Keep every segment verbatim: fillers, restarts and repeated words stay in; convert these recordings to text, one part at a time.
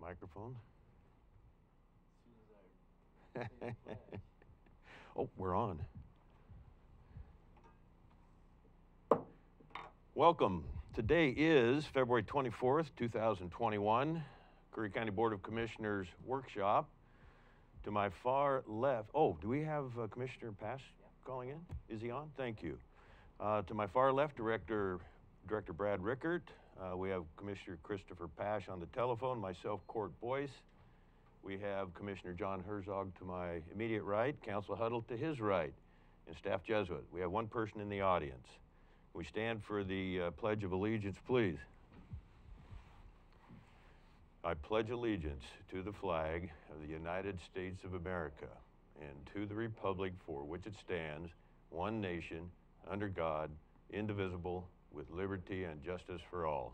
microphone. Oh, we're on. Welcome. Today is February twenty-fourth, two thousand twenty-one, Curry County Board of Commissioners workshop. To my far left, oh, do we have uh, Commissioner Pash calling in? Is he on? Thank you. Uh, to my far left, Director, Director Brad Rickert. Uh, we have Commissioner Christopher Pash on the telephone, myself, Court Boyce. We have Commissioner John Herzog to my immediate right, Council Huddle to his right, and Staff Jesuit. We have one person in the audience. We stand for the uh, Pledge of Allegiance, please. I pledge allegiance to the flag of the United States of America and to the republic for which it stands, one nation, under God, indivisible, with liberty and justice for all.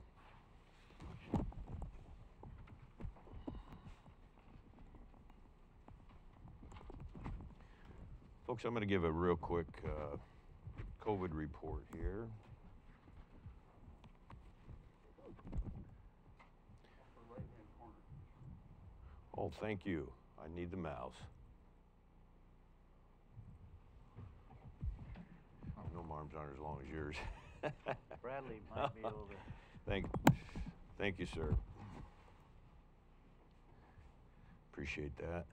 Folks, I'm going to give a real quick uh, COVID report here. Oh, thank you. I need the mouse. No, my arms aren't as long as yours. Bradley might be able to. Thank, thank you, sir. Appreciate that.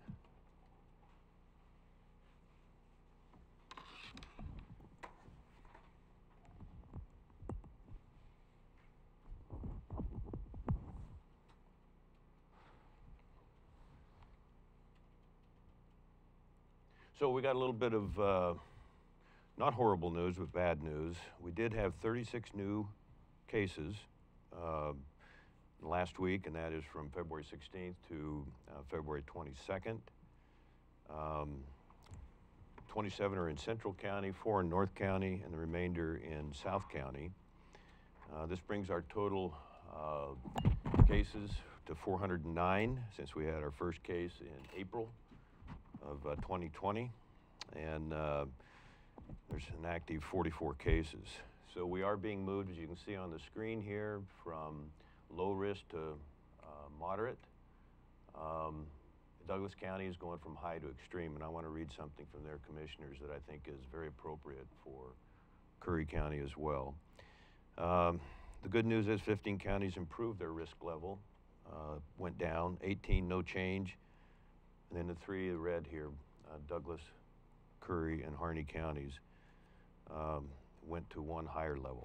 So we got a little bit of, uh, not horrible news, but bad news. We did have thirty-six new cases uh, last week, and that is from February sixteenth to uh, February twenty-second. Um, twenty-seven are in Central County, four in North County, and the remainder in South County. Uh, this brings our total uh, cases to four hundred nine since we had our first case in April of uh, twenty twenty, and uh, there's an active forty-four cases. So we are being moved, as you can see on the screen here, from low risk to uh, moderate. Um, Douglas County is going from high to extreme, and I want to read something from their commissioners that I think is very appropriate for Curry County as well. Um, the good news is fifteen counties improved their risk level, uh, went down, eighteen no change. And then the three, the red here, uh, Douglas, Curry, and Harney counties, um, went to one higher level.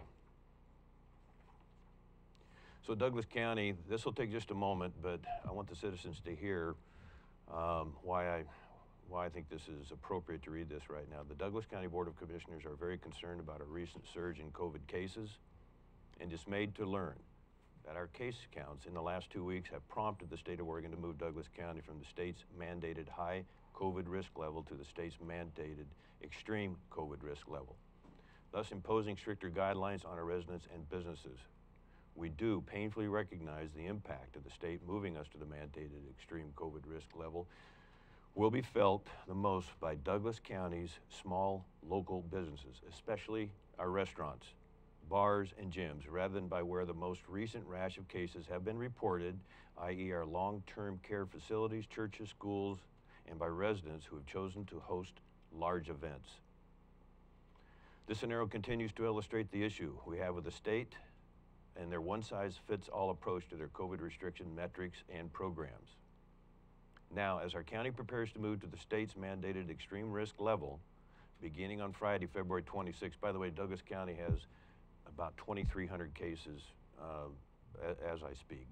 So Douglas County, this will take just a moment, but I want the citizens to hear um, why I why I think this is appropriate to read this right now. The Douglas County Board of Commissioners are very concerned about a recent surge in COVID cases and dismayed to learn that our case counts in the last two weeks have prompted the state of Oregon to move Douglas County from the state's mandated high COVID risk level to the state's mandated extreme COVID risk level, thus imposing stricter guidelines on our residents and businesses. We do painfully recognize the impact of the state moving us to the mandated extreme COVID risk level will be felt the most by Douglas County's small local businesses, especially our restaurants, bars, and gyms, rather than by where the most recent rash of cases have been reported, that is our long-term care facilities, churches, schools, and by residents who have chosen to host large events. This scenario continues to illustrate the issue we have with the state and their one-size-fits-all approach to their COVID restriction metrics and programs. Now, as our county prepares to move to the state's mandated extreme risk level, beginning on Friday, February twenty-sixth, by the way, Douglas County has about twenty-three hundred cases uh, as I speak.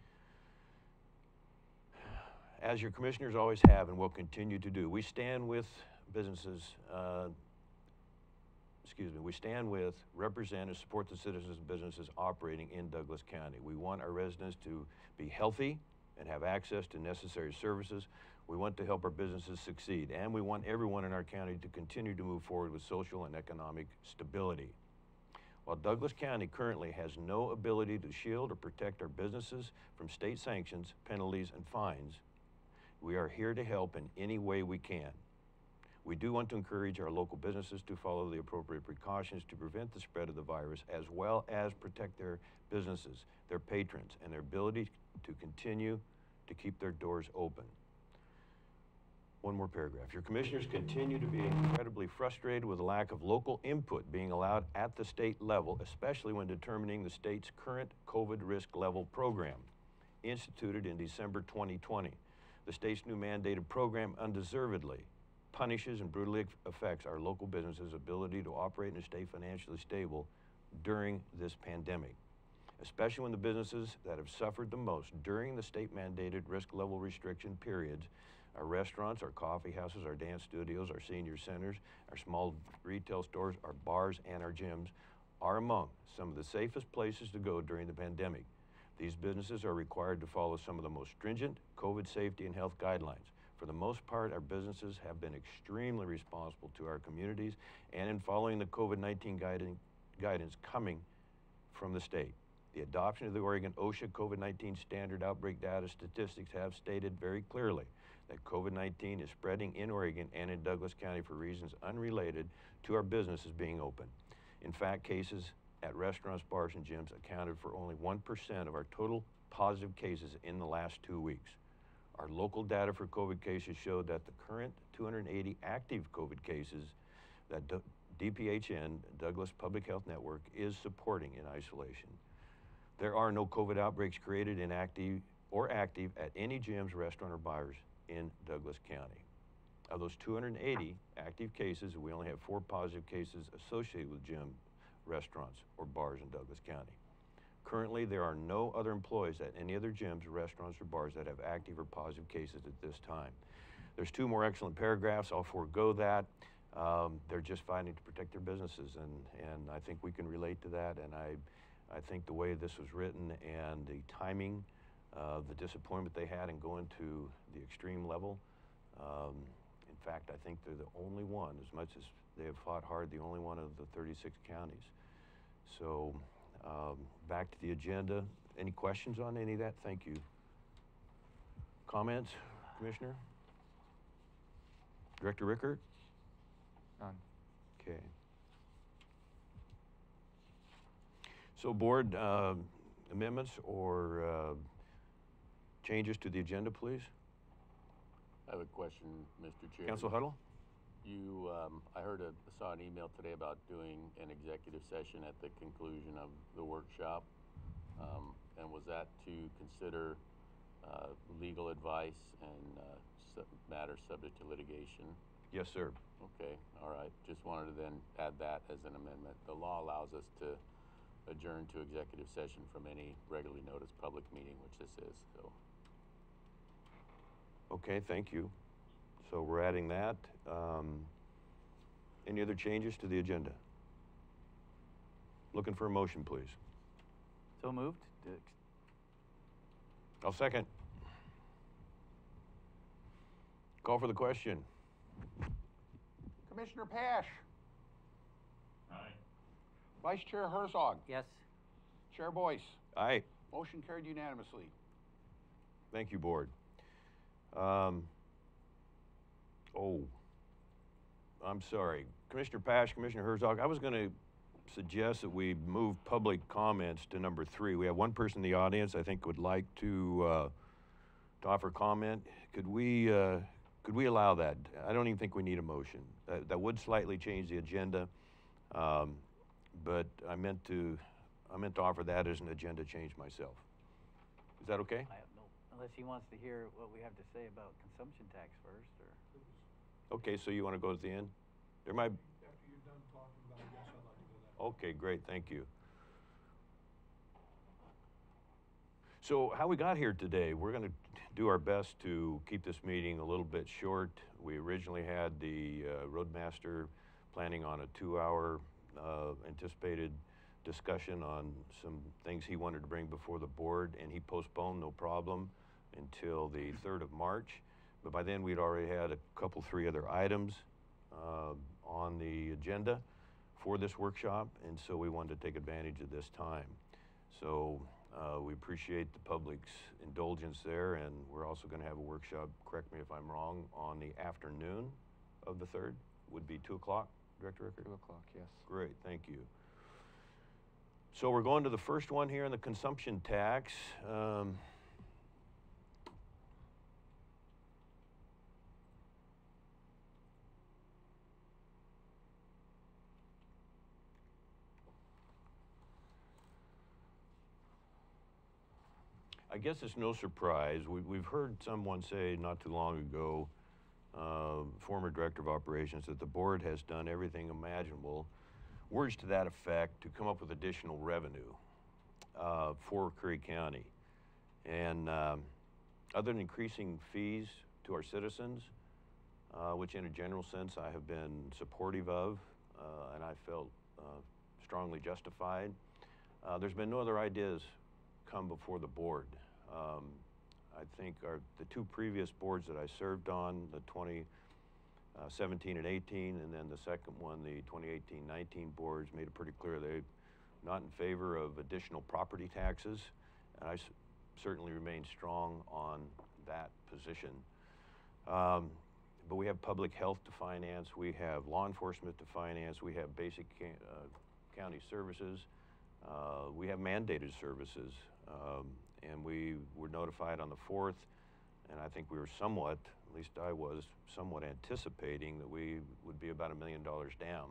As your commissioners always have and will continue to do, we stand with businesses, uh, excuse me, we stand with, represent, and support the citizens and businesses operating in Douglas County. We want our residents to be healthy and have access to necessary services. We want to help our businesses succeed, and we want everyone in our county to continue to move forward with social and economic stability. While Douglas County currently has no ability to shield or protect our businesses from state sanctions, penalties, and fines, we are here to help in any way we can. We do want to encourage our local businesses to follow the appropriate precautions to prevent the spread of the virus, as well as protect their businesses, their patrons, and their ability to continue to keep their doors open. One more paragraph. Your commissioners continue to be incredibly frustrated with the lack of local input being allowed at the state level, especially when determining the state's current COVID risk level program, instituted in December twenty twenty. The state's new mandated program undeservedly punishes and brutally affects our local businesses' ability to operate and stay financially stable during this pandemic, especially when the businesses that have suffered the most during the state-mandated risk level restriction periods, our restaurants, our coffee houses, our dance studios, our senior centers, our small retail stores, our bars, and our gyms, are among some of the safest places to go during the pandemic. These businesses are required to follow some of the most stringent COVID safety and health guidelines. For the most part, our businesses have been extremely responsible to our communities and in following the COVID nineteen guiding, guidance coming from the state. The adoption of the Oregon OSHA COVID nineteen standard outbreak data statistics have stated very clearly that COVID nineteen is spreading in Oregon and in Douglas County for reasons unrelated to our businesses being open. In fact, cases at restaurants, bars, and gyms accounted for only one percent of our total positive cases in the last two weeks. Our local data for COVID cases showed that the current two hundred eighty active COVID cases that D P H N, Douglas Public Health Network, is supporting in isolation. There are no COVID outbreaks created in active or active at any gyms, restaurant, or bars in Douglas County. Of those two hundred eighty active cases, we only have four positive cases associated with gym, restaurants, or bars in Douglas County. Currently, there are no other employees at any other gyms, restaurants, or bars that have active or positive cases at this time. There's two more excellent paragraphs. I'll forego that. Um, they're just fighting to protect their businesses, and, and I think we can relate to that. And I, I think the way this was written and the timing, uh, the disappointment they had in going to the extreme level. Um, in fact, I think they're the only one, as much as they have fought hard, the only one of the thirty-six counties. So um, back to the agenda. Any questions on any of that? Thank you. Comments, Commissioner? Director Rickert? None. Okay. So board uh, amendments or uh, changes to the agenda, please? I have a question, Mister Chair. Council Huddle? You, um, I heard a, saw an email today about doing an executive session at the conclusion of the workshop. Um, and was that to consider uh, legal advice and uh, sub matters subject to litigation? Yes, sir. Okay, all right. Just wanted to then add that as an amendment. The law allows us to adjourn to executive session from any regularly noticed public meeting, which this is, so. Okay, thank you. So we're adding that. Um, any other changes to the agenda? Looking for a motion, please. So moved. To ex- I'll second. Call for the question. Commissioner Pash. Aye. Vice Chair Herzog. Yes. Chair Boyce. Aye. Motion carried unanimously. Thank you, board. Um, oh, I'm sorry. Commissioner Pash, Commissioner Herzog, I was going to suggest that we move public comments to number three. We have one person in the audience I think would like to, uh, to offer comment. Could we, uh, could we allow that? I don't even think we need a motion. That, that would slightly change the agenda, um, but I meant to, I meant to offer that as an agenda change myself. Is that okay? I have no, unless he wants to hear what we have to say about consumption tax first, or. Okay, so you want to go at the end? There might. After you're done talking about it, yes, I'd like to go that way. Okay, great, thank you. So how we got here today, we're going to do our best to keep this meeting a little bit short. We originally had the uh, Roadmaster planning on a two-hour uh, anticipated discussion on some things he wanted to bring before the board, and he postponed, no problem, until the third of March. But by then we'd already had a couple, three other items uh, on the agenda for this workshop, and so we wanted to take advantage of this time. So uh, we appreciate the public's indulgence there, and we're also going to have a workshop, correct me if I'm wrong, on the afternoon of the third. Would be two o'clock, Director Rickert? Two o'clock, yes. Great, thank you. So we're going to the first one here in the consumption tax. Um, I guess it's no surprise. We, we've heard someone say not too long ago, uh, former director of operations, that the board has done everything imaginable, words to that effect, to come up with additional revenue uh, for Curry County. And um, other than increasing fees to our citizens, uh, which in a general sense I have been supportive of, uh, and I felt uh, strongly justified, uh, there's been no other ideas come before the board. Um, I think our, the two previous boards that I served on, the twenty seventeen and eighteen, and then the second one, the twenty eighteen nineteen boards, made it pretty clear they're not in favor of additional property taxes, and I s certainly remain strong on that position. Um, but we have public health to finance, we have law enforcement to finance, we have basic ca uh, county services, uh, we have mandated services, um, and we were notified on the fourth, and I think we were somewhat, at least I was, somewhat anticipating that we would be about a million dollars down.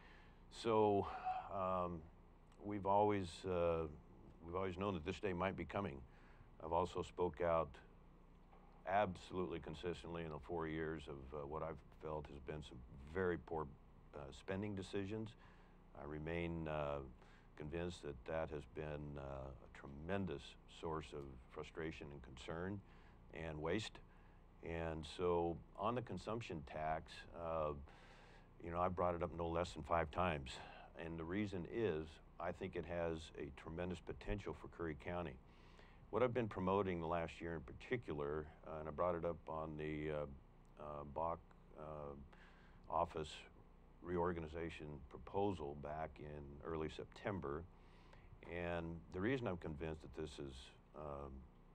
So um, we've always uh, we've always known that this day might be coming. I've also spoke out absolutely consistently in the four years of uh, what I've felt has been some very poor uh, spending decisions. I remain uh, convinced that that has been uh, a tremendous source of frustration and concern and waste. And so on the consumption tax, uh, you know, I brought it up no less than five times. And the reason is, I think it has a tremendous potential for Curry County. What I've been promoting the last year in particular, uh, and I brought it up on the uh, uh, Bach uh, office reorganization proposal back in early September. And the reason I'm convinced that this is um,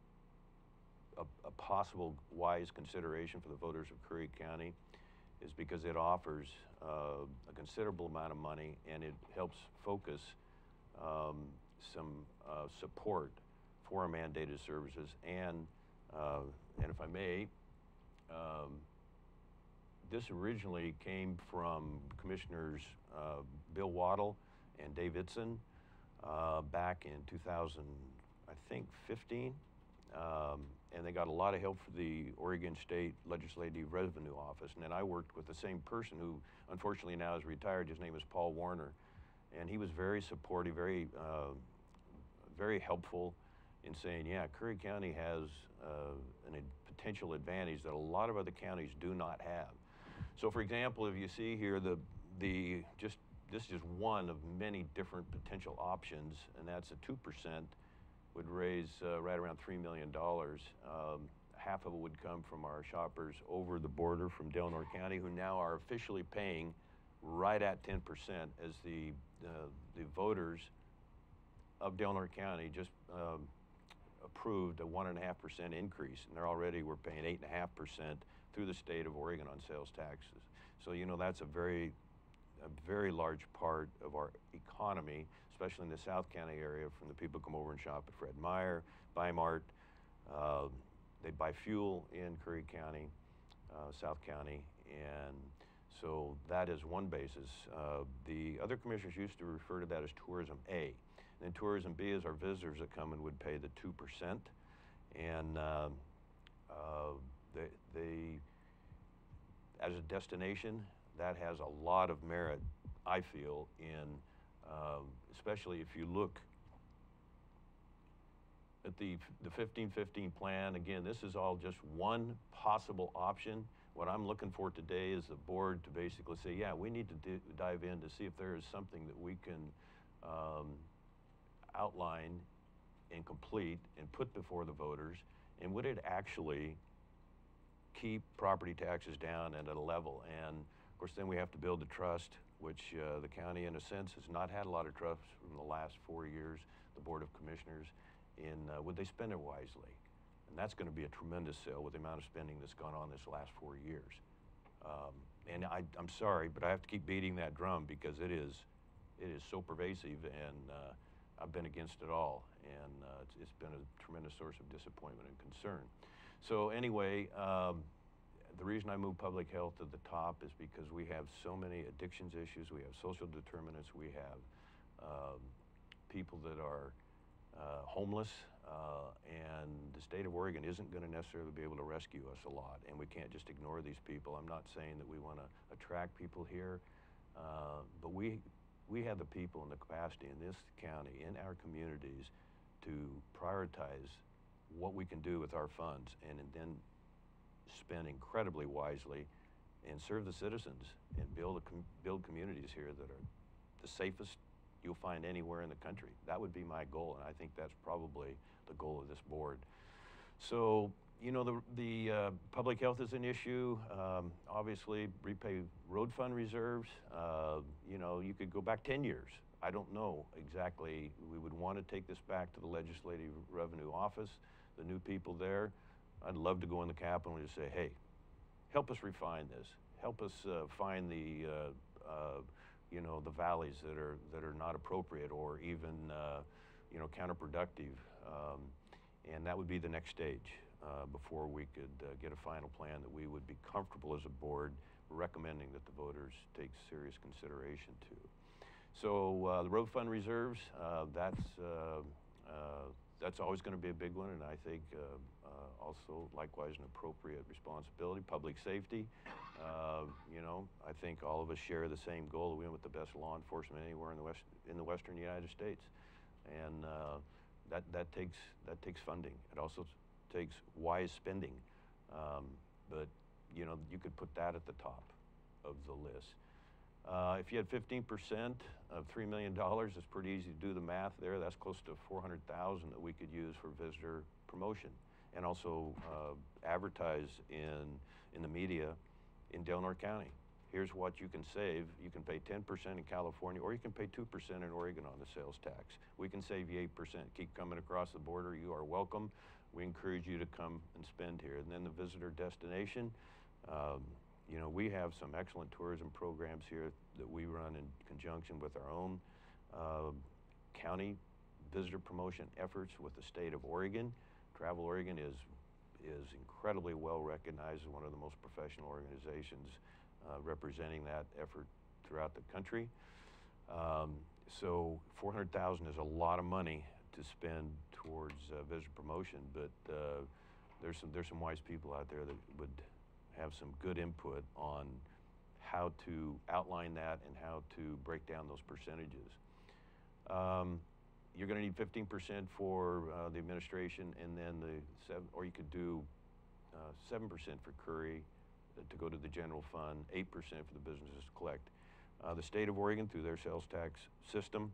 a, a possible wise consideration for the voters of Curry County is because it offers uh, a considerable amount of money, and it helps focus um, some uh, support for our mandated services. And, uh, and if I may, um, this originally came from Commissioners uh, Bill Waddle and Dave Itzen uh, back in two thousand, I think, fifteen. Um, and they got a lot of help from the Oregon State Legislative Revenue Office. And then I worked with the same person who unfortunately now is retired. His name is Paul Warner. And he was very supportive, very, uh, very helpful in saying, yeah, Curry County has uh, an a potential advantage that a lot of other counties do not have. So for example, if you see here, the, the just, this is one of many different potential options, and that's a two percent would raise uh, right around three million dollars. Um, half of it would come from our shoppers over the border from Delaware County, who now are officially paying right at ten percent, as the, uh, the voters of Delaware County just um, approved a one and a half percent increase, and they're already, we're paying eight and a half percent through the state of Oregon on sales taxes. So, you know, that's a very, a very large part of our economy, especially in the South County area, from the people who come over and shop at Fred Meyer, Buy Mart. Uh, they buy fuel in Curry County, uh, South County, and so that is one basis. Uh, the other commissioners used to refer to that as Tourism A. And then Tourism B is our visitors that come and would pay the two percent. And uh, uh, they, they, as a destination, that has a lot of merit, I feel, in um, especially if you look at the the fifteen fifteen plan. Again, this is all just one possible option. What I'm looking for today is the board to basically say, yeah, we need to dive in to see if there is something that we can um, outline and complete and put before the voters, and would it actually keep property taxes down and at a level? And of course, then we have to build the trust, which uh, the county, in a sense, has not had a lot of trust from the last four years, the Board of Commissioners, in uh, would they spend it wisely? And that's going to be a tremendous sell with the amount of spending that's gone on this last four years. Um, and I, I'm sorry, but I have to keep beating that drum because it is, it is so pervasive, and uh, I've been against it all. And uh, it's, it's been a tremendous source of disappointment and concern. So anyway, um, the reason I moved public health to the top is because we have so many addictions issues, we have social determinants, we have um, people that are uh, homeless, Uh, and the state of Oregon isn't going to necessarily be able to rescue us a lot, and we can't just ignore these people. I'm not saying that we want to attract people here, uh, but we we have the people and the capacity in this county, in our communities, to prioritize what we can do with our funds, and, and then spend incredibly wisely and serve the citizens and build a com build communities here that are the safest you'll find anywhere in the country. That would be my goal, and I think that's probably the goal of this board. So, you know, the, the uh, public health is an issue. Um, obviously, repay road fund reserves. Uh, you know, you could go back ten years. I don't know exactly. We would want to take this back to the Legislative Revenue Office, the new people there. I'd love to go in the Capitol and just say, hey, help us refine this. Help us uh, find the, uh, uh, you know, the valleys that are that are not appropriate or even, uh, you know, counterproductive. Um, and that would be the next stage uh, before we could uh, get a final plan that we would be comfortable as a board recommending that the voters take serious consideration to. So uh, the road fund reserves, uh, that's uh, uh, that's always going to be a big one, and I think uh, uh, also likewise an appropriate responsibility. Public safety, uh, you know, I think all of us share the same goal. We want the best law enforcement anywhere in the west in the Western United States, and uh, that that takes that takes funding. It also takes wise spending, um, but you know, you could put that at the top of the list. Uh, if you had fifteen percent of three million dollars, it's pretty easy to do the math there. That's close to four hundred thousand that we could use for visitor promotion and also uh, advertise in, in the media in Del Norte County. Here's what you can save. You can pay ten percent in California, or you can pay two percent in Oregon on the sales tax. We can save you eight percent. Keep coming across the border. You are welcome. We encourage you to come and spend here. And then the visitor destination. Um, You know, we have some excellent tourism programs here that we run in conjunction with our own uh, county visitor promotion efforts with the state of Oregon. Travel Oregon is is incredibly well recognized as one of the most professional organizations uh, representing that effort throughout the country. Um, so four hundred thousand dollars is a lot of money to spend towards uh, visitor promotion, but uh, there's some there's some wise people out there that would have some good input on how to outline that and how to break down those percentages. Um, you're going to need fifteen percent for uh, the administration, and then the seven, or you could do uh, seven percent for Curry uh, to go to the general fund, eight percent for the businesses to collect. Uh, the state of Oregon, through their sales tax system,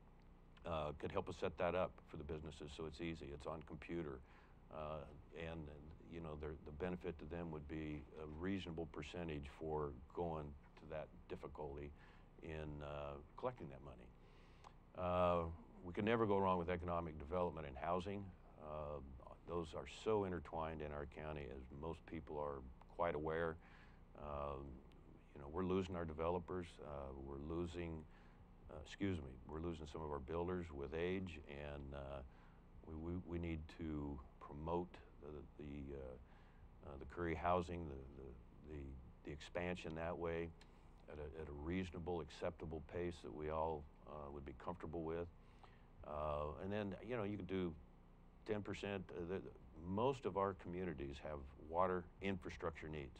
uh, could help us set that up for the businesses so it's easy. It's on computer, uh, and, and you know, the benefit to them would be a reasonable percentage for going to that difficulty in uh, collecting that money. Uh, we can never go wrong with economic development and housing. Uh, those are so intertwined in our county, as most people are quite aware. Um, you know, we're losing our developers. Uh, we're losing, uh, excuse me, we're losing some of our builders with age, and uh, we, we, we need to promote the the, uh, uh, the Curry housing, the, the the the expansion that way, at a, at a reasonable, acceptable pace that we all uh, would be comfortable with. Uh, and then, you know, you could do ten percent. Uh, the, most of our communities have water infrastructure needs.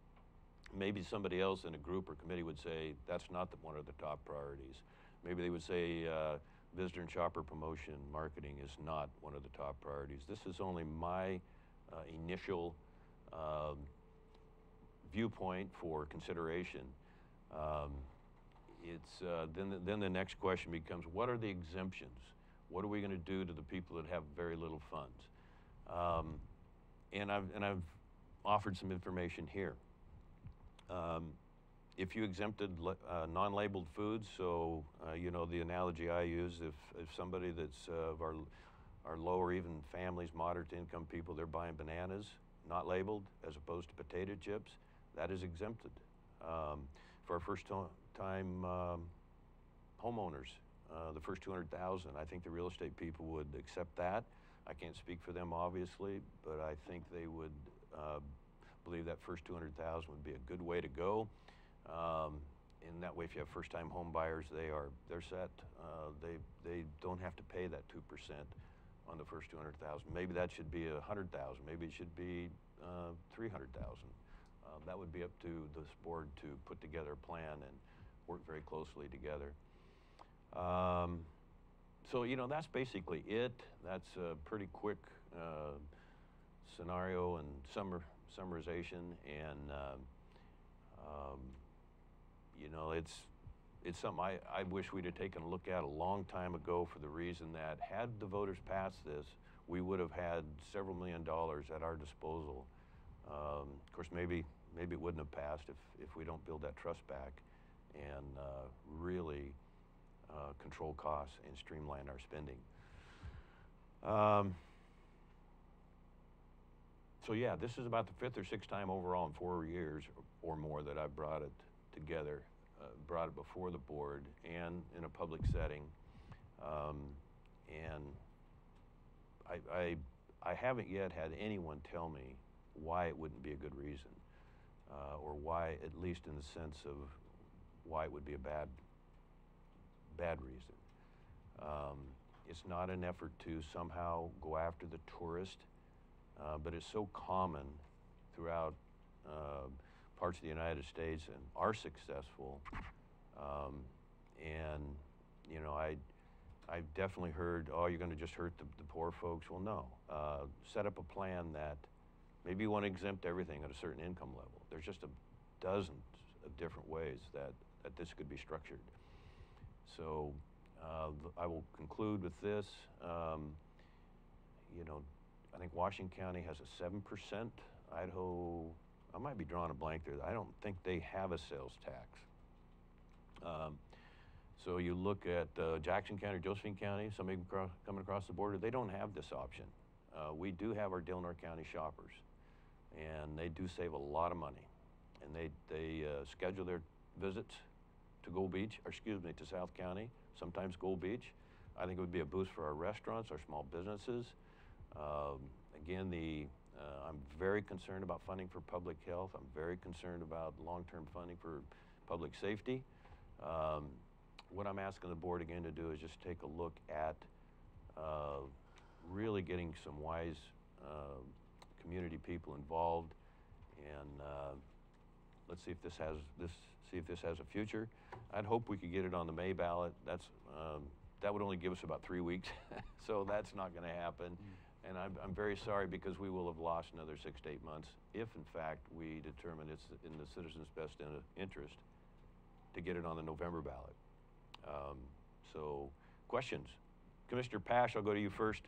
Maybe somebody else in a group or committee would say that's not the, one of the top priorities. Maybe they would say uh, visitor and shopper promotion marketing is not one of the top priorities. This is only my uh, initial um, viewpoint for consideration. Um, it's uh, then the, then the next question becomes, what are the exemptions? What are we going to do to the people that have very little funds? Um, and I've and I've offered some information here. Um, if you exempted uh, non-labeled foods, so uh, you know, the analogy I use, if, if somebody that's uh, of our, our lower even families, moderate income people, they're buying bananas, not labeled, as opposed to potato chips, that is exempted. Um, for our first time um, homeowners, uh, the first two hundred thousand, I think the real estate people would accept that. I can't speak for them, obviously, but I think they would uh, believe that first two hundred thousand would be a good way to go. Um, in that way, if you have first-time home buyers, they are they're set. Uh, they they don't have to pay that two percent on the first two hundred thousand. Maybe that should be a hundred thousand. Maybe it should be uh, three hundred thousand. Uh, that would be up to this board to put together a plan and work very closely together. Um, so you know that's basically it. That's a pretty quick uh, scenario and summar summarization, and um, um, you know it's. It's something I, I wish we'd have taken a look at a long time ago, for the reason that had the voters passed this, we would have had several million dollars at our disposal. Um, of course, maybe maybe it wouldn't have passed if, if we don't build that trust back and uh, really uh, control costs and streamline our spending. Um, so yeah, this is about the fifth or sixth time overall in four years or more that I've brought it together. Uh, brought it before the board and in a public setting, um, and I, I, I haven't yet had anyone tell me why it wouldn't be a good reason, uh, or why, at least in the sense of why it would be a bad, bad reason. Um, it's not an effort to somehow go after the tourist, uh, but it's so common throughout uh, parts of the United States and are successful. Um, and, you know, I, I've definitely heard, oh, you're going to just hurt the, the poor folks. Well, no. Uh, set up a plan that maybe you want to exempt everything at a certain income level. There's just a dozens of different ways that, that this could be structured. So uh, I will conclude with this. Um, you know, I think Washington County has a seven percent. Idaho, I might be drawing a blank there. I don't think they have a sales tax. Um, so you look at uh, Jackson County, Josephine County, somebody across, coming across the border, they don't have this option. Uh, we do have our Delnor County shoppers, and they do save a lot of money. And they, they uh, schedule their visits to Gold Beach, or excuse me, to South County, sometimes Gold Beach. I think it would be a boost for our restaurants, our small businesses. Um, again, the Uh, I'm very concerned about funding for public health. I'm very concerned about long-term funding for public safety. Um, what I'm asking the board again to do is just take a look at uh, really getting some wise uh, community people involved, and uh, let's see if this has this see if this has a future. I'd hope we could get it on the May ballot. That's um, that would only give us about three weeks, so that's not going to happen. Mm. And I'm, I'm very sorry, because we will have lost another six to eight months if, in fact, we determine it's in the citizens' best in, interest to get it on the November ballot. Um, so, questions? Commissioner Pash, I'll go to you first.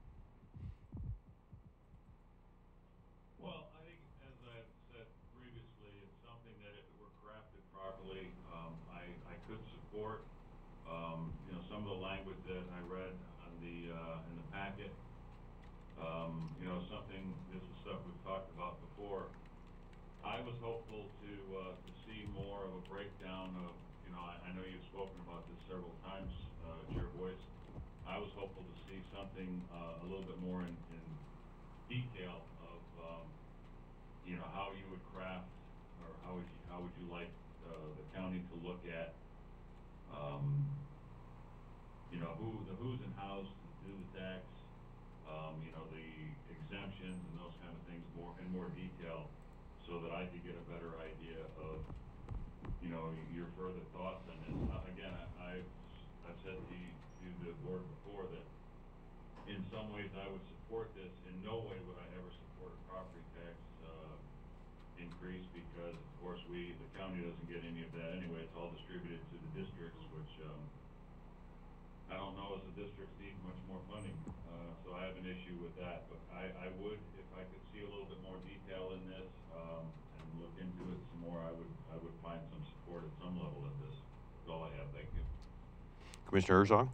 Well, I think, as I've said previously, it's something that if it were crafted properly, um, I, I could support. Um, you know, some of the language that I read on the, uh, in the packet. Um, you know, something, this is stuff we've talked about before. I was hopeful to, uh, to see more of a breakdown of, you know, I, I know you've spoken about this several times, uh, Chair Boyce. I was hopeful to see something, uh, a little bit more in, in detail of, um, you know, how you would craft, or how would you, how would you like, uh, the county to look at, um, you know, who, the who's and how's to do the tax. Um, you know, the exemptions and those kind of things more in more detail, so that I could get a better idea of, you know, your further thoughts on this. Uh, again, I, I've, I've said to, you, to the board before that in some ways I would support this. In no way would I ever support a property tax uh, increase, because, of course, we, the county doesn't get any of that anyway. It's all distributed to the districts, which um, I don't know if the districts need much more funding. Uh, so I have an issue with that, but I, I would, if I could see a little bit more detail in this, um, and look into it some more, I would, I would find some support at some level in this. That's all I have. Thank you. Commissioner Herzog?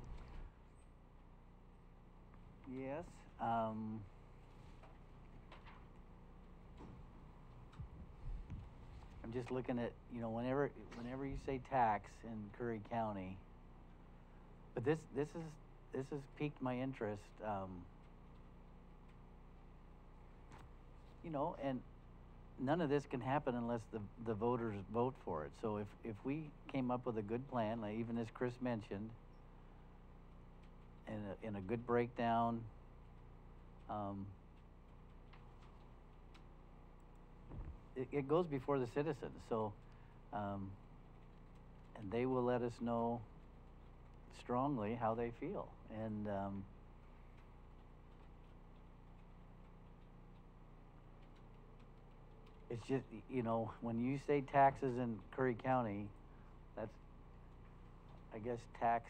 Yes. Um, I'm just looking at, you know, whenever whenever you say tax in Curry County, but this this is this has piqued my interest. Um, you know, and none of this can happen unless the the voters vote for it. So if if we came up with a good plan, like even as Chris mentioned, and a, and a good breakdown, um, it, it goes before the citizens, so, um, and they will let us know strongly how they feel, and, um, it's just, y- you know, when you say taxes in Curry County, that's, I guess tax,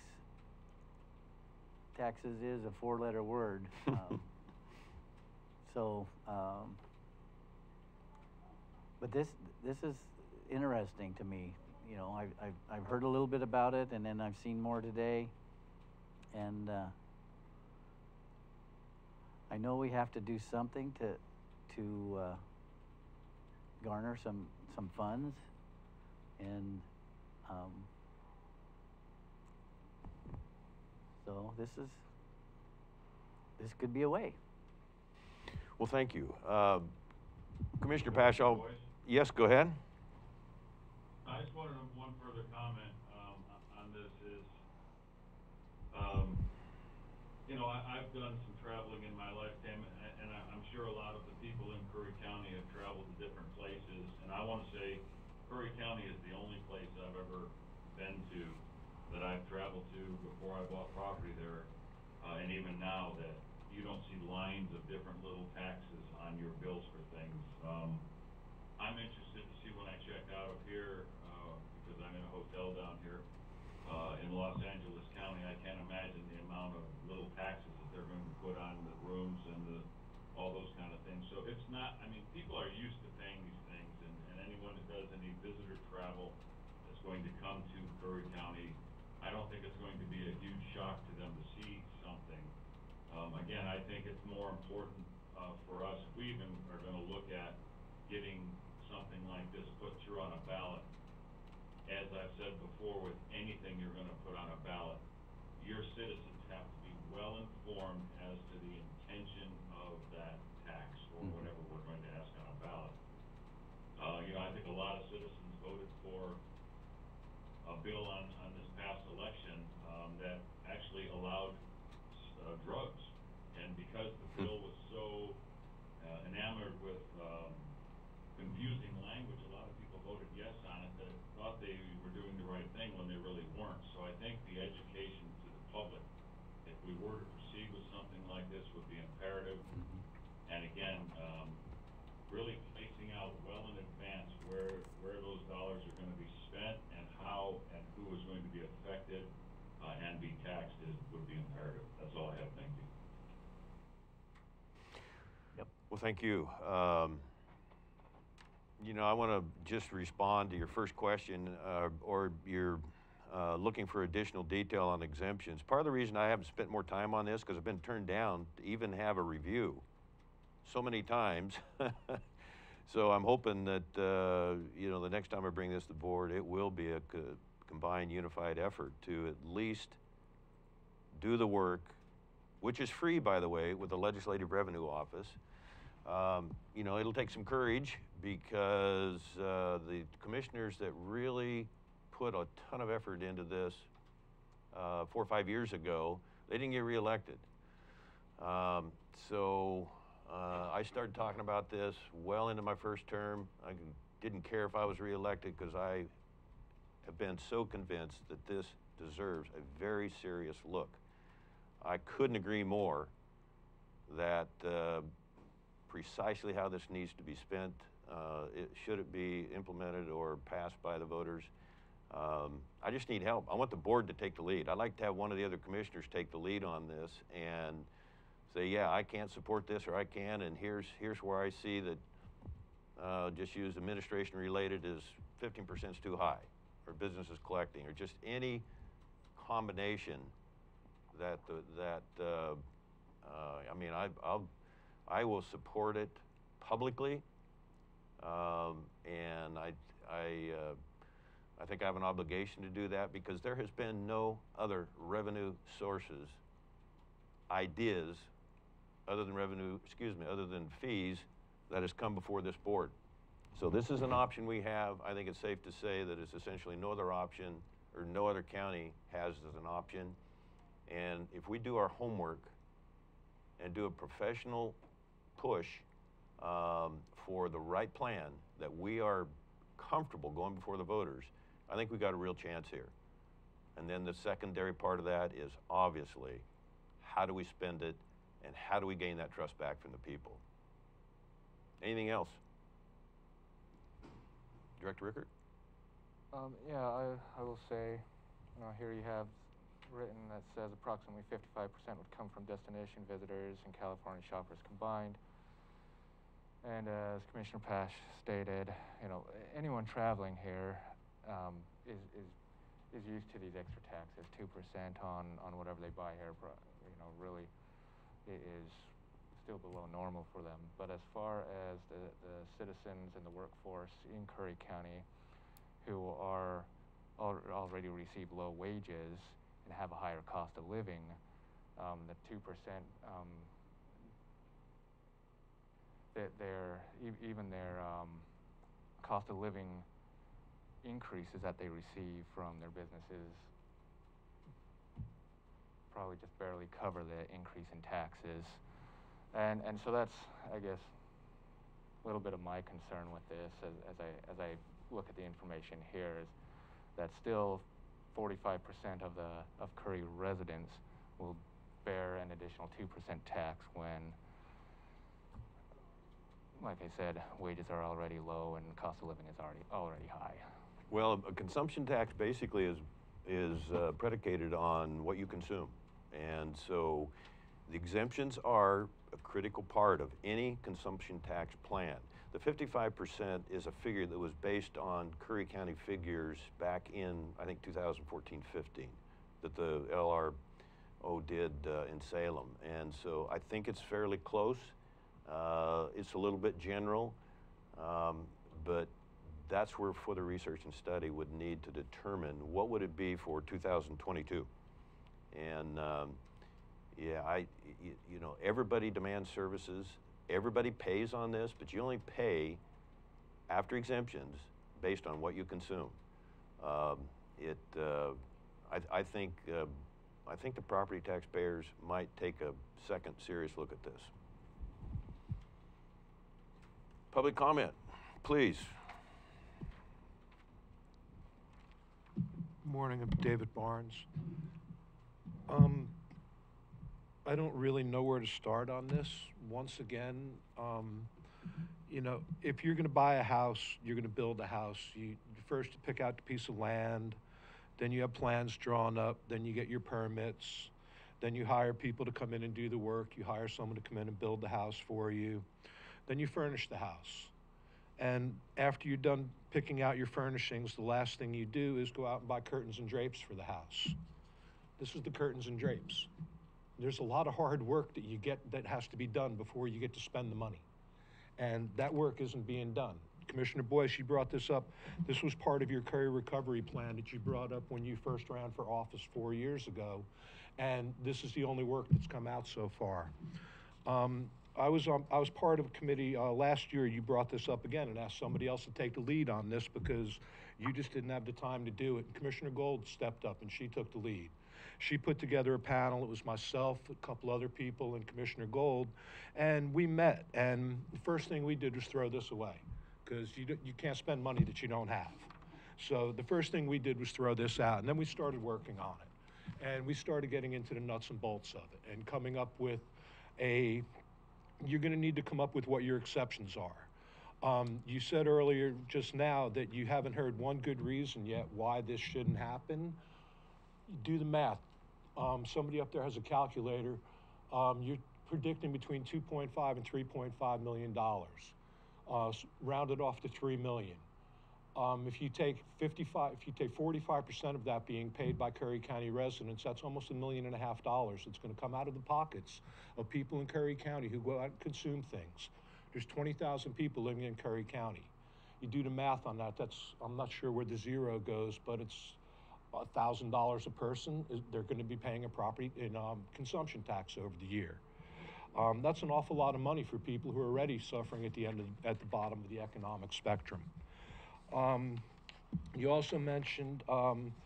taxes is a four-letter word. Um, so, um, but this, this is interesting to me. You know, I've, I've, I've heard a little bit about it, and then I've seen more today. And, uh, I know we have to do something to, to, uh, garner some, some funds. And, um, so this is, this could be a way. Well, thank you. Uh, Commissioner Go ahead, Paschal, Boyce. yes, go ahead. I just wanted to- one further comment, um, o- on this is, um, you know, I, I've done some traveling in my lifetime, a- and I, I'm sure a lot of the people in Curry County have traveled to different places, and I wanna say Curry County is the only place I've ever been to that I've traveled to before I bought property there, uh, and even now that you don't see lines of different little taxes on your bills for things. Um, I'm interested to see when I check out of here, uh, because I'm in a hotel down here, uh, in Los Angeles County. I can't imagine the amount of little taxes that they're going to put on the rooms and the, all those kind of things. So it's not, I mean, people are used to paying these things, and, and anyone that does any visitor travel that's going to come to Curry County, I don't think it's going to be a huge shock to them to see something. Um, again, I think it's more important, uh, for us, if we even are gonna look at getting something like this put through on a ballot. As I've said before, with anything you're gonna put on a ballot, your citizens have to be well informed as to the intention of that tax or Mhm. whatever we're going to ask on a ballot. Uh, you know, I think a lot of citizens voted for a bill on, on this past election, um, that actually allowed, uh, drugs. And because the bill was so, uh, enamored with, um, confusing language, a lot of people voted yes on it that thought they were doing the right thing when they really weren't. So I think the education to the public, if we were to proceed with something like this, would be imperative. And again, um, really placing out well in advance where, where those dollars are gonna be spent and how and who is going to be affected, uh, and be taxed is, would be imperative. That's all I have, thank you. Yep. Well, thank you. Um, you know, I want to just respond to your first question, uh, or you're uh, looking for additional detail on exemptions. Part of the reason I haven't spent more time on this because I've been turned down to even have a review so many times. So I'm hoping that, uh, you know, the next time I bring this to the board, it will be a co combined, unified effort to at least do the work, which is free, by the way, with the Legislative Revenue Office. Um, you know, it'll take some courage because uh, the commissioners that really put a ton of effort into this uh, four or five years ago, they didn't get reelected. Um, so uh, I started talking about this well into my first term. I didn't care if I was reelected because I have been so convinced that this deserves a very serious look. I couldn't agree more that uh, precisely how this needs to be spent, uh, it, should it be implemented or passed by the voters. Um, I just need help. I want the board to take the lead. I'd like to have one of the other commissioners take the lead on this and say, yeah, I can't support this, or I can, and here's, here's where I see that, uh, just use administration related is fifteen percent is too high, or business is collecting, or just any combination that, the, that, uh, uh, I mean, I, I'll, I will support it publicly, um, and I, I, uh, I think I have an obligation to do that because there has been no other revenue sources, ideas, other than revenue, excuse me, other than fees that has come before this board. So this is an option we have. I think it's safe to say that it's essentially no other option, or no other county has as an option. And if we do our homework and do a professional push um, for the right plan that we are comfortable going before the voters, I think we got a real chance here. And then the secondary part of that is obviously, how do we spend it and how do we gain that trust back from the people? Anything else? Director Rickert? Um, yeah, I, I will say, you know, here you have written that says approximately fifty-five percent would come from destination visitors and California shoppers combined. And as Commissioner Pash stated, you know, anyone traveling here um, is, is is used to these extra taxes. two percent on, on whatever they buy here, you know, really it is still below normal for them. But as far as the, the citizens and the workforce in Curry County who are al already receive low wages and have a higher cost of living, um, the two percent, um, that their, e even their um, cost of living increases that they receive from their businesses probably just barely cover the increase in taxes. And, and so that's, I guess, a little bit of my concern with this as, as, I, as I look at the information here, is that still forty-five percent of the of Curry residents will bear an additional two percent tax when, like I said, wages are already low and cost of living is already already high. Well, a consumption tax basically is is uh, predicated on what you consume, and so the exemptions are a critical part of any consumption tax plan. The fifty-five percent is a figure that was based on Curry County figures back in, I think, two thousand fourteen fifteen, that the L R O did uh, in Salem. And so I think it's fairly close. Uh, it's a little bit general, um, but that's where further research and study would need to determine what would it be for two thousand twenty-two. And um, yeah, I, you, you know, everybody demands services. Everybody pays on this, but you only pay after exemptions based on what you consume. Um, it, uh, I, I think, uh, I think the property taxpayers might take a second serious look at this. Public comment, please. Morning, I'm David Barnes. Um, I don't really know where to start on this. Once again, um, you know, if you're going to buy a house, you're going to build a house. You first pick out the piece of land, then you have plans drawn up, then you get your permits, then you hire people to come in and do the work. You hire someone to come in and build the house for you. Then you furnish the house. And after you're done picking out your furnishings, the last thing you do is go out and buy curtains and drapes for the house. This is the curtains and drapes. There's a lot of hard work that you get that has to be done before you get to spend the money. And that work isn't being done. Commissioner Boyce, you brought this up. This was part of your Curry recovery plan that you brought up when you first ran for office four years ago. And this is the only work that's come out so far. Um, I was, um, I was part of a committee uh, last year. You brought this up again and asked somebody else to take the lead on this because you just didn't have the time to do it. And Commissioner Gold stepped up and she took the lead. She put together a panel. It was myself, a couple other people, and Commissioner Gold, and we met. And the first thing we did was throw this away because you, you can't spend money that you don't have. So the first thing we did was throw this out, and then we started working on it. And we started getting into the nuts and bolts of it and coming up with a, you're going to need to come up with what your exceptions are. Um, you said earlier just now that you haven't heard one good reason yet why this shouldn't happen. Do the math. Um, somebody up there has a calculator. Um, you're predicting between two point five and three point five million dollars, uh, rounded off to three million. Um, if you take fifty-five, if you take forty-five percent of that being paid by Curry County residents, that's almost a million and a half dollars. It's going to come out of the pockets of people in Curry County who go out and consume things. There's twenty thousand people living in Curry County. You do the math on that. That's, I'm not sure where the zero goes, but it's one thousand dollars a person. They're going to be paying a property in um, consumption tax over the year. Um, that's an awful lot of money for people who are already suffering at the end of, at the bottom of the economic spectrum. Um, you also mentioned um,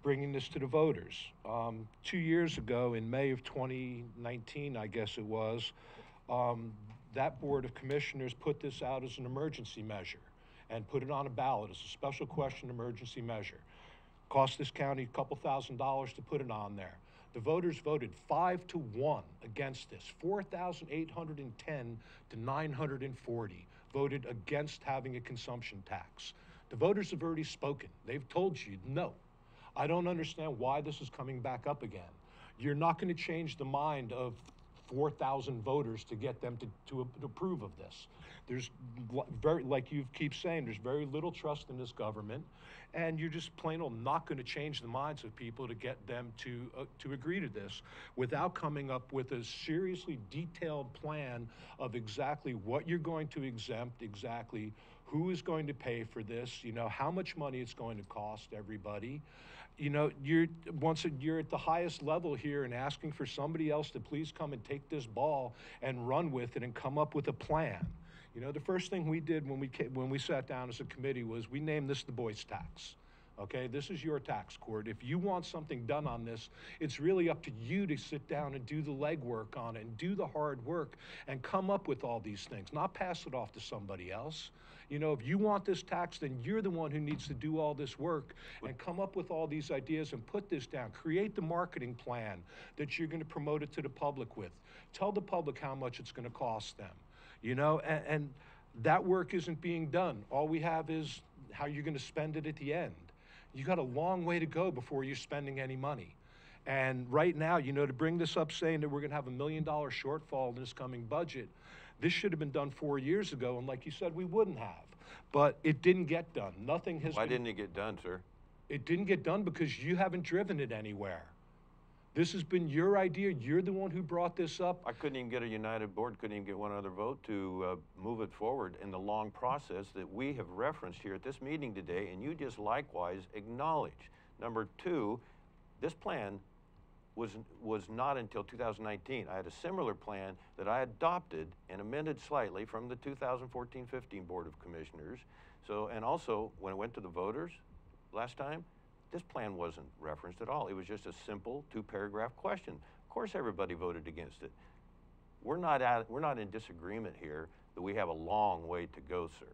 bringing this to the voters. Um, two years ago, in May of twenty nineteen, I guess it was, um, that Board of Commissioners put this out as an emergency measure and put it on a ballot as a special question emergency measure. Cost this county a couple thousand dollars to put it on there. The voters voted five to one against this. four thousand eight hundred ten to nine hundred forty voted against having a consumption tax. The voters have already spoken. They've told you no. I don't understand why this is coming back up again. You're not going to change the mind of four thousand voters to get them to, to, to approve of this. There's very, like you keep saying, there's very little trust in this government, and you're just plain old not going to change the minds of people to get them to uh, to agree to this without coming up with a seriously detailed plan of exactly what you're going to exempt, exactly who is going to pay for this, you know, how much money it's going to cost everybody. You know, you're once you're at the highest level here and asking for somebody else to please come and take this ball and run with it and come up with a plan. You know, the first thing we did when we came, when we sat down as a committee was we named this the Boyce tax. Okay, this is your tax court. If you want something done on this, it's really up to you to sit down and do the legwork on it and do the hard work and come up with all these things, not pass it off to somebody else. You know, if you want this tax, then you're the one who needs to do all this work and come up with all these ideas and put this down. Create the marketing plan that you're going to promote it to the public with. Tell the public how much it's going to cost them. You know, and, and that work isn't being done. All we have is how you're going to spend it at the end. You got a long way to go before you're spending any money. And right now, you know, to bring this up saying that we're going to have a million dollar shortfall in this coming budget, this should have been done four years ago. And like you said, we wouldn't have. But it didn't get done. Nothing has Why been, didn't it get done, sir? It didn't get done because you haven't driven it anywhere. This has been your idea. You're the one who brought this up. I couldn't even get a united board, couldn't even get one other vote to uh, move it forward in the long process that we have referenced here at this meeting today, and you just likewise acknowledge. Number two, this plan was, was not until two thousand nineteen. I had a similar plan that I adopted and amended slightly from the two thousand fourteen fifteen Board of Commissioners. So, and also, when it went to the voters last time, this plan wasn't referenced at all. It was just a simple two-paragraph question. Of course, everybody voted against it. We're not at, we're not in disagreement here that we have a long way to go, sir.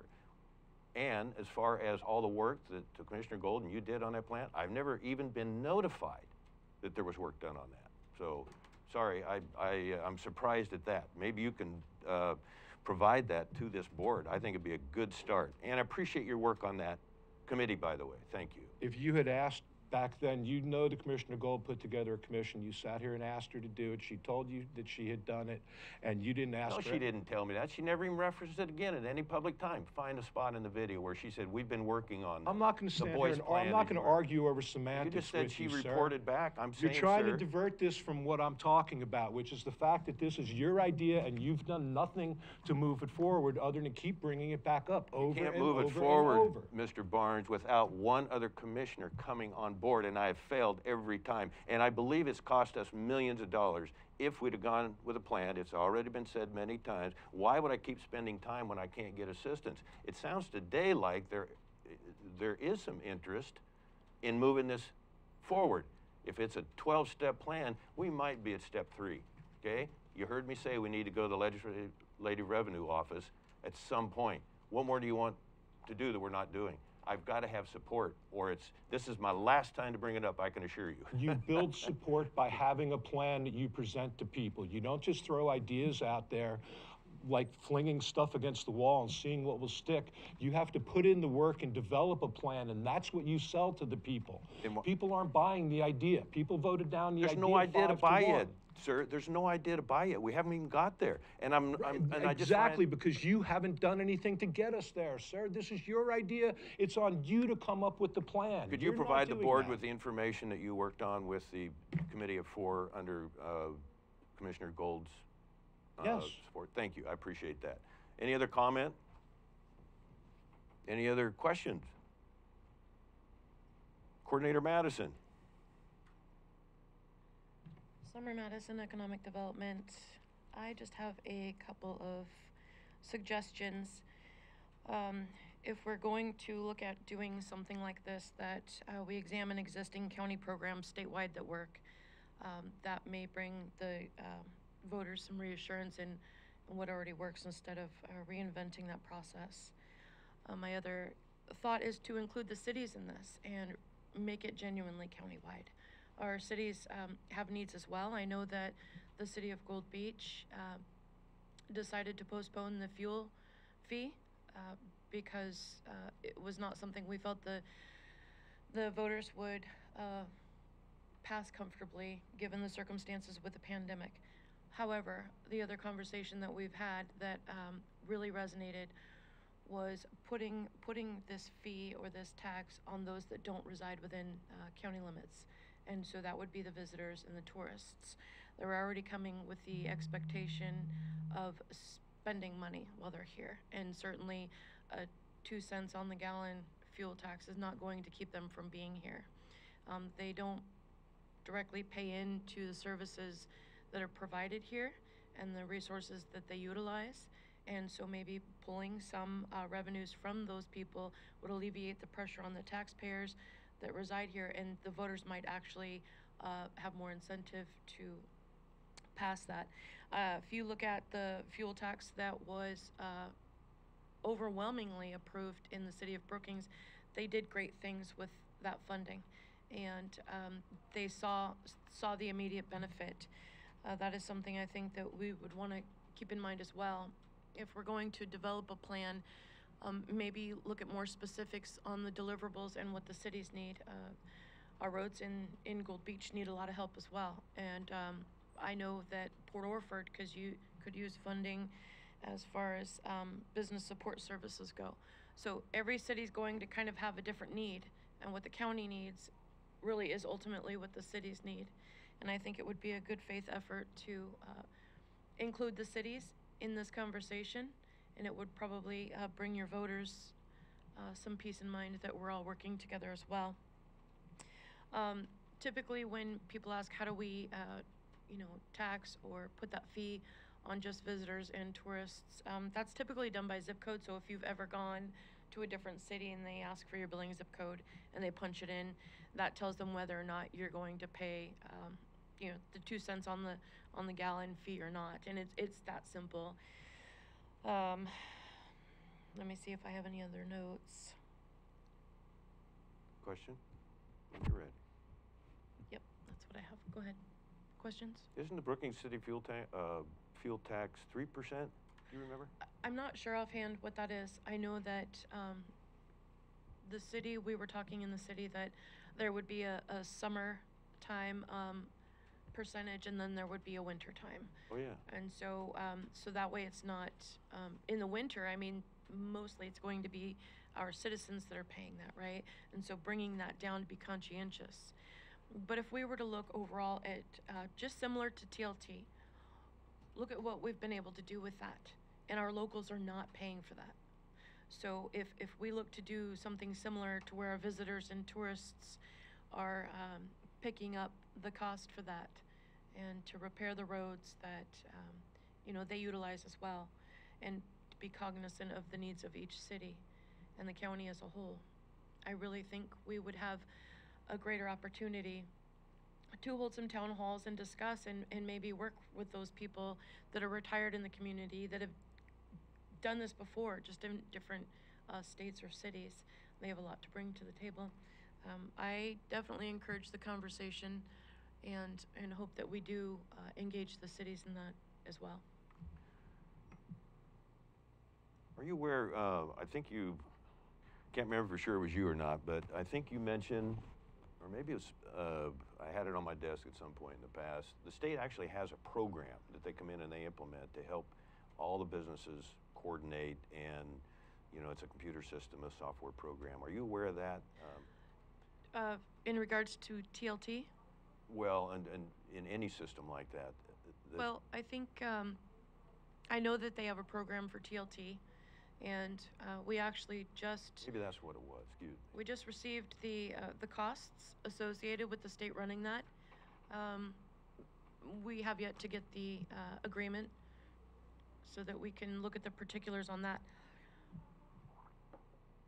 And as far as all the work that uh, Commissioner Golden, you did on that plan, I've never even been notified that there was work done on that. So, sorry, I, I, uh, I'm surprised at that. Maybe you can uh, provide that to this board. I think it'd be a good start. And I appreciate your work on that committee, by the way. Thank you. If you had asked back then, you know the Commissioner Gold put together a commission. You sat here and asked her to do it. She told you that she had done it, and you didn't ask No, her. she didn't tell me that. She never even referenced it again at any public time. Find a spot in the video where she said, we've been working on this. I'm not going to The stand here Boyce and plan I'm not is going to where- argue over You semantics just said with she you, sir. reported back. I'm You're saying, trying sir, to divert this from what I'm talking about, which is the fact that this is your idea and you've done nothing to move it forward other than keep bringing it back up over you can't and move over it forward, and over. Mister Barnes, without one other commissioner coming on board, and I have failed every time. And I believe it's cost us millions of dollars. If we'd have gone with a plan, it's already been said many times, why would I keep spending time when I can't get assistance? It sounds today like there, there is some interest in moving this forward. If it's a twelve-step plan, we might be at step three, okay? You heard me say we need to go to the Legislative Revenue Office at some point. What more do you want to do that we're not doing? I've got to have support, or it's, this is my last time to bring it up, I can assure you. You build support by having a plan that you present to people. You don't just throw ideas out there like flinging stuff against the wall and seeing what will stick. You have to put in the work and develop a plan, and that's what you sell to the people. Then wha- People aren't buying the idea. People voted down the There's idea no idea to five buy one. yet, sir. There's no idea to buy yet. We haven't even got there. And I'm, I'm and I just Exactly, find- because you haven't done anything to get us there, sir. This is your idea. It's on you to come up with the plan. Could you You're not provide the doing board that. with the information that you worked on with the committee of four under uh, Commissioner Gold's uh, Yes. support? Thank you, I appreciate that. Any other comment? Any other questions? Coordinator Madison. Summer Madison Economic Development. I just have a couple of suggestions. Um, if we're going to look at doing something like this, that uh, we examine existing county programs statewide that work. Um, that may bring the um, voters some reassurance in, in what already works instead of uh, reinventing that process. Uh, my other thought is to include the cities in this and make it genuinely countywide. Our cities um, have needs as well. I know that the city of Gold Beach uh, decided to postpone the fuel fee uh, because uh, it was not something we felt the the voters would uh, pass comfortably given the circumstances with the pandemic. However, the other conversation that we've had that um, really resonated was putting putting this fee or this tax on those that don't reside within uh, county limits. And so that would be the visitors and the tourists. They're already coming with the expectation of spending money while they're here. And certainly a two cents on the gallon fuel tax is not going to keep them from being here. Um, they don't directly pay into the services that are provided here and the resources that they utilize. And so maybe pulling some uh, revenues from those people would alleviate the pressure on the taxpayers that reside here, and the voters might actually uh, have more incentive to pass that. Uh, if you look at the fuel tax that was uh, overwhelmingly approved in the city of Brookings, they did great things with that funding, and um, they saw saw the immediate benefit. Uh, that is something I think that we would want to keep in mind as well. If we're going to develop a plan, um, maybe look at more specifics on the deliverables and what the cities need. Uh, our roads in, in Gold Beach need a lot of help as well. And um, I know that Port Orford cause you could use funding as far as um, business support services go. So every city's going to kind of have a different need, and what the county needs really is ultimately what the cities need. And I think it would be a good faith effort to uh, include the cities in this conversation, and it would probably uh, bring your voters uh, some peace in mind that we're all working together as well. Um, typically when people ask how do we uh, you know, tax or put that fee on just visitors and tourists, um, that's typically done by zip code. So if you've ever gone to a different city and they ask for your billing zip code and they punch it in, that tells them whether or not you're going to pay um, you know, the two cents on the on the gallon fee or not, and it's it's that simple. Um, let me see if I have any other notes. Question? When you're ready. Yep, that's what I have. Go ahead. Questions? Isn't the Brookings City fuel ta uh, fuel tax three percent? Do you remember? I'm not sure offhand what that is. I know that um, the city, we were talking in the city that there would be a, a summer time um, percentage, and then there would be a winter time. Oh yeah. And so, um, so that way it's not, um, in the winter, I mean, mostly it's going to be our citizens that are paying that, right? And so bringing that down to be conscientious. But if we were to look overall at, uh, just similar to T L T, look at what we've been able to do with that. And our locals are not paying for that. So if, if we look to do something similar to where our visitors and tourists are um, picking up the cost for that, and to repair the roads that um, you know, they utilize as well, and to be cognizant of the needs of each city and the county as a whole, I really think we would have a greater opportunity to hold some town halls and discuss and, and maybe work with those people that are retired in the community that have done this before, just in different uh, states or cities. They have a lot to bring to the table. Um, I definitely encourage the conversation and and hope that we do uh, engage the cities in that as well. Are you aware, uh, I think you, can't remember for sure it was you or not, but I think you mentioned, or maybe it was, uh, I had it on my desk at some point in the past, the state actually has a program that they come in and they implement to help all the businesses coordinate, and you know, it's a computer system, a software program. Are you aware of that? Um, Uh, in regards to T L T? well, and, and in any system like that. that Well, I think, um, I know that they have a program for T L T, and uh, we actually just, maybe that's what it was, excuse me. we just received the, uh, the costs associated with the state running that. Um, we have yet to get the uh, agreement so that we can look at the particulars on that.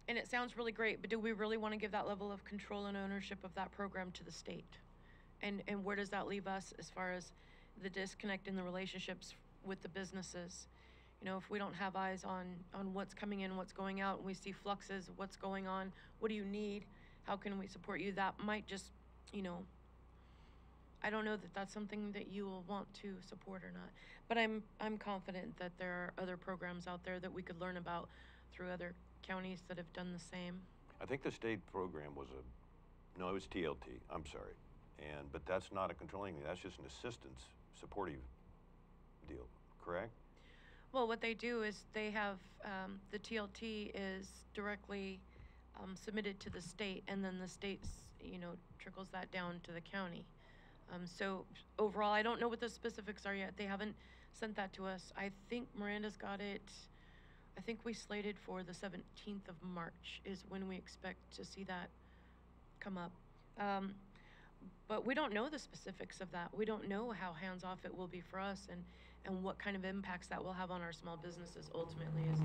And it sounds really great, but do we really want to give that level of control and ownership of that program to the state? And, and where does that leave us as far as the disconnect in the relationships with the businesses? You know, if we don't have eyes on, on what's coming in, what's going out, and we see fluxes, what's going on, what do you need? How can we support you? That might just, you know, I don't know that that's something that you will want to support or not. But I'm, I'm confident that there are other programs out there that we could learn about through other counties that have done the same. I think the state program was a, no, it was T L T, I'm sorry. And, but that's not a controlling thing, that's just an assistance, supportive deal, correct? Well, what they do is they have, um, the T L T is directly um, submitted to the state, and then the state, you know, trickles that down to the county. Um, so overall, I don't know what the specifics are yet. They haven't sent that to us. I think Miranda's got it. I think we slated for the seventeenth of March is when we expect to see that come up. Um, but we don't know the specifics of that. We don't know how hands-off it will be for us, and, and what kind of impacts that will have on our small businesses ultimately. Is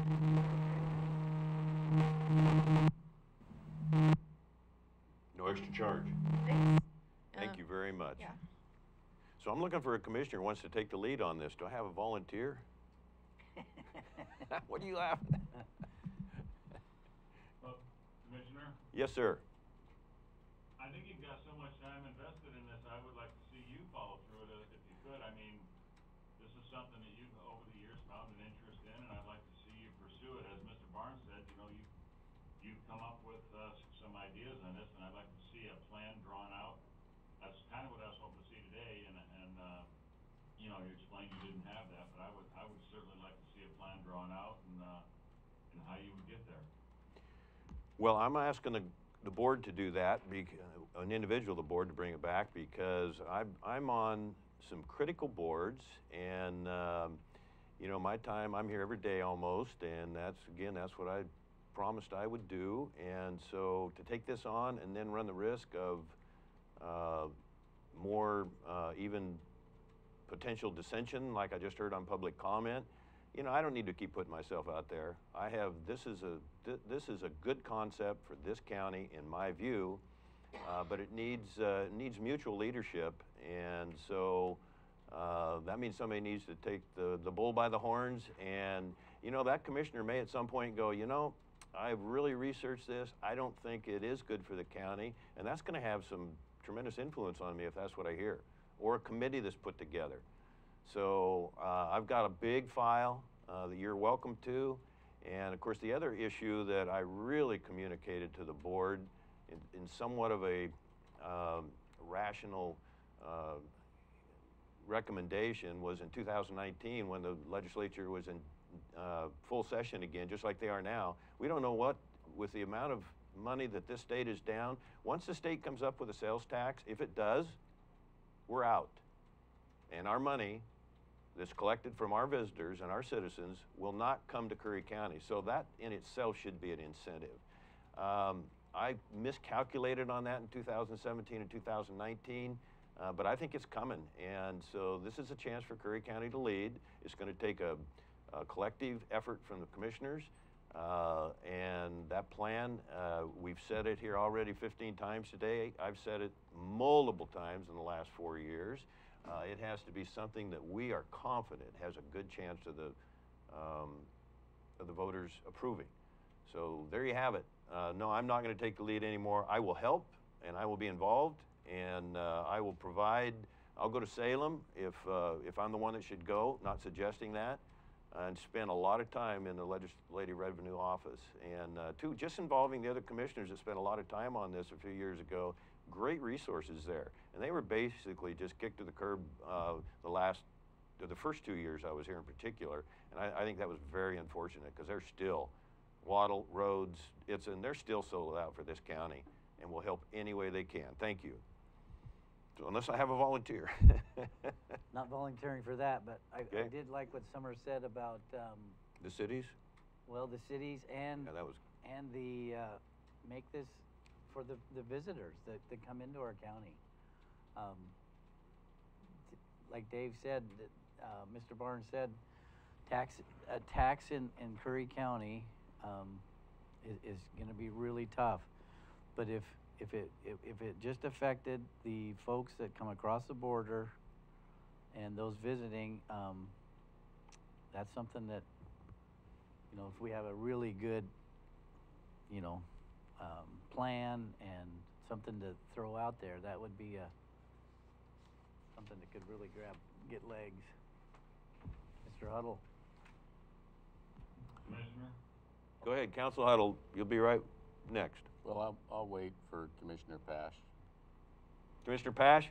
No extra charge. Thanks. Thank Uh, you very much. Yeah. So I'm looking for a commissioner who wants to take the lead on this. Do I have a volunteer? What are you laughing at? Well, Commissioner, Yes, sir. I think you've got so much time invested in this, I would like to see you follow through it uh, if you could. I mean, this is something that you've, over the years, found an interest in, and I'd like to see you pursue it. As Mister Barnes said, you know, you, you've come up with, uh, some ideas on this, and I'd like to see a plan drawn out. That's kind of what I was hoping to see today, and, and, uh, you know, you explained you didn't have that, but I would, I would certainly like to see a plan drawn out and, uh, and how you would get there. Well, I'm asking the, the board to do that, bec- an individual, the board, to bring it back, because I'm, I'm on some critical boards, and, um, you know, my time, I'm here every day almost, and that's, again, that's what I promised I would do. And so to take this on and then run the risk of uh, more uh, even potential dissension, like I just heard on public comment, you know, I don't need to keep putting myself out there. I have, this is a, th this is a good concept for this county, in my view, uh, but it needs, uh, needs mutual leadership. And so uh, that means somebody needs to take the, the bull by the horns. And, you know, that commissioner may at some point go, you know, I've really researched this. I don't think it is good for the county. And that's gonna have some tremendous influence on me if that's what I hear. Or a committee that's put together. So uh, I've got a big file uh, that you're welcome to. And of course, the other issue that I really communicated to the board in, in somewhat of a um, rational uh, recommendation was in two thousand nineteen, when the legislature was in uh, full session again, just like they are now. We don't know what, with the amount of money that this state is down, once the state comes up with a sales tax, if it does, we're out. And our money that's collected from our visitors and our citizens will not come to Curry County. So that in itself should be an incentive. Um, I miscalculated on that in two thousand seventeen and two thousand nineteen, uh, but I think it's coming. And so this is a chance for Curry County to lead. It's gonna take a, a collective effort from the commissioners. Uh, and that plan, uh, we've said it here already fifteen times today. I've said it multiple times in the last four years. Uh, it has to be something that we are confident has a good chance of the, um, of the voters approving. So there you have it. Uh, no, I'm not going to take the lead anymore. I will help, and I will be involved, and uh, I will provide. I'll go to Salem if, uh, if I'm the one that should go, not suggesting that, and spend a lot of time in the Legislative Revenue Office. And uh, two, just involving the other commissioners that spent a lot of time on this a few years ago. Great resources there. And they were basically just kicked to the curb uh, the last, the first two years I was here in particular. And I, I think that was very unfortunate, because they're still, Waddle, roads, it's, and they're still sold out for this county, and will help any way they can. Thank you. So unless I have a volunteer. Not volunteering for that, but I, I Okay. did like what Summer said about, um, The cities? well, the cities and, Yeah, that was, and the, uh, make this for the, the visitors that, that come into our county. Um, t- like Dave said, that, uh, Mister Barnes said, tax, a tax in, in Curry County, um, is, is gonna be really tough. But if, if it, if, if it just affected the folks that come across the border and those visiting, um, that's something that, you know, if we have a really good, you know, um, plan and something to throw out there, that would be a, something that could really grab, get legs. Mister Huddle? Commissioner? Go ahead, Council Huddle, you'll be right next. Well, I'll, I'll wait for Commissioner Pash. Commissioner Pash?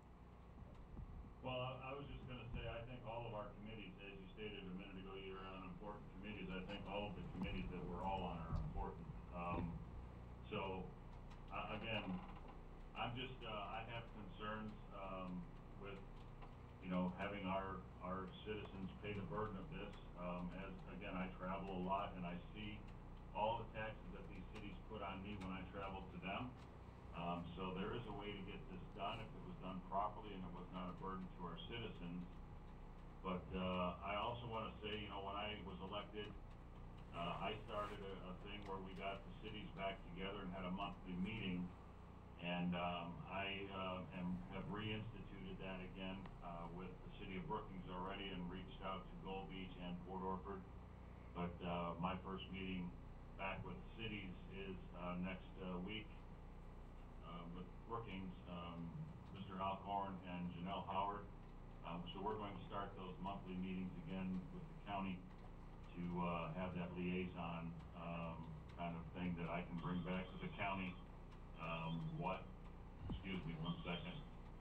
Well, I, I was just gonna say, I think all of our committees, as you stated a minute ago, you're on important committees. I think all of the committees that we're all on are important. Um, so, uh, again, I'm just, uh, I have concerns, um, with, you know, having our, our citizens pay the burden of this. Um, as, again, I travel a lot and I see all the taxes that these cities put on me when I travel to them. Um, so there is a way to get this done if it was done properly and it was not a burden to our citizens. But, uh, I also wanna say, you know, when I was elected, uh, I started a, a thing where we got the cities back together and had a monthly meeting. And, um, I, uh, am, have reinstituted that again, uh, with the city of Brookings already and reached out to Gold Beach and Port Orford. But, uh, my first meeting back with cities is, uh, next, uh, week, uh, with Brookings, um, Mister Alcorn and Janelle Howard. Um, so we're going to start those monthly meetings again with the county to, uh, have that liaison, um, kind of thing that I can bring back to the county. Um, what, excuse me one second.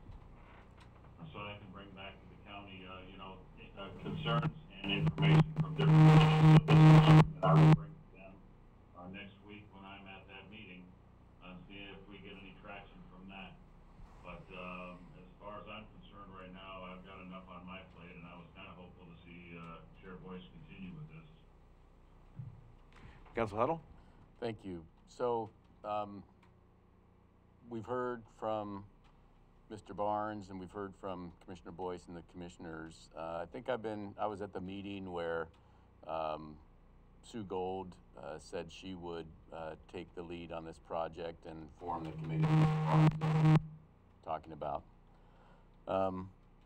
So I can bring back to the county, uh, you know, uh, concerns and information from different cities. So this is something that I will bring to them, uh, next week when I'm at that meeting, uh, see if we get any traction from that. But, um, as far as I'm concerned right now, I've got enough on my plate and I was kinda hopeful to see, uh, Chair Boyce continue with this. Council Huddle? Thank you. So, um, we've heard from Mister Barnes and we've heard from Commissioner Boyce and the commissioners. Uh, I think I've been, I was at the meeting where, um, Sue Gold, uh, said she would, uh, take the lead on this project and form the committee that talking about. Um,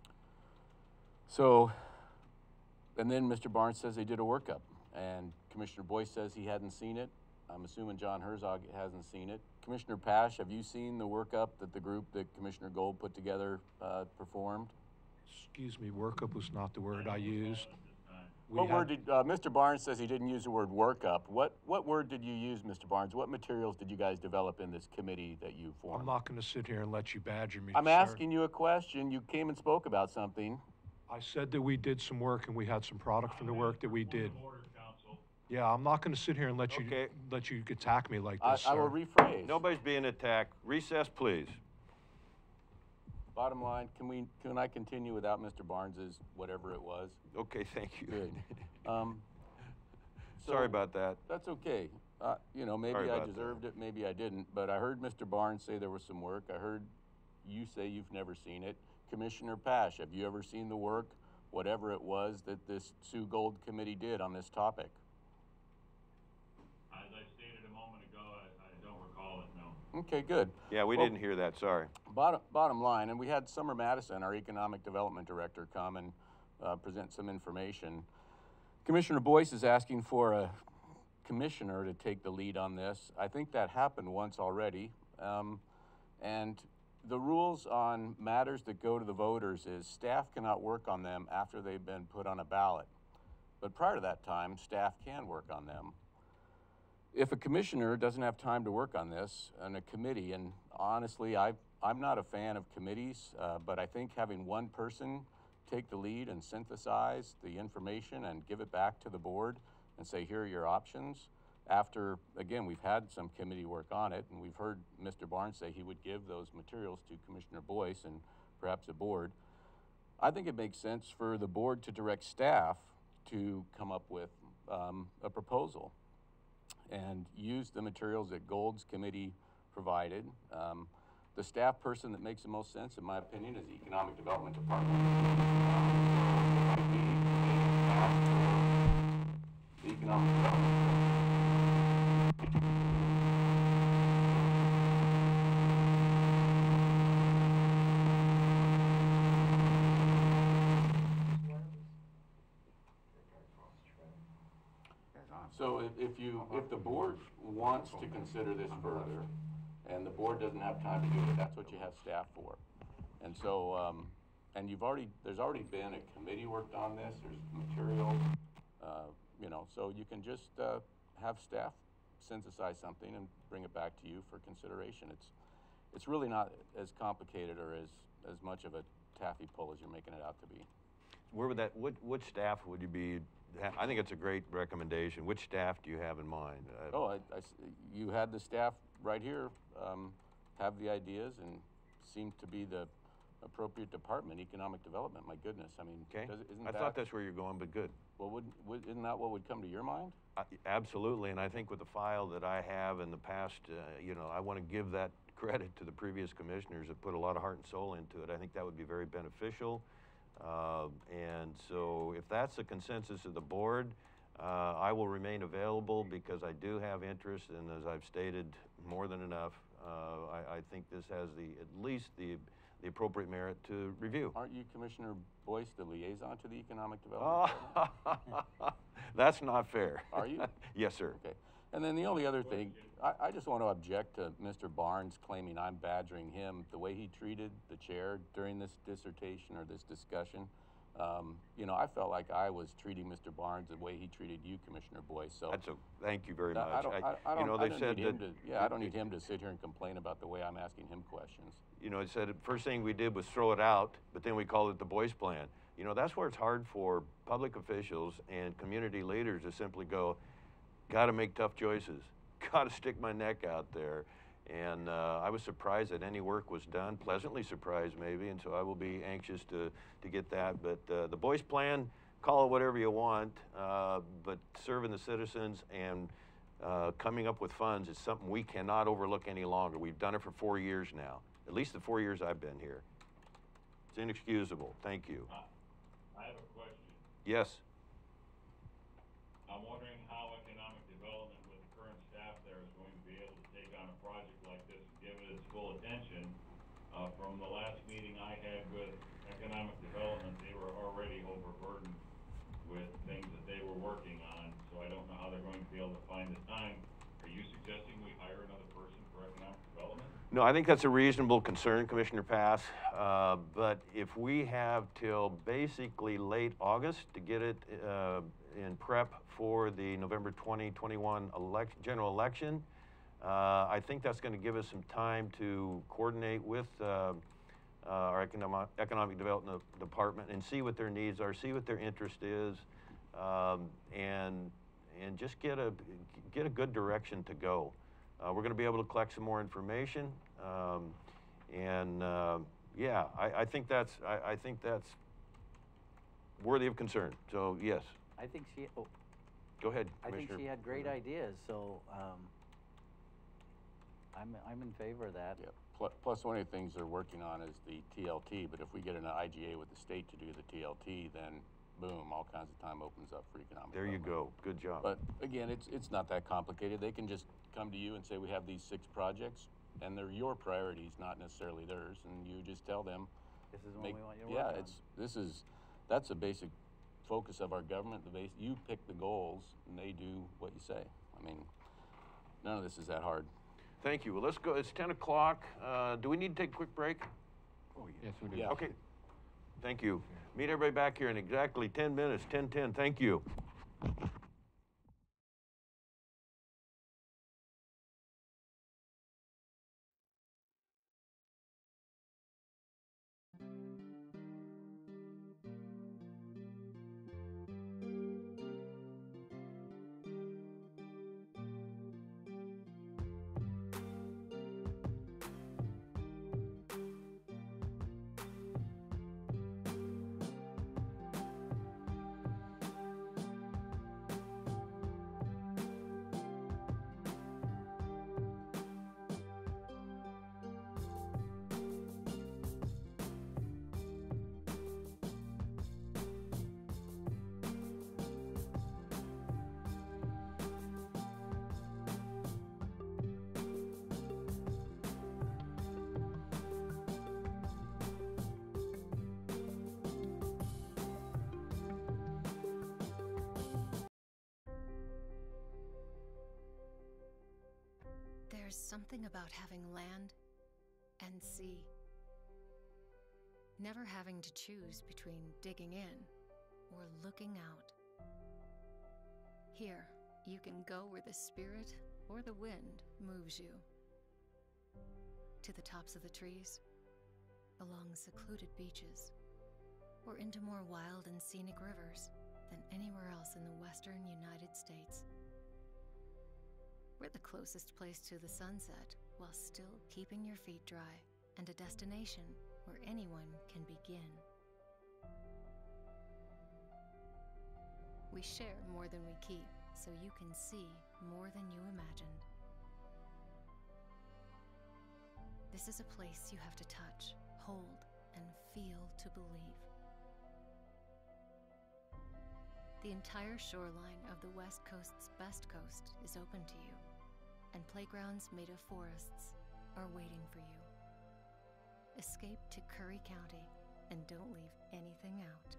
so, and then Mister Barnes says they did a workup and Commissioner Boyce says he hadn't seen it. I'm assuming John Herzog hasn't seen it. Commissioner Pash, have you seen the workup that the group that Commissioner Gold put together, uh, performed? Excuse me, workup was not the word I used. We What had- word did, uh, Mister Barnes says he didn't use the word workup. What, what word did you use, Mister Barnes? What materials did you guys develop in this committee that you formed? I'm not gonna sit here and let you badger me, I'm sir. asking you a question. You came and spoke about something. I said that we did some work and we had some product from the work that we did. Point of order, Council. Yeah, I'm not gonna sit here and let you, Okay. let you attack me like I, this, sir. I will rephrase. Nobody's being attacked. Recess, please. Bottom line, can we, can I continue without Mister Barnes's whatever it was? Okay, thank you. Good. Um, Sorry so- about that. That's okay. Uh, you know, maybe Sorry I about that. deserved it, maybe I didn't, but I heard Mister Barnes say there was some work. I heard you say you've never seen it. Commissioner Pash, have you ever seen the work, whatever it was that this Sue Gold committee did on this topic? As I stated a moment ago, I, I don't recall it, no. Okay, good. Yeah, we Well- didn't hear that, sorry. Bottom, bottom line, and we had Summer Madison, our Economic Development Director, come and uh, present some information. Commissioner Boyce is asking for a commissioner to take the lead on this. I think that happened once already. Um, and the rules on matters that go to the voters is staff cannot work on them after they've been put on a ballot. But prior to that time, staff can work on them. If a commissioner doesn't have time to work on this, and a committee, and honestly, I, I'm not a fan of committees, uh, but I think having one person take the lead and synthesize the information and give it back to the board and say, here are your options. After, again, we've had some committee work on it, and we've heard Mister Barnes say he would give those materials to Commissioner Boyce and perhaps the board. I think it makes sense for the board to direct staff to come up with um, a proposal and use the materials that Gold's committee provided. Um, the staff person that makes the most sense, in my opinion, is the Economic Development Department. Um, so it might be a task for the Economic Development Department to So if, if you, if the board wants to consider this further, and the board doesn't have time to do it, that's what you have staff for. And so, um, and you've already, there's already been a committee worked on this, there's materials, uh, you know, so you can just, uh, have staff synthesize something and bring it back to you for consideration. It's, it's really not as complicated or as, as much of a taffy pull as you're making it out to be. Where would that, what, which staff would you be, I think it's a great recommendation. Which staff do you have in mind? Uh, Oh, I, I s- you had the staff right here, um, have the ideas and seem to be the appropriate department, economic development, my goodness, I mean, Okay, does, isn't I that? thought that's where you're going, but good. Well, would, would, isn't that what would come to your mind? Uh, Absolutely, and I think with the file that I have in the past, uh, you know, I want to give that credit to the previous commissioners that put a lot of heart and soul into it. I think that would be very beneficial. Uh, and so if that's the consensus of the board, uh, I will remain available because I do have interest, and as I've stated more than enough, uh, I, I think this has the, at least the, the appropriate merit to review. Aren't you, Commissioner Boyce, the liaison to the Economic Development Department? Oh, that's not fair. Are you? Yes, sir. Okay. And then the only other thing, I, I just want to object to Mister Barnes claiming I'm badgering him. The way he treated the chair during this dissertation or this discussion, um, you know, I felt like I was treating Mister Barnes the way he treated you, Commissioner Boyce. So That's a, thank you very I- much. I don't, I, I you don't, know, I they don't said need him that, to, yeah, I don't need him to sit here and complain about the way I'm asking him questions. you know, it said the first thing we did was throw it out, but then we called it the Boyce Plan. You know, that's where it's hard for public officials and community leaders to simply go, got to make tough choices, got to stick my neck out there. And uh, I was surprised that any work was done, pleasantly surprised maybe, and so I will be anxious to, to get that. But uh, the Boyce Plan, call it whatever you want, uh, but serving the citizens and uh, coming up with funds is something we cannot overlook any longer. We've done it for four years now, at least the four years I've been here. It's inexcusable. Thank you. Uh, I have a question. Yes. I'm wondering how economic development with the current staff there is going to be able to take on a project like this and give it its full attention. Uh, from the last meeting I had with economic development, they were already overburdened with things that they were working on, so I don't know how they're going to be able to find the time. Are you suggesting we hire another person for economic development? No, I think that's a reasonable concern, Commissioner Pass. Uh, but if we have till basically late August to get it uh, in prep for the November twenty twenty-one elect general election, uh, I think that's going to give us some time to coordinate with uh, uh, our economic, economic development department and see what their needs are, see what their interest is, um, and and just get a get a good direction to go. Uh, we're going to be able to collect some more information, um, and uh, yeah, I, I think that's I, I think that's worthy of concern. So yes, I think she, oh, go ahead, I think Commissioner. she had great ideas, so, um, I'm, I'm in favor of that. Yeah. Plus, plus, one of the things they're working on is the T L T, but if we get an I G A with the state to do the T L T, then boom, all kinds of time opens up for economic There you development. go. Good job. But again, it's, it's not that complicated. They can just come to you and say, we have these six projects, and they're your priorities, not necessarily theirs, and you just tell them, This is the one make, we want you to yeah, work on. it's, this is, that's a basic focus of our government. The base, you pick the goals, and they do what you say. I mean, none of this is that hard. Thank you. Well, let's go. It's ten o'clock. Uh, do we need to take a quick break? Oh, yes, we do. Yeah. Okay. Thank you. Meet everybody back here in exactly ten minutes. ten ten. Thank you. There's something about having land and sea. Never having to choose between digging in or looking out. Here, you can go where the spirit or the wind moves you. To the tops of the trees, along secluded beaches, or into more wild and scenic rivers than anywhere else in the western United States. We're the closest place to the sunset while still keeping your feet dry, and a destination where anyone can begin. We share more than we keep, so you can see more than you imagined. This is a place you have to touch, hold, and feel to believe. The entire shoreline of the West Coast's best coast is open to you, and playgrounds made of forests are waiting for you. Escape to Curry County and don't leave anything out.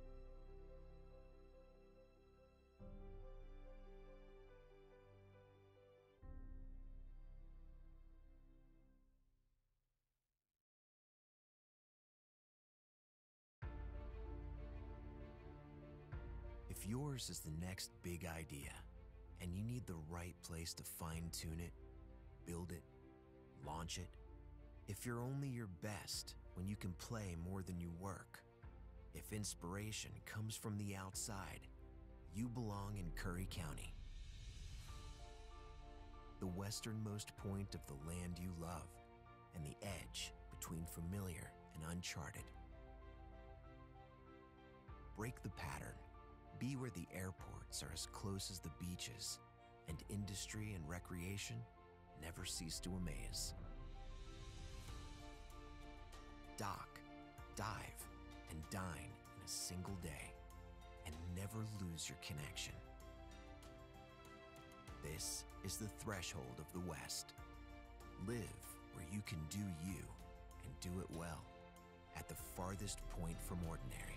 If yours is the next big idea, and you need the right place to fine-tune it, build it, launch it, if you're only your best when you can play more than you work, if inspiration comes from the outside, you belong in Curry County. The westernmost point of the land you love, and the edge between familiar and uncharted. Break the pattern. Be where the airports are as close as the beaches, and industry and recreation never cease to amaze. Dock, dive, and dine in a single day, and never lose your connection. This is the threshold of the West. Live where you can do you, and do it well, at the farthest point from ordinary.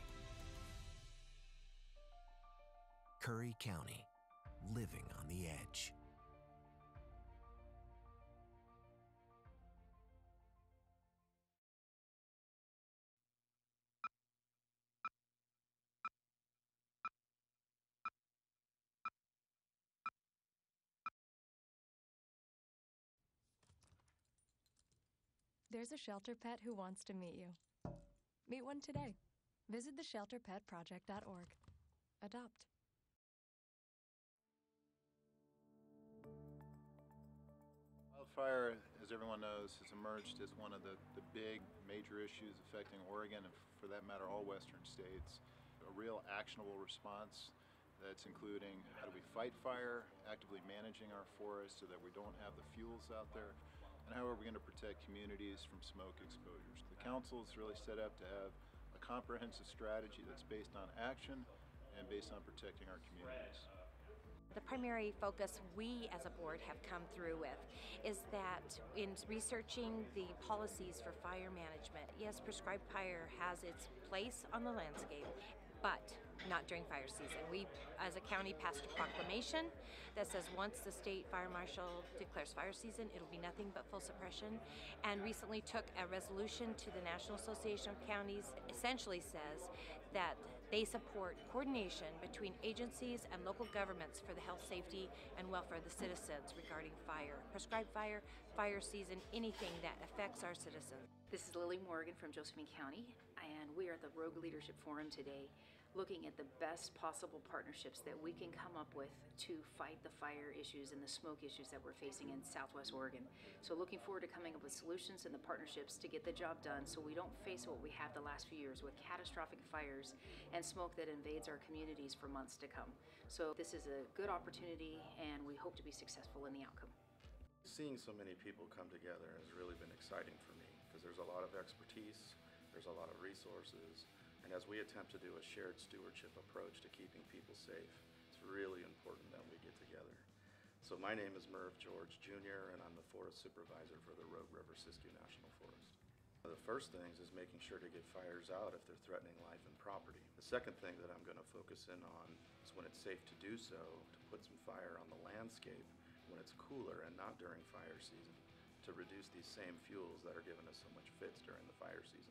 Curry County, living on the edge. There's a shelter pet who wants to meet you. Meet one today. Visit the shelter pet project dot org. Adopt. Wildfire, as everyone knows, has emerged as one of the, the big major issues affecting Oregon, and for that matter all western states. A real actionable response that's including how do we fight fire, actively managing our forests so that we don't have the fuels out there, and how are we going to protect communities from smoke exposures. The council is really set up to have a comprehensive strategy that's based on action and based on protecting our communities. The primary focus we as a board have come through with is that in researching the policies for fire management, yes, prescribed fire has its place on the landscape, but not during fire season. We, as a county, passed a proclamation that says once the state fire marshal declares fire season, it'll be nothing but full suppression, and recently took a resolution to the National Association of Counties, essentially says that they support coordination between agencies and local governments for the health, safety, and welfare of the citizens regarding fire. Prescribed fire, fire season, anything that affects our citizens. This is Lily Morgan from Josephine County, and we are at the Rogue Leadership Forum today, looking at the best possible partnerships that we can come up with to fight the fire issues and the smoke issues that we're facing in Southwest Oregon. So looking forward to coming up with solutions and the partnerships to get the job done so we don't face what we have the last few years with catastrophic fires and smoke that invades our communities for months to come. So this is a good opportunity, and we hope to be successful in the outcome. Seeing so many people come together has really been exciting for me because there's a lot of expertise, there's a lot of resources, and as we attempt to do a shared stewardship approach to keeping people safe, it's really important that we get together. So my name is Merv George Junior and I'm the Forest Supervisor for the Rogue River Siskiyou National Forest. The first things is making sure to get fires out if they're threatening life and property. The second thing that I'm going to focus in on is when it's safe to do so, to put some fire on the landscape when it's cooler and not during fire season to reduce these same fuels that are giving us so much fits during the fire season.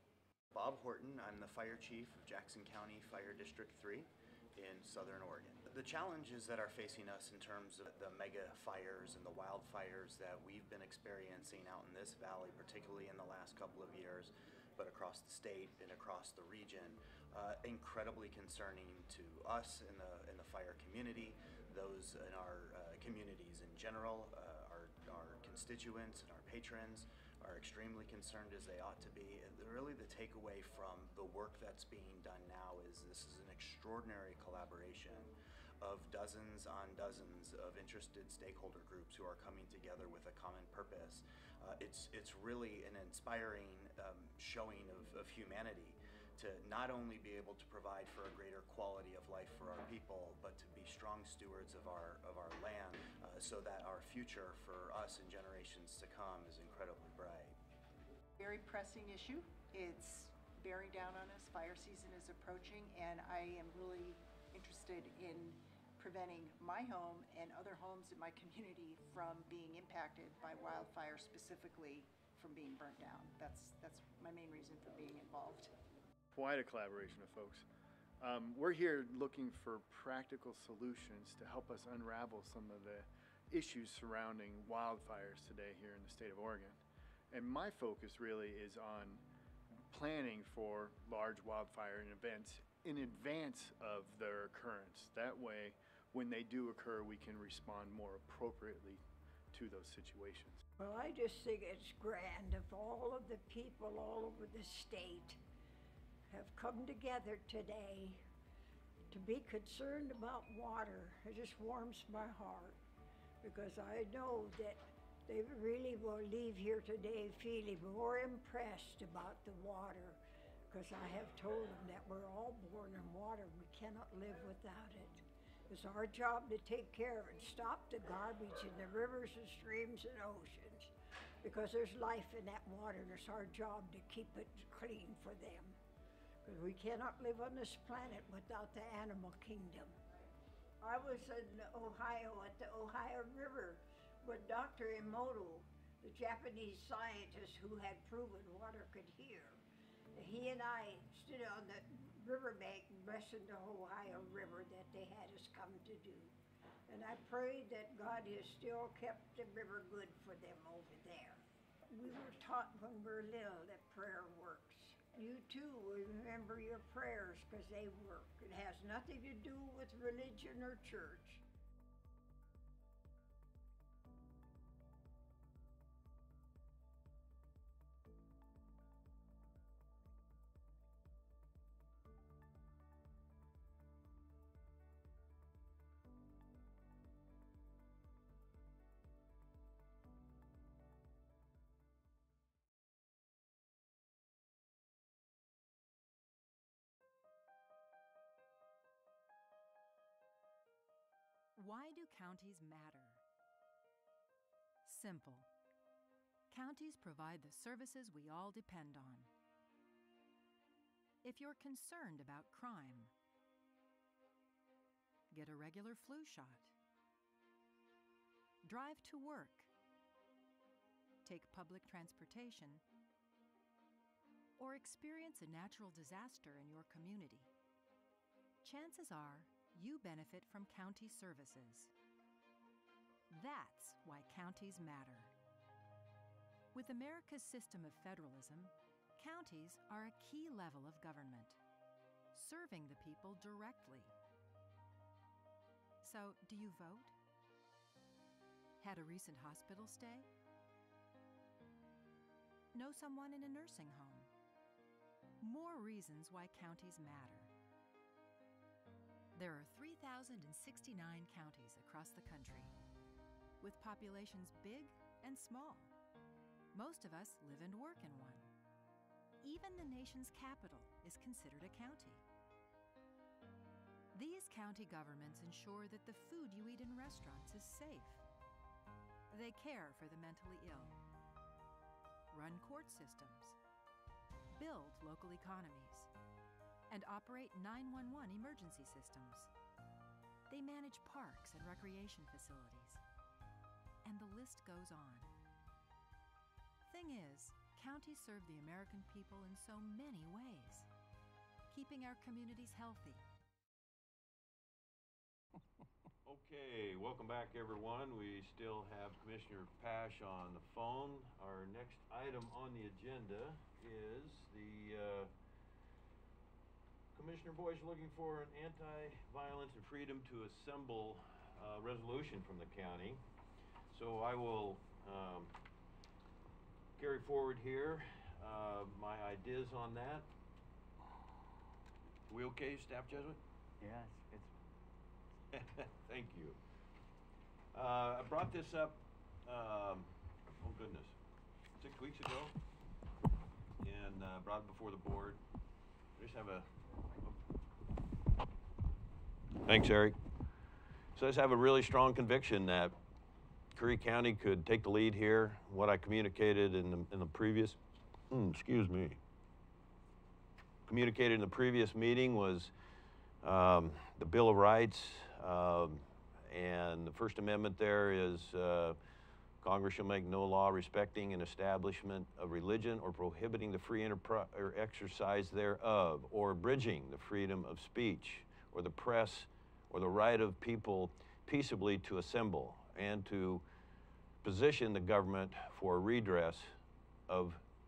Bob Horton, I'm the fire chief of Jackson County Fire District three in Southern Oregon. The challenges that are facing us in terms of the mega fires and the wildfires that we've been experiencing out in this valley, particularly in the last couple of years, but across the state and across the region, uh, incredibly concerning to us in the in the fire community, those in our uh, communities in general, uh, our, our constituents and our patrons are extremely concerned, as they ought to be. And really the takeaway from the work that's being done now is this is an extraordinary collaboration of dozens on dozens of interested stakeholder groups who are coming together with a common purpose. Uh, it's, it's really an inspiring um, showing of, of humanity to not only be able to provide for a greater quality of life for our people, but to be strong stewards of our, of our land uh, so that our future for us and generations to come is incredibly bright. Very pressing issue. It's bearing down on us. Fire season is approaching, and I am really interested in preventing my home and other homes in my community from being impacted by wildfire, specifically from being burnt down. That's, that's my main reason for being involved. Quite a collaboration of folks. Um, we're here looking for practical solutions to help us unravel some of the issues surrounding wildfires today here in the state of Oregon. And my focus really is on planning for large wildfire events in advance of their occurrence. That way, when they do occur, we can respond more appropriately to those situations. Well, I just think it's grand if all of the people all over the state have come together today to be concerned about water. It just warms my heart, because I know that they really will leave here today feeling more impressed about the water, because I have told them that we're all born in water. We cannot live without it. It's our job to take care of it, stop the garbage in the rivers and streams and oceans, because there's life in that water, and it's our job to keep it clean for them. Because we cannot live on this planet without the animal kingdom. I was in Ohio at the Ohio River with Doctor Emoto, the Japanese scientist who had proven water could hear. He and I stood on the riverbank and listened to the Ohio River that they had us come to do. And I prayed that God has still kept the river good for them over there. We were taught when we were little that prayer works. You too remember your prayers, because they work. It has nothing to do with religion or church. Why do counties matter? Simple. Counties provide the services we all depend on. If you're concerned about crime, get a regular flu shot. Drive to work. Take public transportation. Or experience a natural disaster in your community. Chances are you benefit from county services. That's why counties matter. With America's system of federalism, counties are a key level of government, serving the people directly. So, do you vote? Had a recent hospital stay? Know someone in a nursing home? More reasons why counties matter. There are three thousand sixty-nine counties across the country, with populations big and small. Most of us live and work in one. Even the nation's capital is considered a county. These county governments ensure that the food you eat in restaurants is safe. They care for the mentally ill, run court systems, build local economies, and operate nine one one emergency systems. They manage parks and recreation facilities, and the list goes on. Thing is, counties serve the American people in so many ways, keeping our communities healthy. Okay, welcome back everyone. We still have Commissioner Pash on the phone. Our next item on the agenda is the uh, Commissioner Boyce looking for an anti-violence and freedom to assemble uh, resolution from the county. So I will um, carry forward here uh, my ideas on that. We okay, Staff Jesuit? Yeah, it's, it's Thank you. Uh, I brought this up, um, oh goodness, six weeks ago, and uh, brought it before the board. I just have a, oh. Thanks, Eric. So I just have a really strong conviction that Curry County could take the lead here. What I communicated in the, in the previous, mm, excuse me, communicated in the previous meeting was um, the Bill of Rights. Um, and the First Amendment there is uh, Congress shall make no law respecting an establishment of religion or prohibiting the free enterprise or exercise thereof, or abridging the freedom of speech or the press or the right of people peaceably to assemble and to position the government for redress of,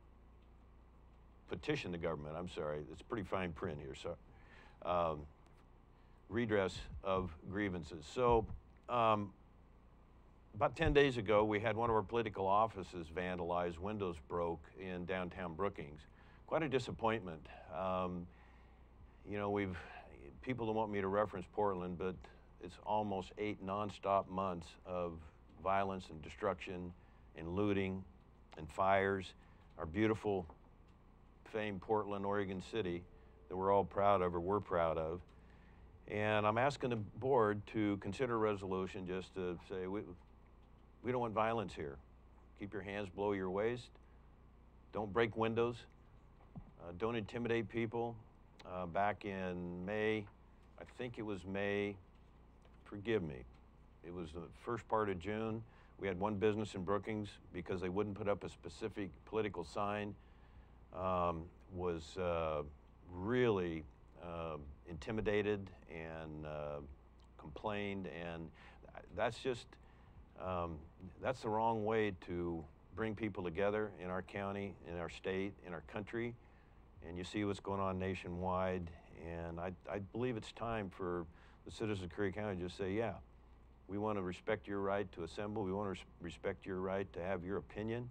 petition the government, I'm sorry, it's pretty fine print here, so. Um, redress of grievances. So um, about ten days ago, we had one of our political offices vandalized, windows broke in downtown Brookings. Quite a disappointment. Um, you know, we've, people don't want me to reference Portland, but it's almost eight nonstop months of violence and destruction and looting and fires. Our beautiful, famed Portland, Oregon city that we're all proud of, or we're proud of. And I'm asking the board to consider a resolution just to say, we, we don't want violence here. Keep your hands below your waist. Don't break windows. Uh, don't intimidate people. Uh, back in May, I think it was May, forgive me, it was the first part of June, we had one business in Brookings, because they wouldn't put up a specific political sign, um, was uh, really uh, intimidated and uh, complained, and that's just, um, that's the wrong way to bring people together in our county, in our state, in our country. And you see what's going on nationwide, and I, I believe it's time for the citizens of Curry County to just say, yeah, we want to respect your right to assemble, we want to res respect your right to have your opinion,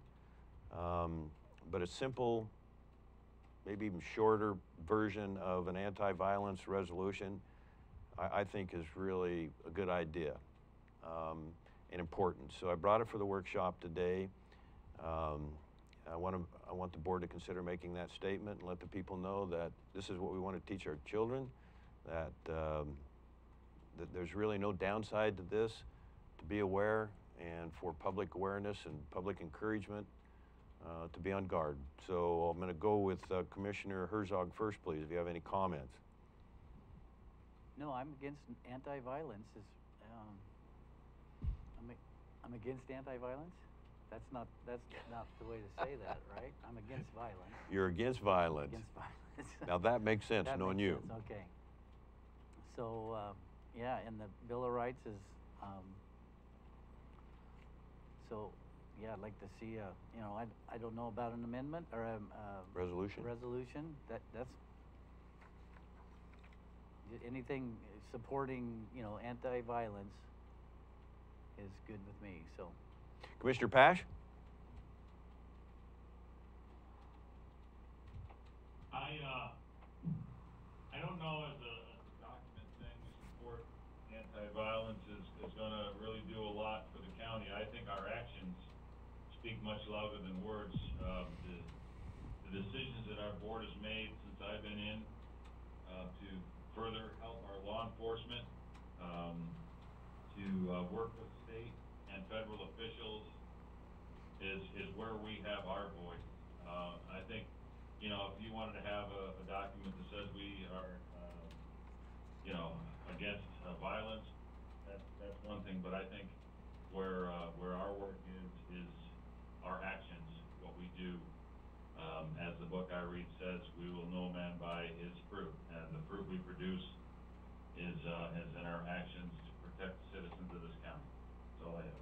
um, but a simple, maybe even shorter version of an anti-violence resolution, I, I think is really a good idea um, and important. So I brought it for the workshop today. Um, I want to, I want the board to consider making that statement and let the people know that this is what we want to teach our children, that, um, that there's really no downside to this, to be aware, and for public awareness and public encouragement uh, to be on guard. So I'm going to go with uh, Commissioner Herzog first, please, if you have any comments. No, I'm against anti-violence. Is, um, I'm, I'm against anti-violence? That's not, that's not the way to say that, right? I'm against violence. You're against violence. Against violence. Now that makes sense, that knowing makes you. Sense. Okay. So, um, yeah, and the Bill of Rights is, um, so, yeah, I'd like to see a, you know, I, I don't know about an amendment or a, a resolution. Resolution. That that's anything supporting, you know, anti-violence is good with me. So. Commissioner Pash? I, uh, I don't know as a, as a document saying we support anti-violence is, is gonna really do a lot for the county. I think our actions speak much louder than words. Um, the, the decisions that our board has made since I've been in, uh, to further help our law enforcement, um, to, uh, work with state and federal officials is, is where we have our voice. Uh, I think, you know, if you wanted to have a, a document that says we are, uh, you know, against uh, violence, that's, that's one thing, but I think where, uh, where our work is, is our actions, what we do. Um, as the book I read says, we will know man by his fruit, and the fruit we produce is, uh, is in our actions to protect the citizens of this county. That's all I have.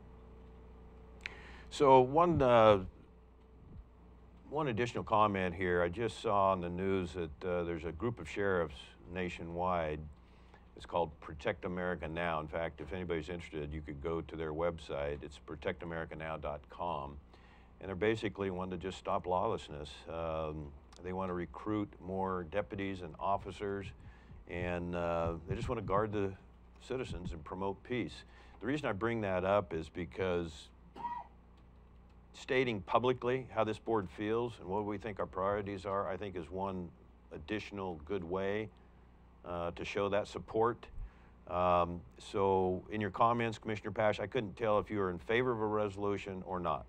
So one, uh, one additional comment here. I just saw on the news that uh, there's a group of sheriffs nationwide. It's called Protect America Now. In fact, if anybody's interested, you could go to their website. It's protect america now dot com. And they're basically wanting to just stop lawlessness. Um, they want to recruit more deputies and officers, and uh, they just want to guard the citizens and promote peace. The reason I bring that up is because stating publicly how this board feels and what we think our priorities are, I think is one additional good way uh, to show that support. Um, so in your comments, Commissioner Pash, I couldn't tell if you were in favor of a resolution or not.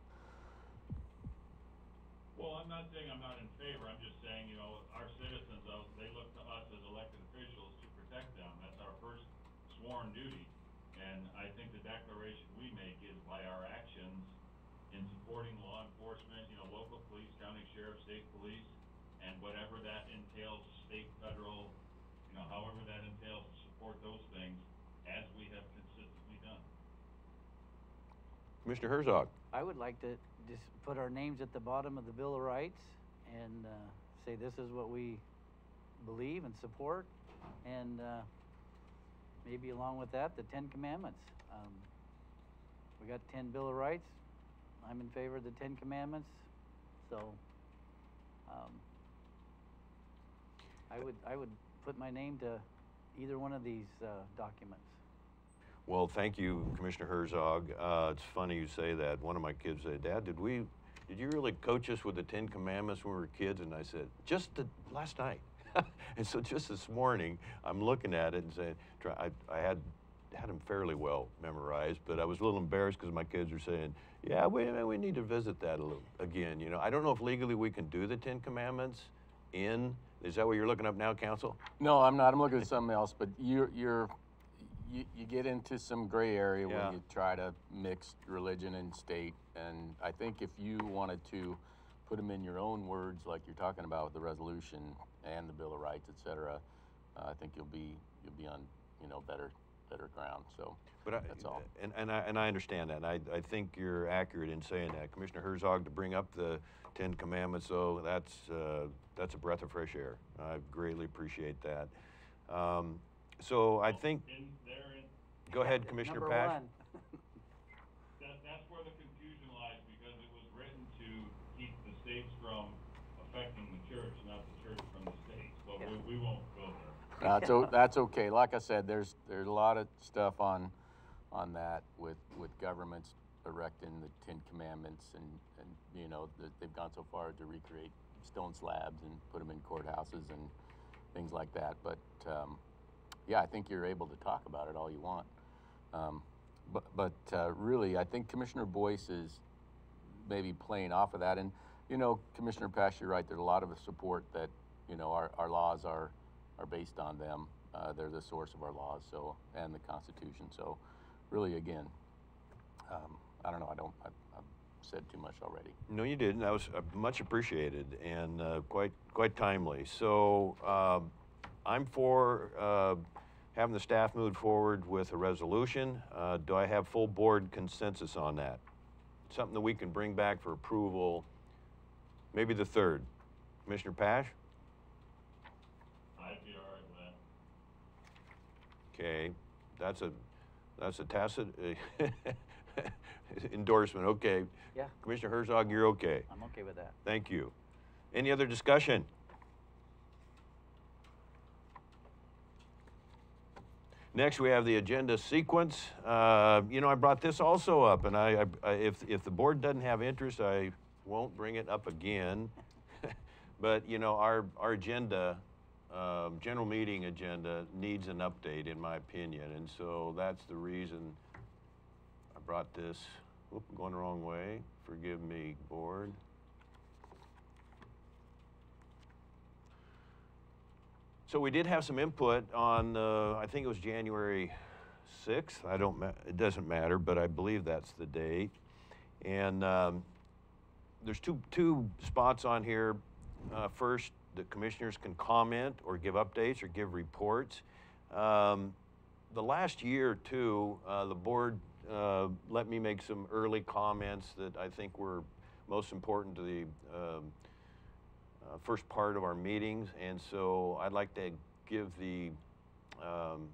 Well, I'm not saying I'm not in favor. I'm just saying, you know, our citizens, uh, they look to us as elected officials to protect them. That's our first sworn duty. And I think the declaration we make is by our actions in supporting law enforcement, you know, local police, county sheriff, state police, and whatever that entails, state, federal, you know, however that entails to support those things as we have consistently done. Commissioner Herzog. I would like to just put our names at the bottom of the Bill of Rights and uh, say this is what we believe and support, and uh, maybe along with that, the Ten Commandments. Um, we got ten Bill of Rights. I'm in favor of the Ten Commandments, so um, I would I would put my name to either one of these uh, documents. Well, thank you, Commissioner Herzog. Uh, it's funny you say that. One of my kids said, "Dad, did we, did you really coach us with the Ten Commandments when we were kids?" And I said, "Just the, last night." And so just this morning, I'm looking at it and saying, try, I, I had had them fairly well memorized, but I was a little embarrassed because my kids were saying, "Yeah, we we need to visit that a little again." You know, I don't know if legally we can do the Ten Commandments in. Is that what you're looking up now, Counsel? No, I'm not. I'm looking at something else. But you're you're you, you get into some gray area Yeah. when you try to mix religion and state. And I think if you wanted to put them in your own words, like you're talking about with the resolution and the Bill of Rights, et cetera, uh, I think you'll be you'll be on you know better better ground. So But I, that's all. And, and, I, and I understand that. And I, I think you're accurate in saying that. Commissioner Herzog, to bring up the Ten Commandments, though, that's, uh, that's a breath of fresh air. I greatly appreciate that. Um, so I think, In there, in, go ahead, Commissioner Number Pash. one. that, that's where the confusion lies, because it was written to keep the states from affecting the church, not the church from the states. But Yeah. we, we won't go there. That's o- that's okay. Like I said, there's there's a lot of stuff on on that with with governments erecting the Ten Commandments, and and you know the, they've gone so far to recreate stone slabs and put them in courthouses and things like that. But um, yeah, I think you're able to talk about it all you want. Um, but but uh, really, I think Commissioner Boyce is maybe playing off of that. And you know, Commissioner Pash, you're right. There's a lot of support that you know our our laws are. are based on them. Uh, they're the source of our laws, so, and the Constitution. So really, again, um, I don't know, I don't, I, I've said too much already. No, you didn't. That was uh, much appreciated and uh, quite quite timely. So um, I'm for uh, having the staff move forward with a resolution. Uh, do I have full board consensus on that? Something that we can bring back for approval, maybe the third. Commissioner Pash? I'd be all right with that. Okay, that's a that's a tacit uh, endorsement. Okay. Yeah. Commissioner Herzog, you're okay. I'm okay with that. Thank you. Any other discussion? Next, we have the agenda sequence. Uh, you know, I brought this also up, and I, I, I if if the board doesn't have interest, I won't bring it up again. But you know, our our agenda. Uh, general meeting agenda needs an update, in my opinion, and so that's the reason I brought this. Whoop, I'm going the wrong way. Forgive me, board. So we did have some input on, uh, I think it was January sixth. I don't, ma- it doesn't matter, but I believe that's the date. And um, there's two, two spots on here. Uh, first, the commissioners can comment or give updates or give reports. Um, the last year or two, uh, the board uh, let me make some early comments that I think were most important to the um, uh, first part of our meetings. And so I'd like to give the um,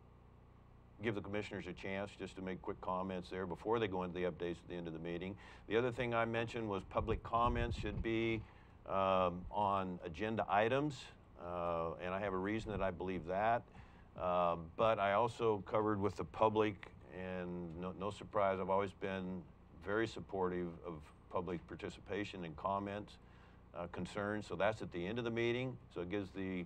give the commissioners a chance just to make quick comments there before they go into the updates at the end of the meeting. The other thing I mentioned was public comments should be um, on agenda items, uh, and I have a reason that I believe that. Uh, but I also covered with the public, and no, no surprise, I've always been very supportive of public participation and comments, uh, concerns. So that's at the end of the meeting. So it gives the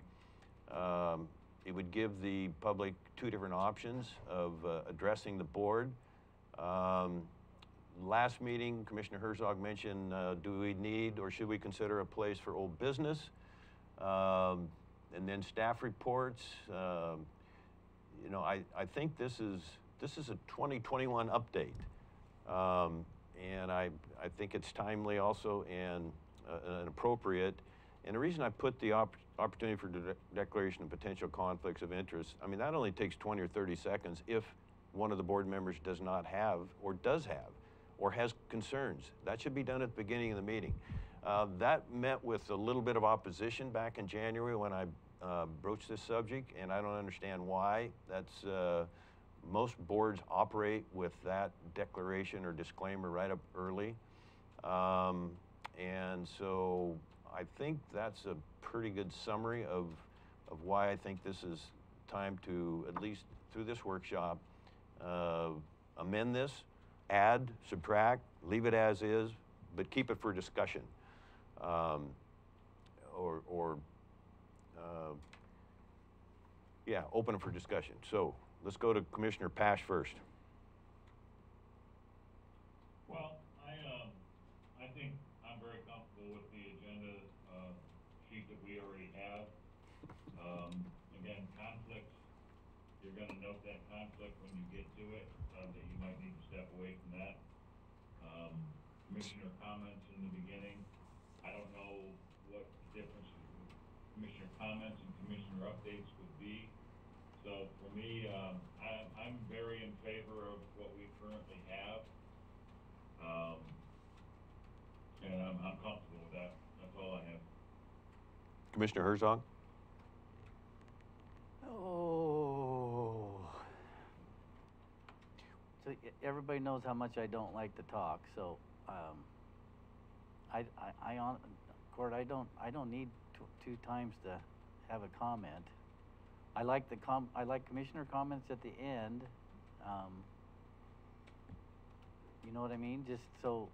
um, It would give the public two different options of uh, addressing the board. Um, last meeting, Commissioner Herzog mentioned, uh, do we need or should we consider a place for old business? Um, and then staff reports. Um, you know, I, I think this is, this is a twenty twenty-one update. Um, and I, I think it's timely also and, uh, and appropriate. And the reason I put the op opportunity for de declaration of potential conflicts of interest, I mean, that only takes twenty or thirty seconds if one of the board members does not have, or does have, or has concerns. That should be done at the beginning of the meeting. Uh, that met with a little bit of opposition back in January when I uh, broached this subject, and I don't understand why. That's, uh, most boards operate with that declaration or disclaimer right up early. Um, and so I think that's a pretty good summary of, of why I think this is time to, at least through this workshop, uh, amend this, add, subtract, leave it as is, but keep it for discussion. Um, or, or uh, yeah, open it for discussion. So let's go to Commissioner Pash first. Well, I, um, I think I'm very comfortable with the agenda uh, sheet that we already have. Um, again, conflicts, you're going to note that conflict when you get to it, uh, that you might need to step away from that. Um, commissioner comments in the beginning, I don't know what the difference between commissioner comments and commissioner updates would be. So for me, um, I, I'm very in favor of what we currently have. Um, and I'm, I'm comfortable with that. That's all I have. Commissioner Herzog? Oh. So e- everybody knows how much I don't like to talk, so, um, I, I, I on, Court, I don't, I don't need t two times to have a comment. I like the com, I like commissioner comments at the end, um, you know what I mean? Just so,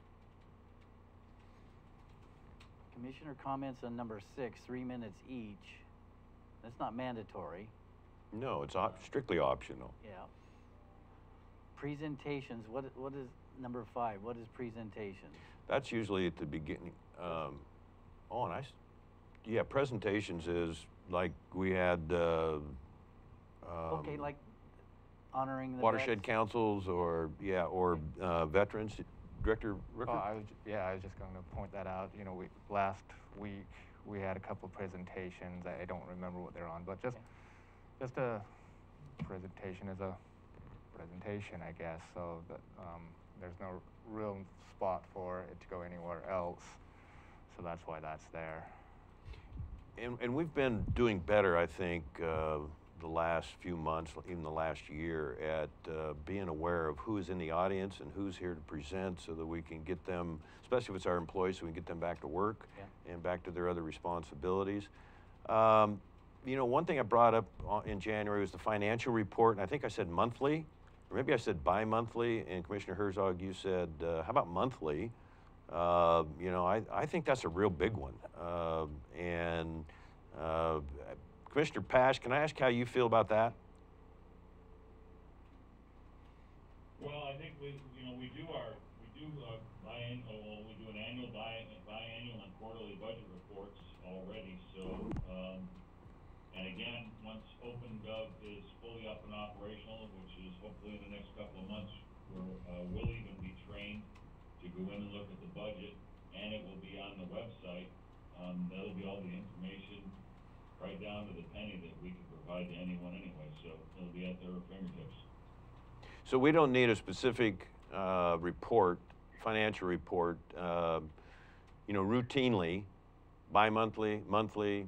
commissioner comments on number six, three minutes each. That's not mandatory. No, it's op strictly optional. Yeah. Presentations, what, what is number five? What is presentations? That's usually at the beginning. Um, oh, and I, s- yeah, presentations is like we had, uh, um, Okay, like honoring the watershed vets? councils or, yeah, or uh, veterans. Director Rooker? Oh, I was, ju- yeah, I was just going to point that out. You know, we, last week we had a couple of presentations. I, I don't remember what they're on, but just just a presentation is a presentation, I guess. So that um, there's no real spot for it to go anywhere else. So that's why that's there. And, and we've been doing better, I think, uh, the last few months, even the last year, at uh, being aware of who's in the audience and who's here to present so that we can get them, especially if it's our employees, so we can get them back to work Yeah. and back to their other responsibilities. Um, you know, one thing I brought up on- in January was the financial report, and I think I said monthly, or maybe I said bi-monthly, and Commissioner Herzog, you said, uh, how about monthly? Uh, you know, I, I think that's a real big one. Uh, and uh, Commissioner Pash, can I ask how you feel about that? Well, I think we, you know, we do our, we do uh, biannual, we do an annual, bi biannual and quarterly budget reports already. So, um, and again, once OpenGov is fully up and operational, which is hopefully in the next couple of months, where, uh, we'll even be trained to go in and look at the budget, and it will be on the website. Um, that'll be all the information, right down to the penny, that we can provide to anyone anyway, so it'll be at their fingertips. So we don't need a specific uh, report, financial report, uh, you know, routinely, bi-monthly, monthly,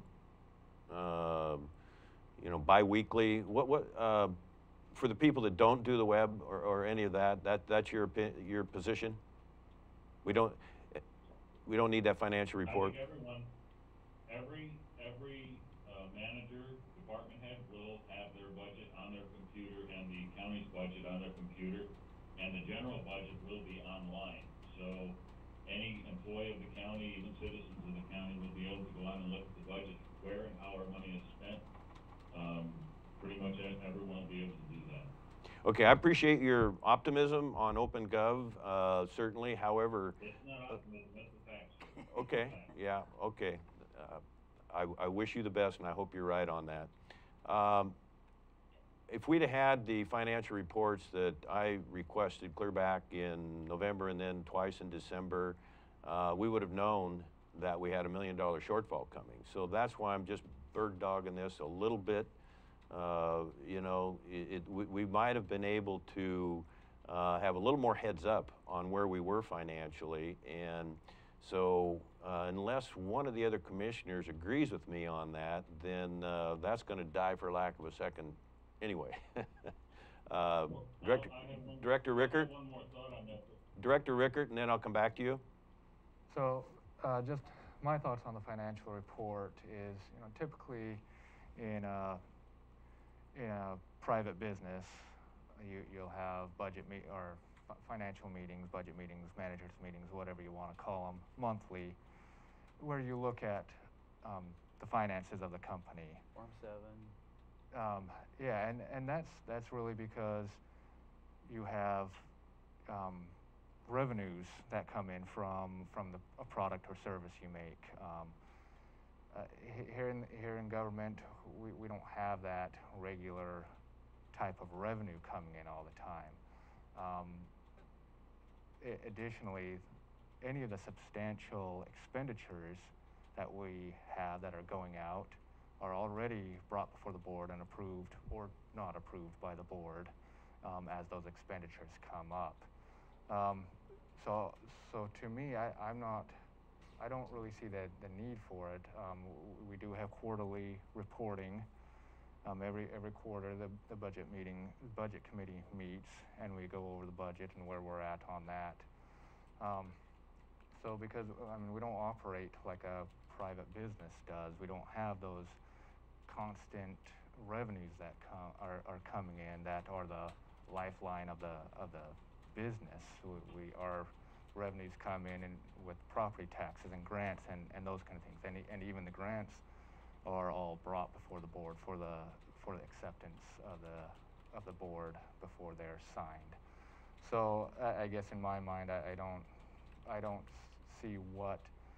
uh, you know, bi-weekly. What what uh, for the people that don't do the web or, or any of that? That that's your opi- your position. We don't we don't need that financial report. I think everyone, every every uh, manager, department head will have their budget on their computer and the county's budget on their computer, and the general budget will be online. So any employee of the county, even citizens of the county, will be able to go on and look at the budget, where and how our money is spent. Um, pretty much e- everyone will be able to do that. Okay, I appreciate your optimism on OpenGov, uh, certainly. However, It's not optimism, it's the facts. okay, yeah, okay. Uh, I, I wish you the best, and I hope you're right on that. Um, if we'd have had the financial reports that I requested clear back in November and then twice in December, uh, we would have known that we had a million dollar shortfall coming. So that's why I'm just bird dogging this a little bit. Uh, you know, it, it, we, we might have been able to uh, have a little more heads up on where we were financially. And so uh, unless one of the other commissioners agrees with me on that, then uh, that's going to die for lack of a second anyway. uh, Director, I have one- Director I have Rickert? One more thought on that. Director Rickert, and then I'll come back to you. So, uh, just my thoughts on the financial report is, you know, typically in a, in a private business, you, you'll have budget me, or f- financial meetings, budget meetings, managers meetings, whatever you want to call them, monthly, where you look at um, the finances of the company. Form seven. Um, yeah, and, and that's that's really because you have um, revenues that come in from from the a product or service you make. Um, uh, he- here in here in government, we, we don't have that regular type of revenue coming in all the time. Um, a- additionally, any of the substantial expenditures that we have that are going out are already brought before the board and approved or not approved by the board um, as those expenditures come up. Um, so, so to me, I, I'm not, I don't really see the, the need for it. Um, w- we do have quarterly reporting. Um, every every quarter, the, the budget meeting, budget committee meets, and we go over the budget and where we're at on that. Um, so, because I mean, we don't operate like a private business does. We don't have those constant revenues that come are, are coming in that are the lifeline of the of the business. We, we our revenues come in and with property taxes and grants and, and those kind of things, and and even the grants are all brought before the board for the for the acceptance of the of the board before they're signed. So I, I guess in my mind, I, I don't I don't see what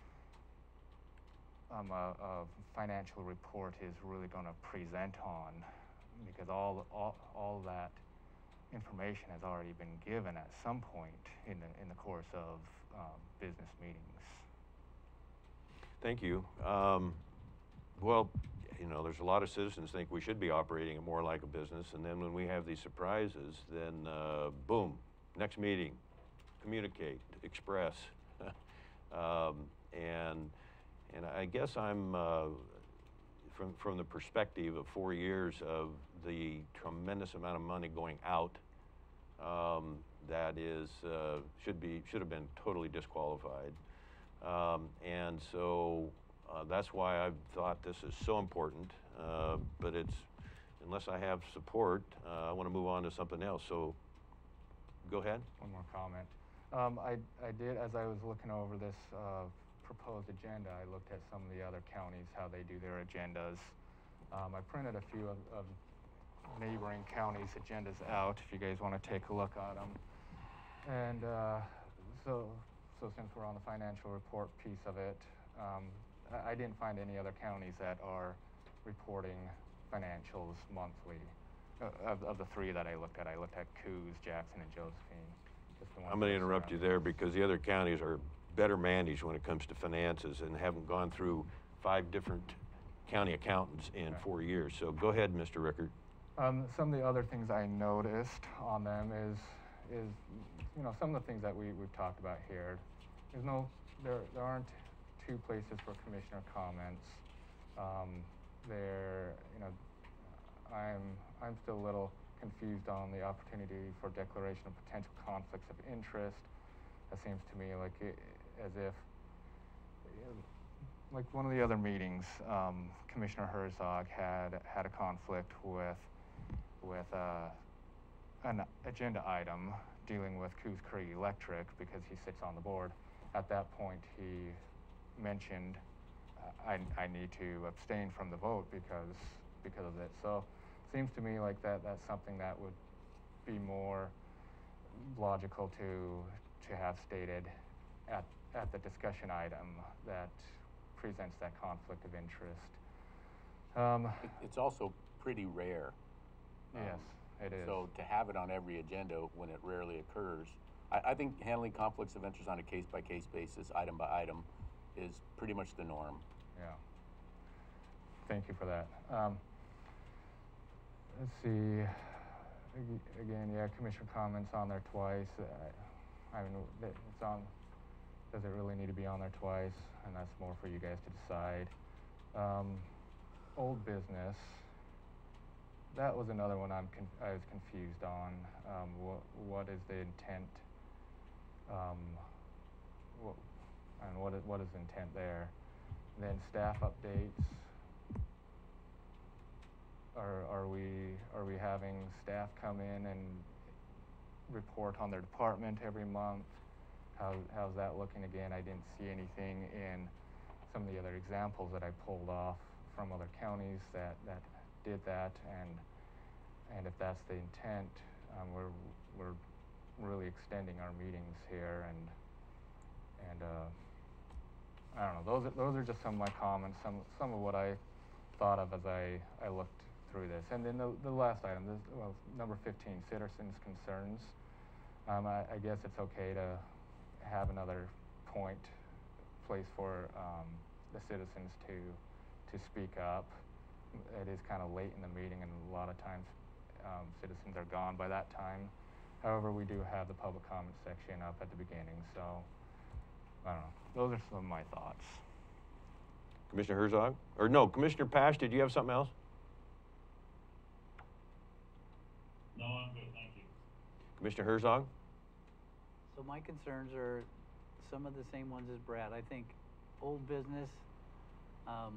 um, a, a financial report is really going to present on, because all all all that information has already been given at some point in the in the course of um, business meetings. Thank you. Um, well, you know, there's a lot of citizens think we should be operating it more like a business, and then when we have these surprises, then uh, boom, next meeting, communicate, express, um, and and I guess I'm uh, from from the perspective of four years of the tremendous amount of money going out. Um, that is uh, should be should have been totally disqualified, um, and so uh, that's why I've thought this is so important. Uh, but it's unless I have support, uh, I want to move on to something else. So go ahead. One more comment. Um, I I did, as I was looking over this uh, proposed agenda, I looked at some of the other counties, how they do their agendas. Um, I printed a few of, of neighboring counties' agendas out if you guys want to take a look at them. And uh, so, so since we're on the financial report piece of it, um, I, I didn't find any other counties that are reporting financials monthly. Uh, of, of the three that I looked at, I looked at Coos, Jackson, and Josephine. Just the ones I'm going to that interrupt you surround- there because the other counties are better managed when it comes to finances and haven't gone through five different county accountants in Okay. four years. So go ahead, Mister Rickard. Um, some of the other things I noticed on them is, is, you know, some of the things that we, we've talked about here. There's no, there, there aren't two places for commissioner comments. Um, there, you know, I'm, I'm still a little confused on the opportunity for declaration of potential conflicts of interest. That seems to me like it, as if, like one of the other meetings, um, Commissioner Herzog had had a conflict with with uh, an agenda item dealing with Coos Creek Electric because he sits on the board. At that point, he mentioned uh, I, I need to abstain from the vote because because of it. So it seems to me like that that's something that would be more logical to to have stated at at the discussion item that presents that conflict of interest. Um, It- It's also pretty rare. Yes, Um, it is. So to have it on every agenda when it rarely occurs, I, I think handling conflicts of interest on a case-by-case basis, item by item, is pretty much the norm. Yeah. Thank you for that. Um, let's see. Ag- Again, yeah, commissioner comments on there twice. Uh, I mean, th- it's on. Does it really need to be on there twice? And that's more for you guys to decide. Um, old business. That was another one I'm con- I was confused on. Um, what what is the intent? Um, what and what is what is intent there? And then staff updates. Are are we are we having staff come in and report on their department every month? How how's that looking again? I didn't see anything in some of the other examples that I pulled off from other counties that, that did that, and and if that's the intent, um, we're we're really extending our meetings here, and and uh, I don't know. Those are, those are just some of my comments, some some of what I thought of as I I looked through this, and then the the last item, this, well, number fifteen, citizens' concerns. Um, I, I guess it's okay to have another point place for um, the citizens to to speak up. It is kind of late in the meeting, and a lot of times um, citizens are gone by that time. However, we do have the public comment section up at the beginning, so I don't know. Those are some of my thoughts. Commissioner Herzog? Or no, Commissioner Pash, did you have something else? No, I'm good, thank you. Commissioner Herzog? So my concerns are some of the same ones as Brad. I think old business, um,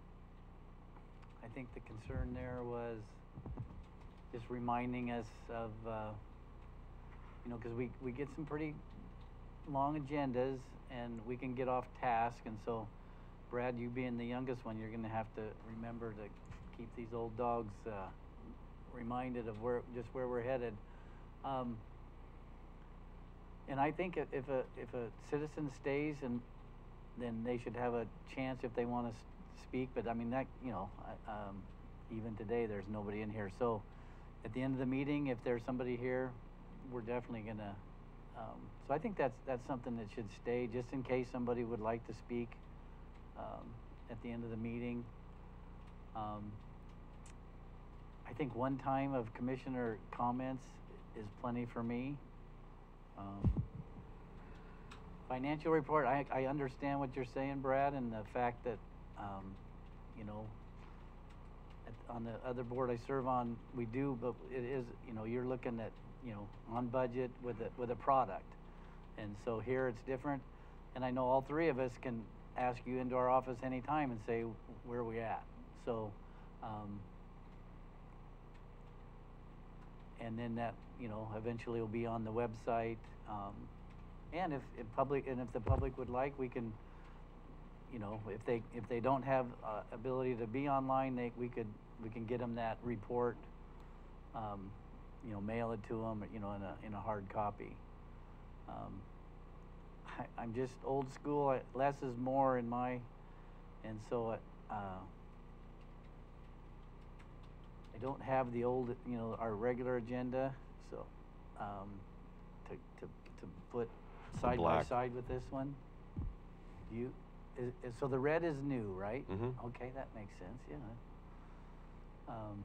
I think the concern there was just reminding us of, uh, you know, because we, we get some pretty long agendas and we can get off task. And so, Brad, you being the youngest one, you're going to have to remember to keep these old dogs uh, reminded of where just where we're headed. Um, and I think if if a if a citizen stays, and then they should have a chance if they want to speak. But I mean that you know, I, um, even today there's nobody in here. So at the end of the meeting, if there's somebody here, we're definitely gonna. Um, so I think that's that's something that should stay, just in case somebody would like to speak um, at the end of the meeting. Um, I think one time of commissioner comments is plenty for me. Um, financial report, I, I understand what you're saying, Brad, and the fact that, um, you know, at, on the other board I serve on, we do, but it is, you know, you're looking at, you know, on budget with a, with a product. And so here it's different. And I know all three of us can ask you into our office anytime and say, where are we at? So, um, and then that, you know, eventually will be on the website. Um, and if, if public, and if the public would like, we can, you know, if they, if they don't have uh, ability to be online, they, we could, we can get them that report, um, you know, mail it to them, you know, in a, in a hard copy. Um, I, I'm just old school. I, less is more in my, and so, uh, I don't have the old, you know, our regular agenda, so, um, to, to, to put side by black. side with this one. You, is, is, so the red is new, right? Mhm. Okay, that makes sense, yeah. Um,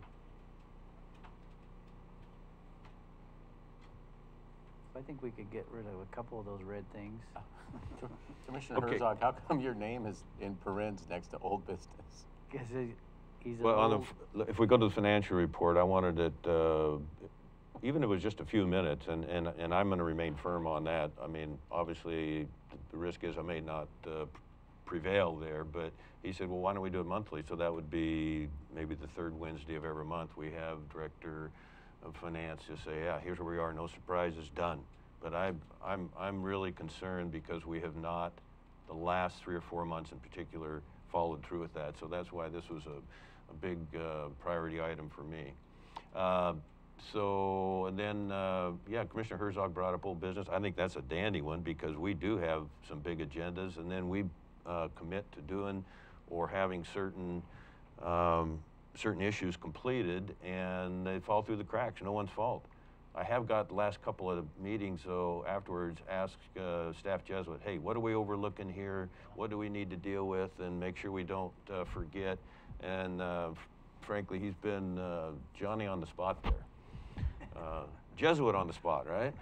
I think we could get rid of a couple of those red things. Commissioner Okay. Herzog, how come your name is in parens next to old business? Because he's an Well, on the, old, f- if we go to the financial report, I wanted it, uh, even if it was just a few minutes, and, and, and I'm gonna remain firm on that. I mean, obviously, the risk is I may not, uh, prevail there, but he said, well, why don't we do it monthly? So that would be maybe the third Wednesday of every month. We have Director of Finance just say, yeah, here's where we are, no surprises, done. But I, I'm, I'm really concerned because we have not, the last three or four months in particular, followed through with that. So that's why this was a, a big uh, priority item for me. Uh, so, and then, uh, yeah, Commissioner Herzog brought up old business. I think that's a dandy one because we do have some big agendas, and then we uh, commit to doing or having certain um, certain issues completed, and they fall through the cracks. No one's fault. I have got the last couple of meetings, so afterwards ask uh, Staff Jesuit, hey, what are we overlooking here? What do we need to deal with? And make sure we don't uh, forget. And uh, f- frankly, he's been uh, Johnny on the spot there. Uh, Jesuit on the spot, right?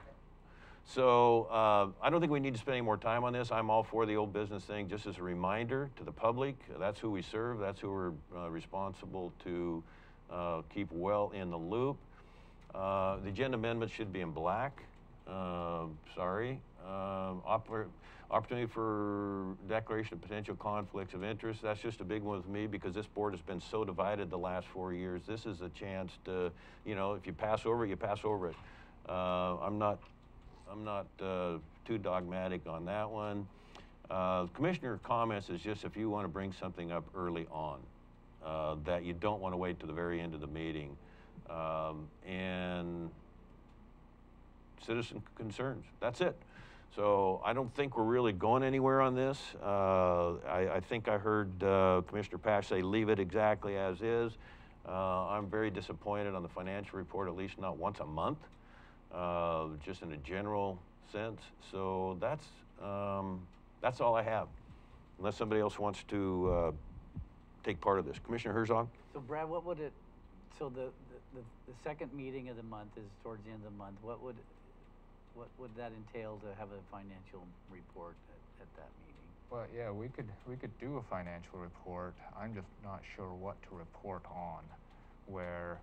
So uh, I don't think we need to spend any more time on this. I'm all for the old business thing, just as a reminder to the public. That's who we serve. That's who we're uh, responsible to uh, keep well in the loop. Uh, the agenda amendment should be in black. Uh, sorry. Um, oppor- opportunity for declaration of potential conflicts of interest. That's just a big one with me because this board has been so divided the last four years. This is a chance to, you know, if you pass over it, you pass over it. Uh, I'm not, I'm not uh, too dogmatic on that one. Uh, commissioner comments is just if you want to bring something up early on, uh, that you don't want to wait to the very end of the meeting. Um, and citizen concerns. That's it. So I don't think we're really going anywhere on this. Uh, I, I think I heard uh, Commissioner Pash say leave it exactly as is. Uh, I'm very disappointed on the financial report, at least not once a month, uh, just in a general sense. So that's, um, that's all I have, unless somebody else wants to uh, take part of this. Commissioner Herzog? so Brad, what would it, so the, the, the second meeting of the month is towards the end of the month. What would, what would that entail to have a financial report at, at that meeting? Well, yeah, we could, we could do a financial report. I'm just not sure what to report on, where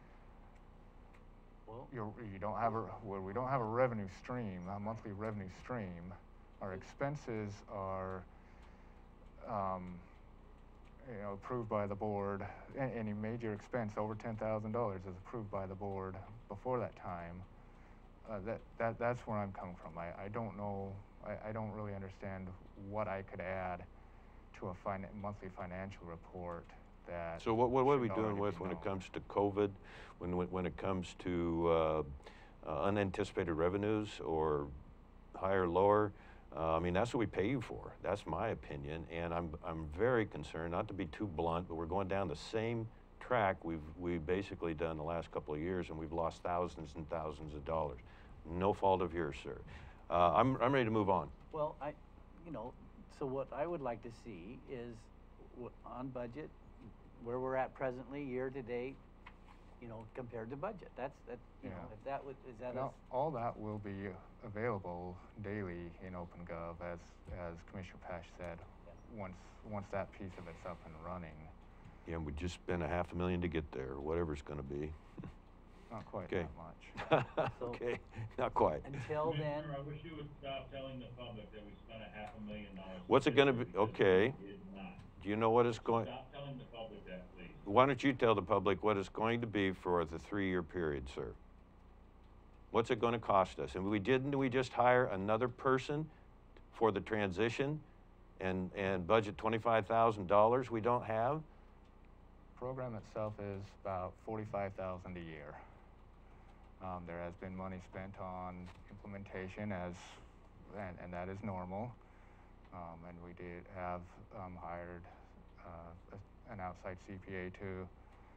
Well, you're, you don't have a, where we don't have a revenue stream, a monthly revenue stream. Our expenses are, um, you know, approved by the board. A- any major expense over ten thousand dollars is approved by the board before that time. Uh, that, that, that's where I'm coming from. I, I don't know, I, I don't really understand what I could add to a fin- monthly financial report that. So what, what, what are we should doing already with be when it known. comes to COVID, when, when when it comes to uh, uh, unanticipated revenues or higher, lower? Uh, I mean, that's what we pay you for. That's my opinion, and I'm I'm very concerned. Not to be too blunt, but we're going down the same track we've we've basically done the last couple of years, and we've lost thousands and thousands of dollars. No fault of yours, sir. Uh, I'm I'm ready to move on. Well, I, you know, so what I would like to see is w- on budget, where we're at presently, year to date, you know, compared to budget. That's, that, you know, Yeah. if that would, is that Now, a, all that will be available daily in OpenGov, as as Commissioner Pash said. Once once that piece of it's up and running. Yeah, we just spent a half a million to get there, or whatever it's going to be. Not quite Okay. that much. So- Okay, not quite. until then, Commissioner, I wish you would stop telling the public that we spent a half a million dollars. What's it going to be? because Okay. we did not. Do you know what it's going? Stop telling the public that, please. Why don't you tell the public what it's going to be for the three-year period, sir? What's it going to cost us? And we didn't we just hire another person for the transition and, and budget twenty-five thousand dollars we don't have? Program itself is about forty-five thousand a year. Um, there has been money spent on implementation as, and, and that is normal. Um, and we did have um, hired uh, a, an outside C P A to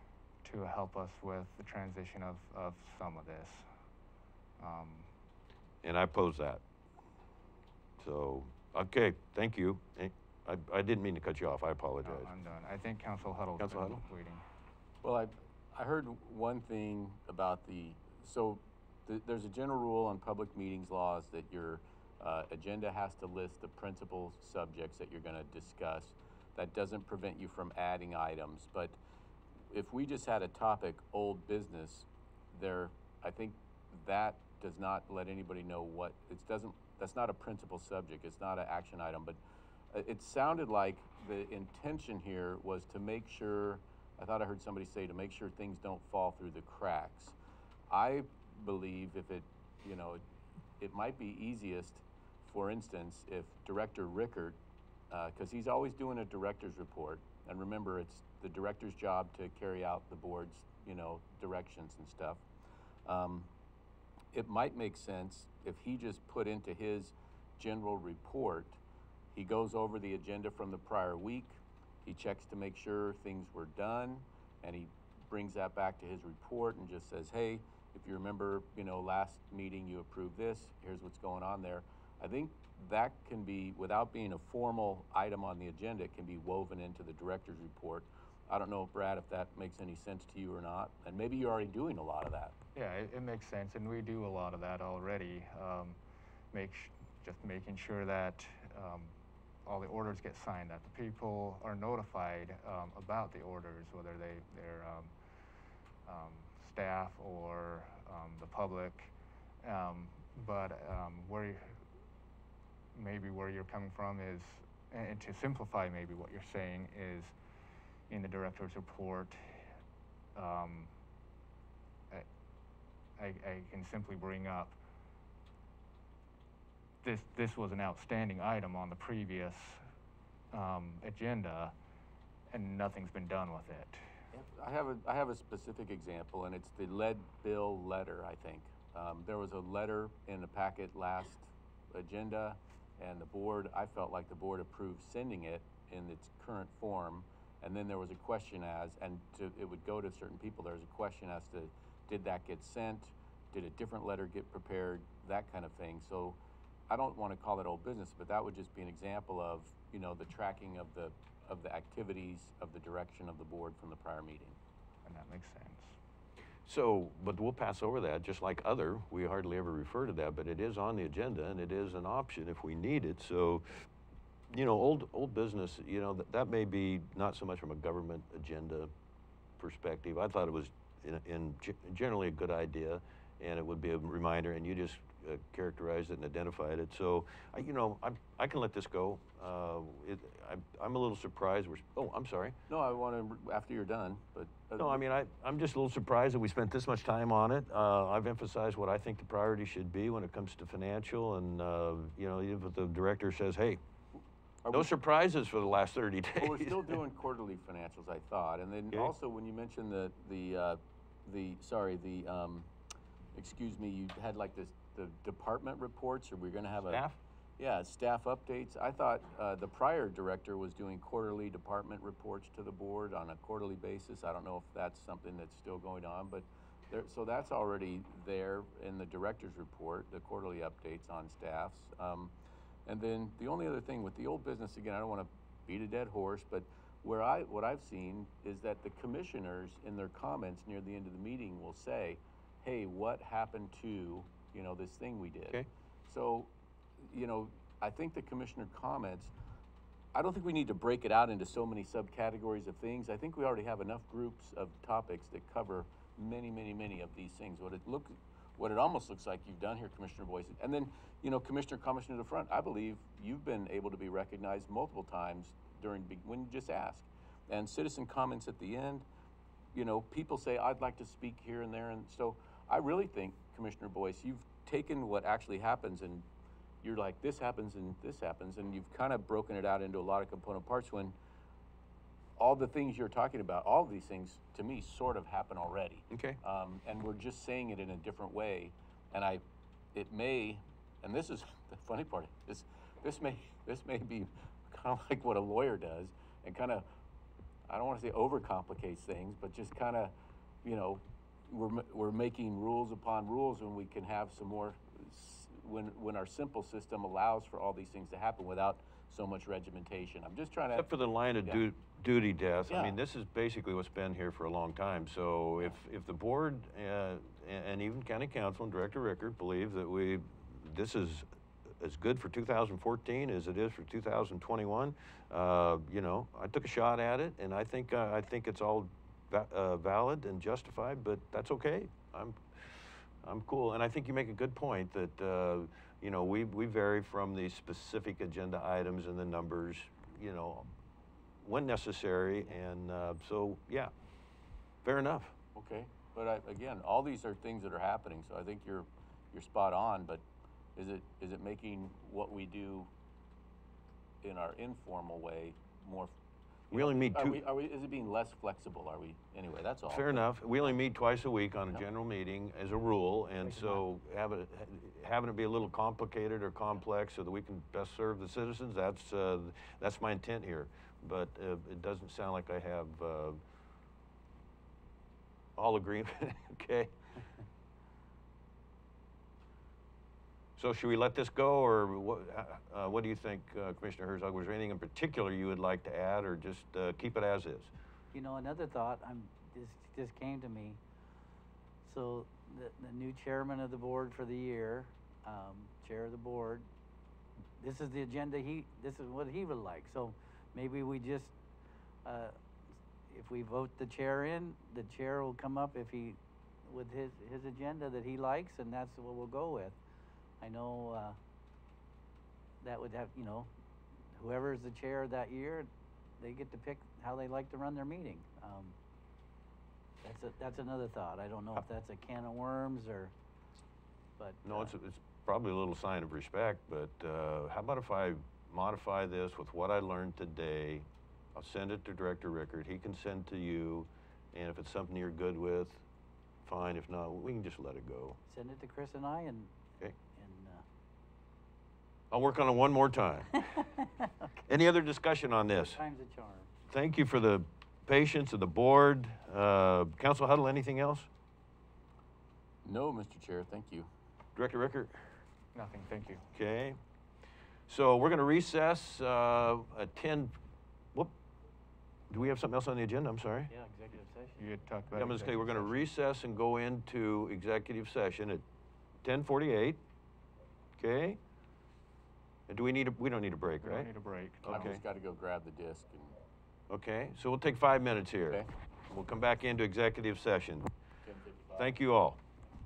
to help us with the transition of, of some of this. Um, And I oppose that. So, okay, thank you. Eh, I, I didn't mean to cut you off, I apologize. no, I'm done. I think Council Huddle's Council been Huddle? waiting. Well, I, I heard one thing about the, so th- there's a general rule on public meetings laws that your uh, agenda has to list the principal subjects that you're going to discuss. That doesn't prevent you from adding items, but if we just had a topic, old business, there, I think that does not let anybody know what, it doesn't, that's not a principal subject, it's not an action item, but uh, it sounded like the intention here was to make sure, I thought I heard somebody say to make sure things don't fall through the cracks. I believe if it, you know, it, it might be easiest, for instance, if Director Rickert, because uh, he's always doing a director's report, and remember, it's the director's job to carry out the board's, you know, directions and stuff. Um, it might make sense if he just put into his general report, he goes over the agenda from the prior week, he checks to make sure things were done, and he brings that back to his report and just says, hey, if you remember, you know, last meeting you approved this, here's what's going on there. I think that can be, without being a formal item on the agenda, it can be woven into the director's report. I don't know, Brad, if that makes any sense to you or not, and maybe you're already doing a lot of that. Yeah, it, it makes sense, and we do a lot of that already. Um, make sh just making sure that um, all the orders get signed, that the people are notified um, about the orders, whether they they're um, um, staff or um, the public. Um, but um, where maybe where you're coming from is, and to simplify maybe what you're saying is, in the director's report, um, I, I, I can simply bring up this. This was an outstanding item on the previous um, agenda, and nothing's been done with it. I have a I have a specific example, and it's the lead bill letter. I think um, there was a letter in the packet last agenda, and the board. I felt like the board approved sending it in its current form. And then there was a question as, and to, it would go to certain people, there was a question as to, did that get sent? Did a different letter get prepared? That kind of thing. So I don't want to call it old business, but that would just be an example of, you know, the tracking of the, of the activities of the direction of the board from the prior meeting. And that makes sense. So, but we'll pass over that, just like other, we hardly ever refer to that, but it is on the agenda and it is an option if we need it. So, you know, old old business, you know, that, that may be not so much from a government agenda perspective. I thought it was in, in generally a good idea, and it would be a reminder, and you just uh, characterized it and identified it. So, I, you know, I, I can let this go. Uh, it, I, I'm a little surprised. We're, oh, I'm sorry. No, I want to, after you're done, but. Uh, no, I mean, I, I'm just a little surprised that we spent this much time on it. Uh, I've emphasized what I think the priority should be when it comes to financial, and, uh, you know, even if the director says, hey, Are no we, surprises for the last thirty days. Well, we're still doing quarterly financials, I thought, and then Okay. also when you mentioned the the uh, the sorry the um, excuse me, you had like this the department reports, or we're going to have Staff? a yeah staff updates. I thought uh, the prior director was doing quarterly department reports to the board on a quarterly basis. I don't know if that's something that's still going on, but there, so that's already there in the director's report, the quarterly updates on staffs. Um, And then the only other thing with the old business, again, I don't want to beat a dead horse, but where I what I've seen is that the commissioners in their comments near the end of the meeting will say, hey, what happened to, you know, this thing we did? Okay. So, you know, I think the commissioner comments, I don't think we need to break it out into so many subcategories of things. I think we already have enough groups of topics that cover many, many, many of these things. What it look What it almost looks like you've done here, Commissioner Boyce. And then, you know, Commissioner comments to the front, I believe you've been able to be recognized multiple times during, when you just ask. And citizen comments at the end, you know, people say, I'd like to speak here and there. And so I really think, Commissioner Boyce, you've taken what actually happens and you're like, this happens and this happens. And you've kind of broken it out into a lot of component parts when all the things you're talking about, all of these things, to me, sort of happen already. Okay. Um, and we're just saying it in a different way. And I, it may, and this is the funny part, this, this may, this may be kind of like what a lawyer does, and kind of, I don't want to say overcomplicates things, but just kind of you know, we're, ma- we're making rules upon rules when we can have some more, s- when, when our simple system allows for all these things to happen without so much regimentation. I'm just trying to. Except for the line of Yeah. du- duty death, I Yeah. mean, this is basically what's been here for a long time. So if, if the board, uh, and, and even county council and Director Rickard believe that we, this is as good for two thousand fourteen as it is for two thousand twenty-one, uh, you know, I took a shot at it, and I think, uh, I think it's all va- uh, valid and justified, but that's okay. I'm, I'm cool, and I think you make a good point that, uh, you know, we, we vary from the specific agenda items and the numbers, you know, when necessary, and uh, so, yeah, fair enough. Okay, but I, again, all these are things that are happening, so I think you're, you're spot on, but is it, is it making what we do in our informal way more? We only meet Are two- we, are we, is it being less flexible, are we, anyway, that's all. Fair enough. We only meet twice a week on a Yep. general meeting as a rule, and so having it, having it be a little complicated or complex so that we can best serve the citizens, that's, uh, that's my intent here. But uh, it doesn't sound like I have uh, all agreement, okay? So should we let this go, or what, uh, what do you think, uh, Commissioner Herzog? Was there anything in particular you would like to add, or just uh, keep it as is? You know, another thought, I'm, this just came to me. So the, the new chairman of the board for the year, um, chair of the board, this is the agenda he, this is what he would like. So maybe we just, uh, if we vote the chair in, the chair will come up if he, with his, his agenda that he likes, and that's what we'll go with. I know, uh, that would have, you know, whoever is the chair that year, they get to pick how they like to run their meeting. Um, that's a, that's another thought. I don't know if that's a can of worms or, but. No, uh, it's, it's probably a little sign of respect, but uh, how about if I modify this with what I learned today? I'll send it to Director Rickard. He can send to you, and if it's something you're good with, fine. If not, we can just let it go. Send it to Chris and I, and, Okay. and, uh, I'll work on it one more time. Any other discussion on this? time's a charm. Thank you for the patience of the board. Uh, Council Huddle, anything else? No, Mister Chair, thank you. Director Rickard? Nothing, thank you. Okay. So we're going to recess uh, at ten. Whoop. Do we have something else on the agenda? I'm sorry. Yeah, executive session. You had talked Yeah, about. I'm going to say we're going to recess and go into executive session at ten forty-eight. Okay. And do we need a, we don't need a break, We right? don't need a break. I've Okay. just got to go grab the disc and. Okay. So we'll take five minutes here. Okay. We'll come back into executive session. ten fifty-five. Thank you all.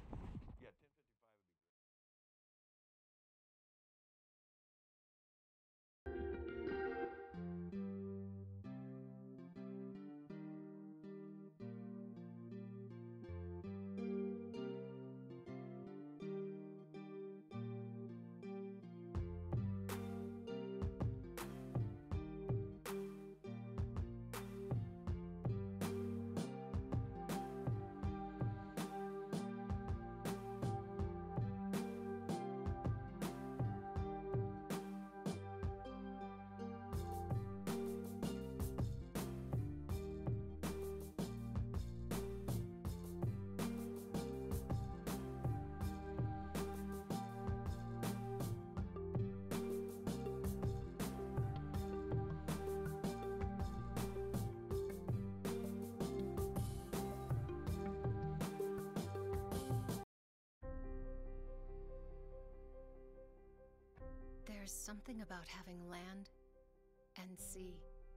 There's something about having land and sea.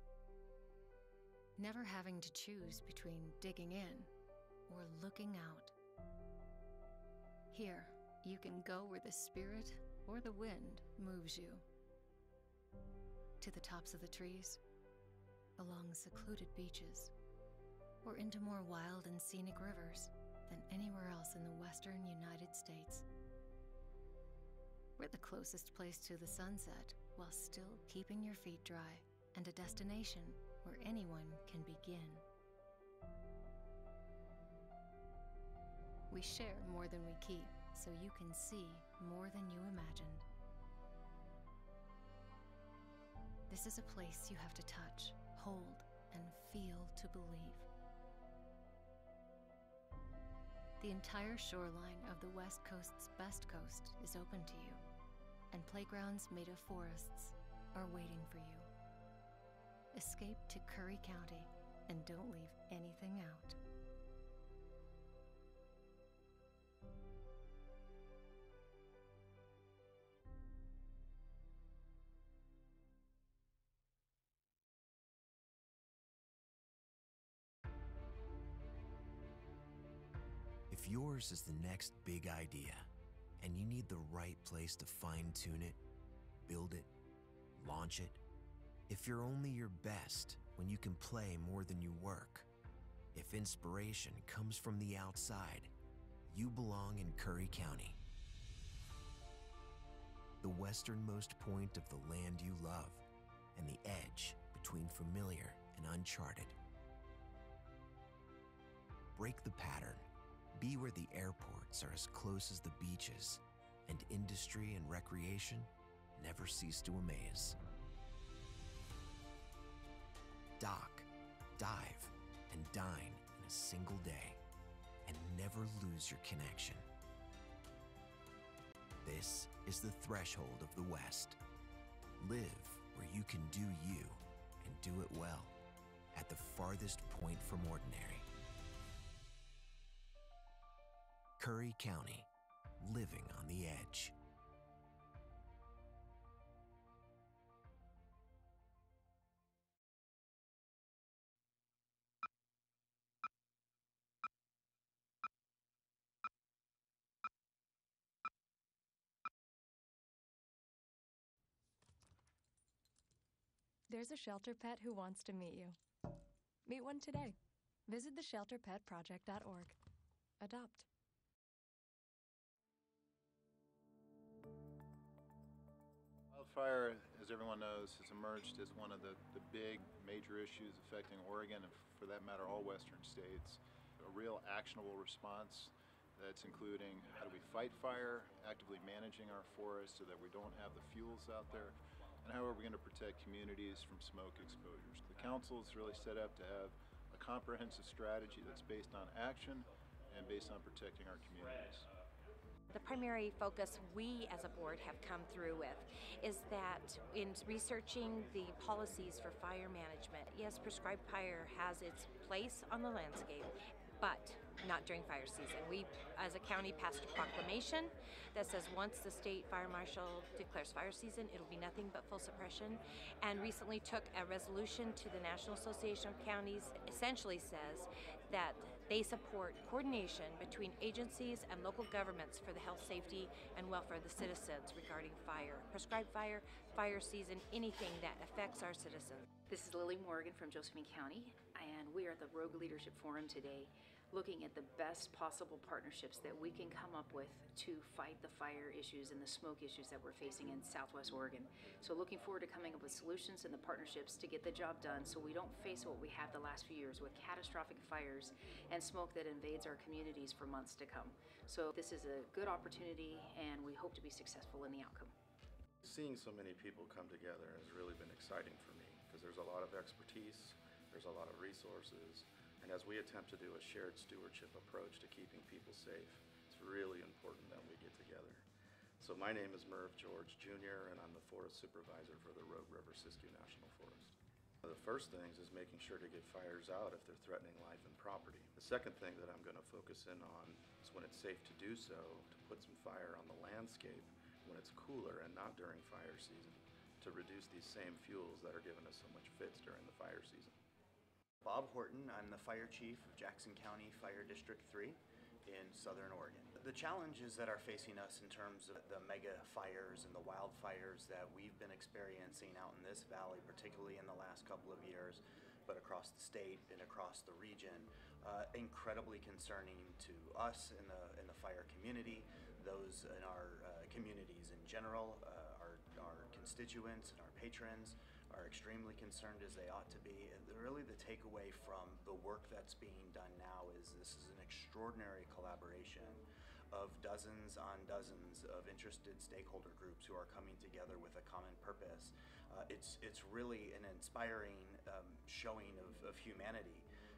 Never having to choose between digging in or looking out. Here, you can go where the spirit or the wind moves you. To the tops of the trees, along secluded beaches, or into more wild and scenic rivers than anywhere else in the western United States. We're the closest place to the sunset while still keeping your feet dry, and a destination where anyone can begin. We share more than we keep, so you can see more than you imagined. This is a place you have to touch, hold, and feel to believe. The entire shoreline of the West Coast's best coast is open to you, and playgrounds made of forests are waiting for you. Escape to Curry County and don't leave anything out. If yours is the next big idea, and you need the right place to fine-tune it, build it, launch it, if you're only your best when you can play more than you work, if inspiration comes from the outside, you belong in Curry County. The westernmost point of the land you love, and the edge between familiar and uncharted. Break the pattern. Be where the airports are as close as the beaches, and industry and recreation never cease to amaze. Dock, dive, and dine in a single day, and never lose your connection. This is the threshold of the West. Live where you can do you, and do it well, at the farthest point from ordinary. Curry County, living on the edge. There's a shelter pet who wants to meet you. Meet one today. Visit the shelter pet project dot org. Adopt. Wildfire, as everyone knows, has emerged as one of the, the big major issues affecting Oregon and, for that matter, all western states. A real actionable response that's including how do we fight fire, actively managing our forests so that we don't have the fuels out there, and how are we going to protect communities from smoke exposures. The council is really set up to have a comprehensive strategy that's based on action and based on protecting our communities. The primary focus we as a board have come through with is that in researching the policies for fire management, yes, prescribed fire has its place on the landscape, but not during fire season. We, as a county, passed a proclamation that says once the state fire marshal declares fire season, it'll be nothing but full suppression, and recently took a resolution to the National Association of Counties, essentially says that they support coordination between agencies and local governments for the health, safety, and welfare of the citizens regarding fire. Prescribed fire, fire season, anything that affects our citizens. This is Lily Morgan from Josephine County, and we are at the Rogue Leadership Forum today, looking at the best possible partnerships that we can come up with to fight the fire issues and the smoke issues that we're facing in Southwest Oregon. So looking forward to coming up with solutions and the partnerships to get the job done so we don't face what we have the last few years with catastrophic fires and smoke that invades our communities for months to come. So this is a good opportunity, and we hope to be successful in the outcome. Seeing so many people come together has really been exciting for me because there's a lot of expertise, there's a lot of resources, and as we attempt to do a shared stewardship approach to keeping people safe, it's really important that we get together. So my name is Merv George Junior, and I'm the Forest Supervisor for the Rogue River Siskiyou National Forest. One of the first things is making sure to get fires out if they're threatening life and property. The second thing that I'm going to focus in on is when it's safe to do so, to put some fire on the landscape when it's cooler and not during fire season, to reduce these same fuels that are giving us so much fits during the fire season. Bob Horton, I'm the Fire Chief of Jackson County Fire District three in Southern Oregon. The challenges that are facing us in terms of the mega fires and the wildfires that we've been experiencing out in this valley, particularly in the last couple of years, but across the state and across the region, uh, incredibly concerning to us in the, in the fire community, those in our uh, communities in general, uh, our, our constituents and our patrons are extremely concerned as they ought to be. And really the takeaway from the work that's being done now is this is an extraordinary collaboration of dozens on dozens of interested stakeholder groups who are coming together with a common purpose. Uh, it's, it's really an inspiring um, showing of, of humanity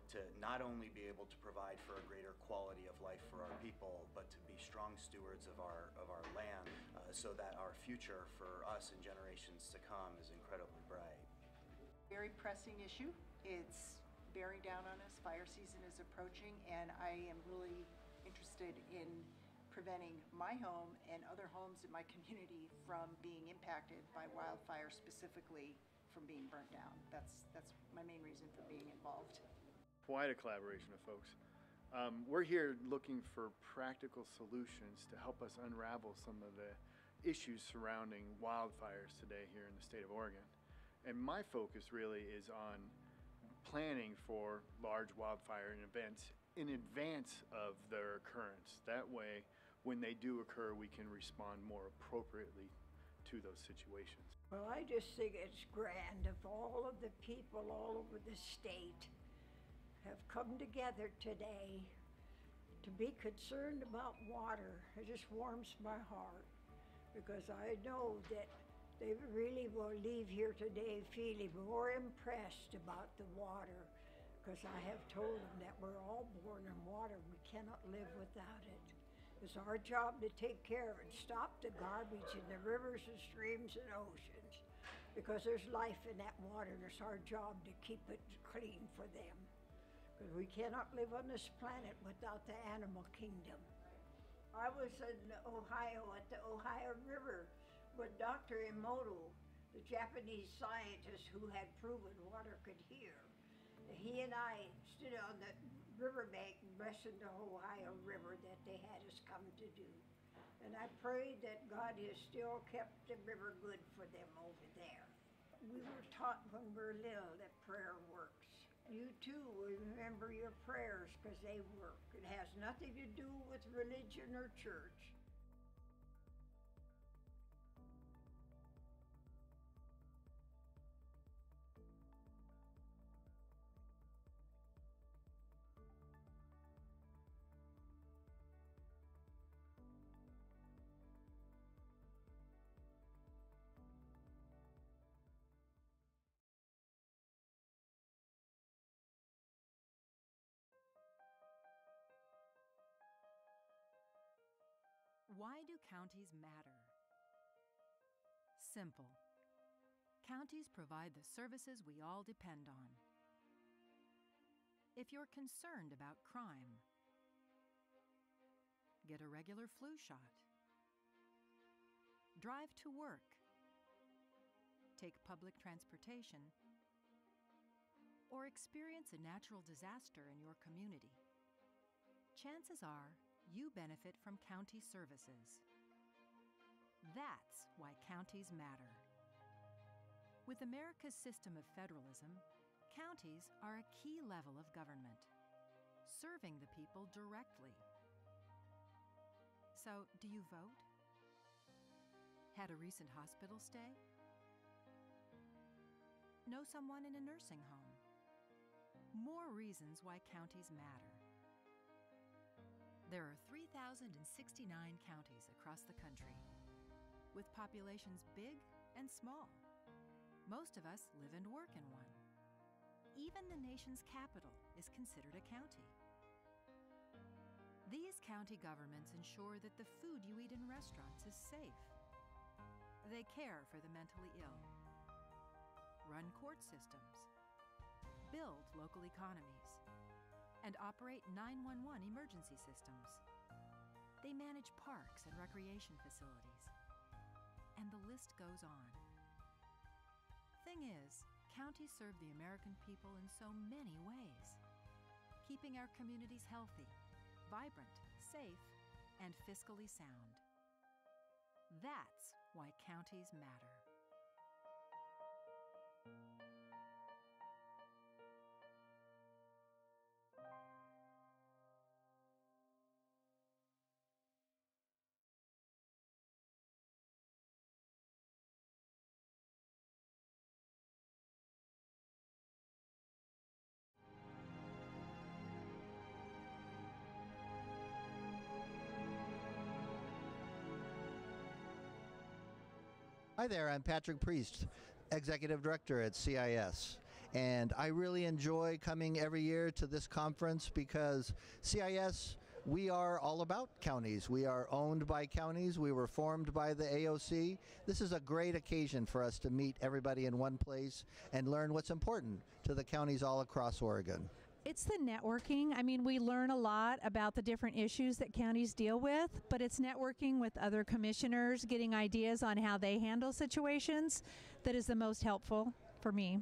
to not only be able to provide for a greater quality of life for our people, but to be strong stewards of our, of our land uh, so that our future for us and generations to come is incredibly bright. Very pressing issue. It's bearing down on us. Fire season is approaching, and I am really interested in preventing my home and other homes in my community from being impacted by wildfire, specifically from being burnt down. That's, that's my main reason for being involved. Quite a collaboration of folks. Um, we're here looking for practical solutions to help us unravel some of the issues surrounding wildfires today here in the state of Oregon. And my focus really is on planning for large wildfire events in advance of their occurrence. That way, when they do occur, we can respond more appropriately to those situations. Well, I just think it's grand if all of the people all over the state have come together today to be concerned about water. It just warms my heart, because I know that they really will leave here today feeling more impressed about the water, because I have told them that we're all born in water. We cannot live without it. It's our job to take care of it, stop the garbage in the rivers and streams and oceans, because there's life in that water, and it's our job to keep it clean for them. Because we cannot live on this planet without the animal kingdom. I was in Ohio at the Ohio River with Doctor Emoto, the Japanese scientist who had proven water could hear. He and I stood on the riverbank and rested the Ohio River that they had us come to do. And I prayed that God has still kept the river good for them over there. We were taught when we were little that prayer works. You too remember your prayers, because they work. It has nothing to do with religion or church. Why do counties matter? Simple. Counties provide the services we all depend on. If you're concerned about crime, get a regular flu shot. Drive to work. Take public transportation. Or experience a natural disaster in your community. Chances are you benefit from county services. That's why counties matter. With America's system of federalism, counties are a key level of government, serving the people directly. So, do you vote? Had a recent hospital stay? Know someone in a nursing home? More reasons why counties matter. There are three thousand sixty-nine counties across the country, with populations big and small. Most of us live and work in one. Even the nation's capital is considered a county. These county governments ensure that the food you eat in restaurants is safe. They care for the mentally ill, run court systems, build local economies, and operate nine one one emergency systems. They manage parks and recreation facilities. And the list goes on. Thing is, counties serve the American people in so many ways, keeping our communities healthy, vibrant, safe, and fiscally sound. That's why counties matter. Hi there, I'm Patrick Priest, Executive Director at C I S. And I really enjoy coming every year to this conference because C I S, we are all about counties. We are owned by counties. We were formed by the A O C. This is a great occasion for us to meet everybody in one place and learn what's important to the counties all across Oregon. It's the networking. I mean, we learn a lot about the different issues that counties deal with, but it's networking with other commissioners, getting ideas on how they handle situations that is the most helpful for me.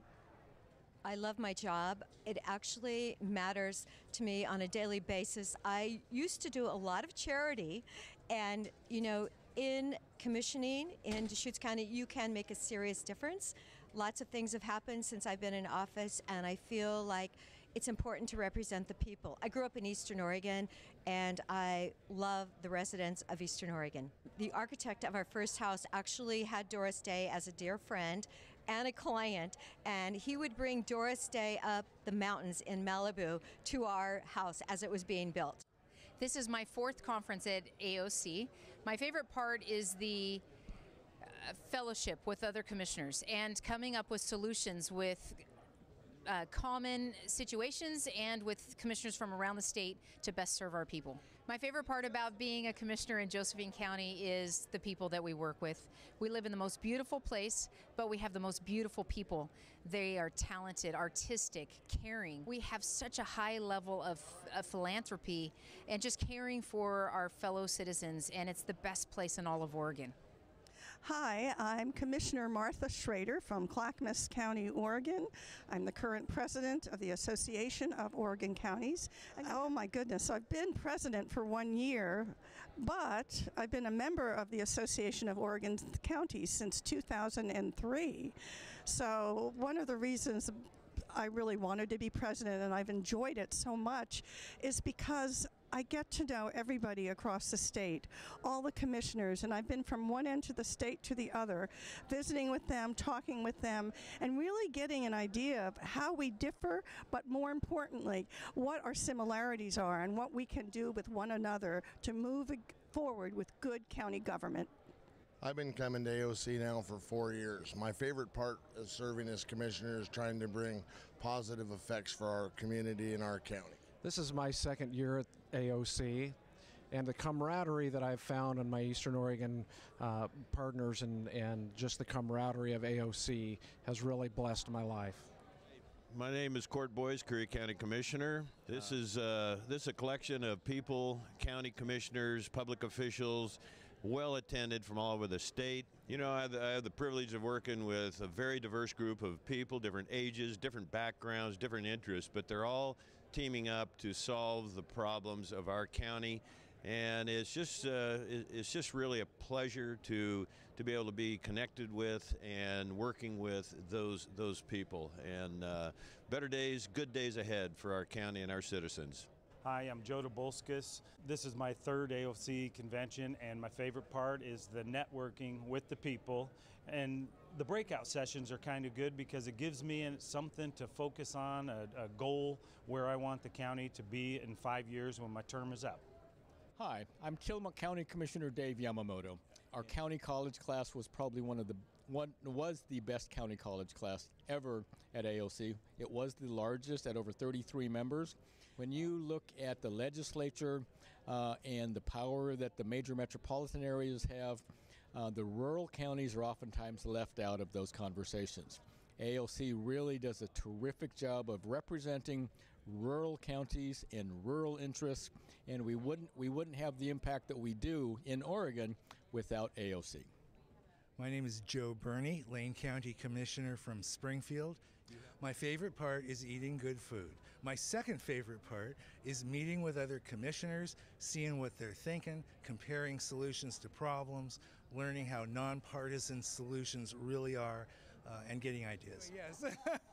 I love my job. It actually matters to me on a daily basis. I used to do a lot of charity, and you know, in commissioning in Deschutes County, you can make a serious difference. Lots of things have happened since I've been in office, and I feel like it's important to represent the people. I grew up in Eastern Oregon, and I love the residents of Eastern Oregon. The architect of our first house actually had Doris Day as a dear friend and a client, and he would bring Doris Day up the mountains in Malibu to our house as it was being built. This is my fourth conference at A O C. My favorite part is the uh, fellowship with other commissioners and coming up with solutions with Uh, common situations and with commissioners from around the state to best serve our people. My favorite part about being a commissioner in Josephine County is the people that we work with. We live in the most beautiful place, but we have the most beautiful people. They are talented, artistic, caring. We have such a high level of, of philanthropy and just caring for our fellow citizens, and it's the best place in all of Oregon. Hi, I'm Commissioner Martha Schrader from Clackamas County, Oregon. I'm the current president of the Association of Oregon Counties. Oh my goodness, I've been president for one year, but I've been a member of the Association of Oregon Counties since two thousand three. So one of the reasons I really wanted to be president, and I've enjoyed it so much, is because I get to know everybody across the state, all the commissioners, and I've been from one end of the state to the other, visiting with them, talking with them, and really getting an idea of how we differ, but more importantly, what our similarities are and what we can do with one another to move forward with good county government. I've been coming to A O C now for four years. My favorite part of serving as commissioner is trying to bring positive effects for our community and our county. This is my second year at A O C, and the camaraderie that I've found in my Eastern Oregon uh, partners and, and just the camaraderie of A O C has really blessed my life. My name is Court Boyce, Curry County Commissioner. This is uh, this is a collection of people, county commissioners, public officials, well attended from all over the state. You know, I have, the, I have the privilege of working with a very diverse group of people, different ages, different backgrounds, different interests, but they're all teaming up to solve the problems of our county. And it's just uh, it, it's just really a pleasure to to be able to be connected with and working with those those people. And uh, better days, good days ahead for our county and our citizens. Hi, I'm Joe DeBolskis. This is my third A O C convention, and my favorite part is the networking with the people. And the breakout sessions are kind of good because it gives me something to focus on, a, a goal where I want the county to be in five years when my term is up. Hi, I'm Tillamook County Commissioner Dave Yamamoto. Our county college class was probably one of the one was the best county college class ever at A O C. It was the largest at over thirty-three members. When you look at the legislature uh, and the power that the major metropolitan areas have, uh, the rural counties are oftentimes left out of those conversations. A O C really does a terrific job of representing rural counties and rural interests, and we wouldn't we wouldn't have the impact that we do in Oregon without A O C. My name is Joe Burney, Lane County Commissioner from Springfield. My favorite part is eating good food. My second favorite part is meeting with other commissioners, seeing what they're thinking, comparing solutions to problems, learning how nonpartisan solutions really are, uh, and getting ideas. Yes.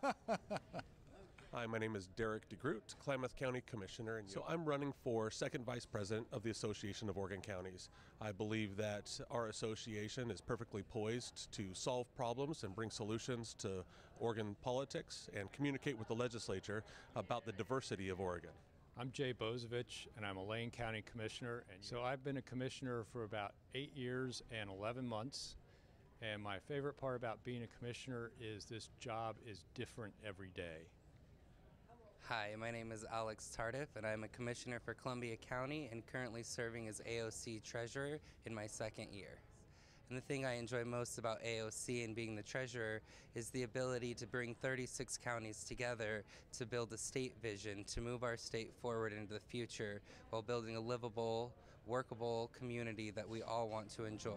Hi, my name is Derek DeGroot, Klamath County Commissioner, and so I'm running for second vice president of the Association of Oregon Counties. I believe that our association is perfectly poised to solve problems and bring solutions to Oregon politics and communicate with the legislature about the diversity of Oregon. I'm Jay Bozovich, and I'm a Lane County Commissioner, and so I've been a commissioner for about eight years and eleven months. And my favorite part about being a commissioner is this job is different every day. Hi, my name is Alex Tardif, and I'm a commissioner for Columbia County and currently serving as A O C treasurer in my second year. And the thing I enjoy most about A O C and being the treasurer is the ability to bring thirty-six counties together to build a state vision to move our state forward into the future while building a livable, workable community that we all want to enjoy.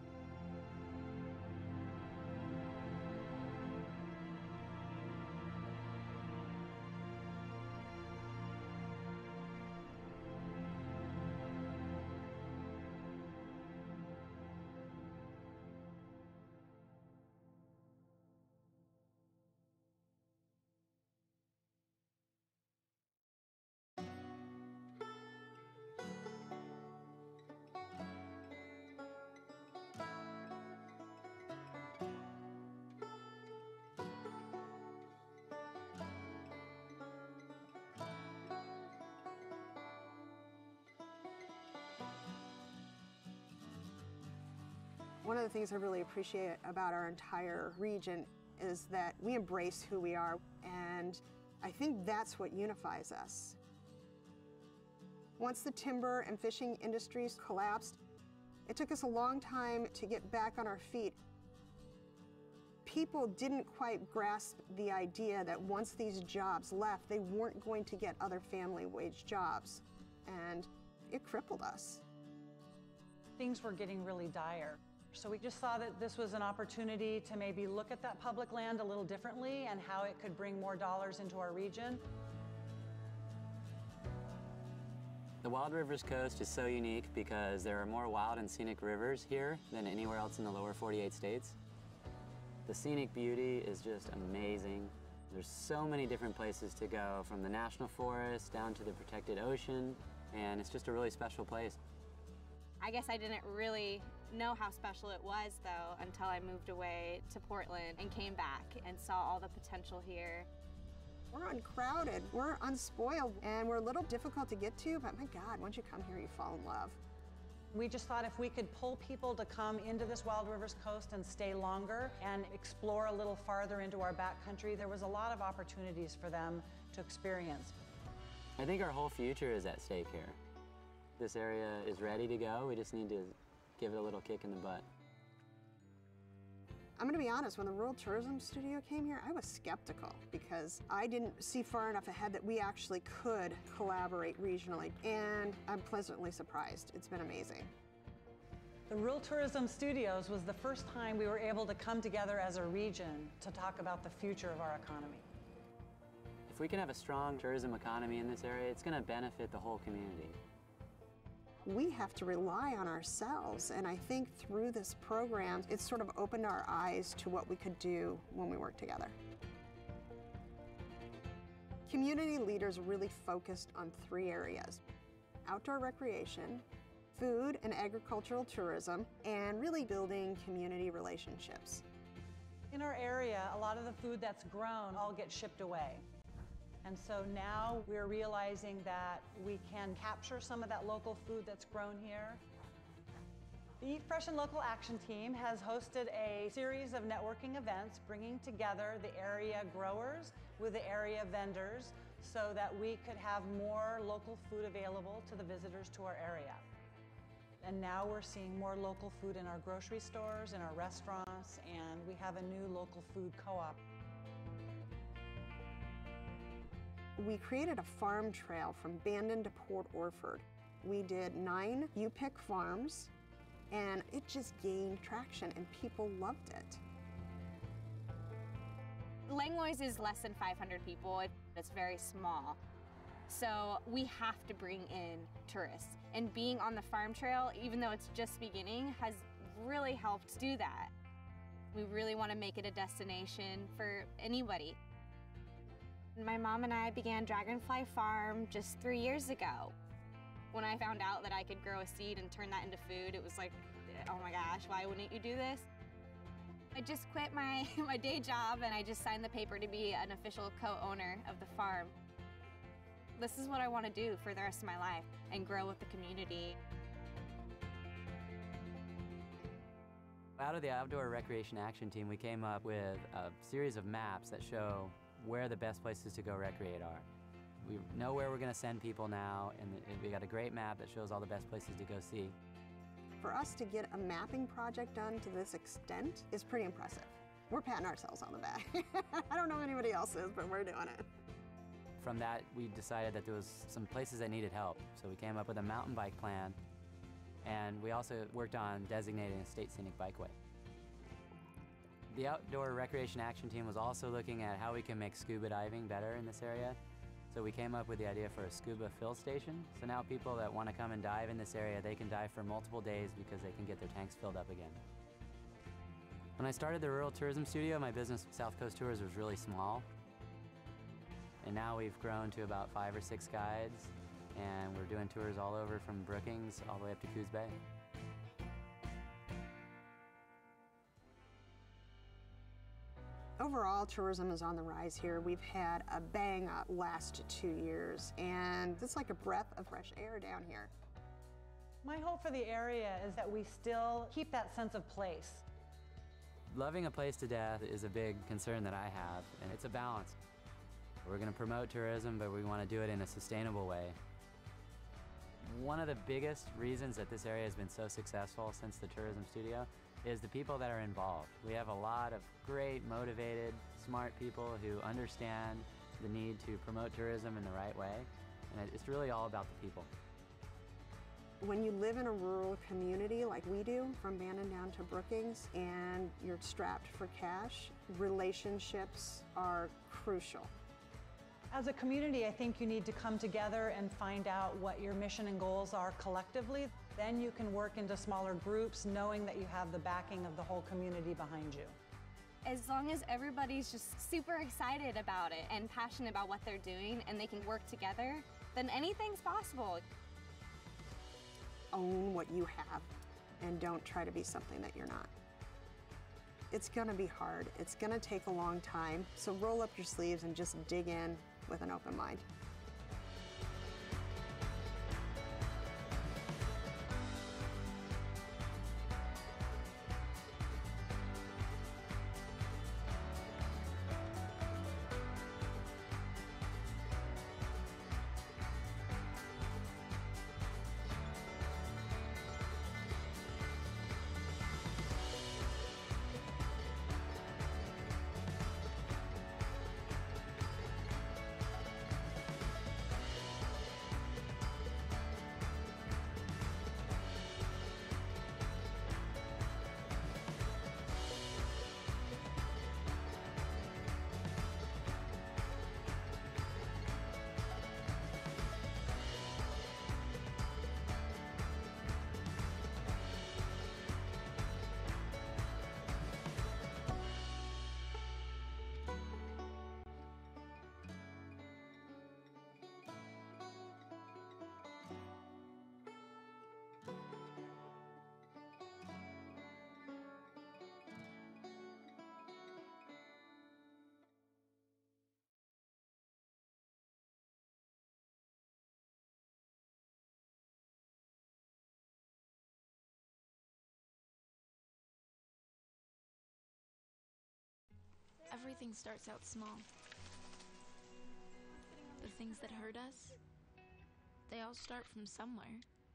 One of the things I really appreciate about our entire region is that we embrace who we are, and I think that's what unifies us. Once the timber and fishing industries collapsed, it took us a long time to get back on our feet. People didn't quite grasp the idea that once these jobs left, they weren't going to get other family wage jobs, and it crippled us. Things were getting really dire. So we just saw that this was an opportunity to maybe look at that public land a little differently and how it could bring more dollars into our region. The Wild Rivers Coast is so unique because there are more wild and scenic rivers here than anywhere else in the lower forty-eight states. The scenic beauty is just amazing. There's so many different places to go, from the national forest down to the protected ocean, and it's just a really special place. I guess I didn't really know how special it was, though, until I moved away to Portland and came back and saw all the potential here. We're uncrowded, we're unspoiled, and we're a little difficult to get to, but my God, once you come here, you fall in love. We just thought if we could pull people to come into this Wild Rivers Coast and stay longer and explore a little farther into our backcountry, there was a lot of opportunities for them to experience. I think our whole future is at stake here. This area is ready to go. We just need to give it a little kick in the butt. I'm gonna be honest, when the Rural Tourism Studio came here, I was skeptical because I didn't see far enough ahead that we actually could collaborate regionally, and I'm pleasantly surprised. It's been amazing. The Rural Tourism Studios was the first time we were able to come together as a region to talk about the future of our economy. If we can have a strong tourism economy in this area, it's gonna benefit the whole community. We have to rely on ourselves, and I think through this program, it's sort of opened our eyes to what we could do when we work together. Community leaders really focused on three areas: outdoor recreation, food and agricultural tourism, and really building community relationships. In our area, a lot of the food that's grown all gets shipped away. And so now we're realizing that we can capture some of that local food that's grown here. The Eat Fresh and Local Action Team has hosted a series of networking events bringing together the area growers with the area vendors so that we could have more local food available to the visitors to our area. And now we're seeing more local food in our grocery stores, in our restaurants, and we have a new local food co-op. We created a farm trail from Bandon to Port Orford. We did nine U-Pick farms, and it just gained traction, and people loved it. Langlois is less than five hundred people. It's very small. So we have to bring in tourists. And being on the farm trail, even though it's just beginning, has really helped do that. We really want to make it a destination for anybody. My mom and I began Dragonfly Farm just three years ago. When I found out that I could grow a seed and turn that into food, it was like, oh my gosh, why wouldn't you do this? I just quit my, my day job and I just signed the paper to be an official co-owner of the farm. This is what I want to do for the rest of my life and grow with the community. Out of the Outdoor Recreation Action Team, we came up with a series of maps that show where the best places to go recreate are. We know where we're going to send people now, and we got a great map that shows all the best places to go see. For us to get a mapping project done to this extent is pretty impressive. We're patting ourselves on the back. I don't know if anybody else is, but we're doing it. From that, we decided that there was some places that needed help, so we came up with a mountain bike plan, and we also worked on designating a state scenic bikeway. The Outdoor Recreation Action Team was also looking at how we can make scuba diving better in this area. So we came up with the idea for a scuba fill station. So now people that want to come and dive in this area, they can dive for multiple days because they can get their tanks filled up again. When I started the Rural Tourism Studio, my business, South Coast Tours, was really small. And now we've grown to about five or six guides, and we're doing tours all over from Brookings all the way up to Coos Bay. Overall, tourism is on the rise here. We've had a bang up last two years, and it's like a breath of fresh air down here. My hope for the area is that we still keep that sense of place. Loving a place to death is a big concern that I have, and it's a balance. We're going to promote tourism, but we want to do it in a sustainable way. One of the biggest reasons that this area has been so successful since the Tourism Studio is the people that are involved. We have a lot of great, motivated, smart people who understand the need to promote tourism in the right way, and it's really all about the people. When you live in a rural community like we do, from Bandon down to Brookings, and you're strapped for cash, relationships are crucial. As a community, I think you need to come together and find out what your mission and goals are collectively. Then you can work into smaller groups, knowing that you have the backing of the whole community behind you. As long as everybody's just super excited about it and passionate about what they're doing and they can work together, then anything's possible. Own what you have and don't try to be something that you're not. It's gonna be hard. It's gonna take a long time. So roll up your sleeves and just dig in with an open mind. Everything starts out small. The things that hurt us, they all start from somewhere.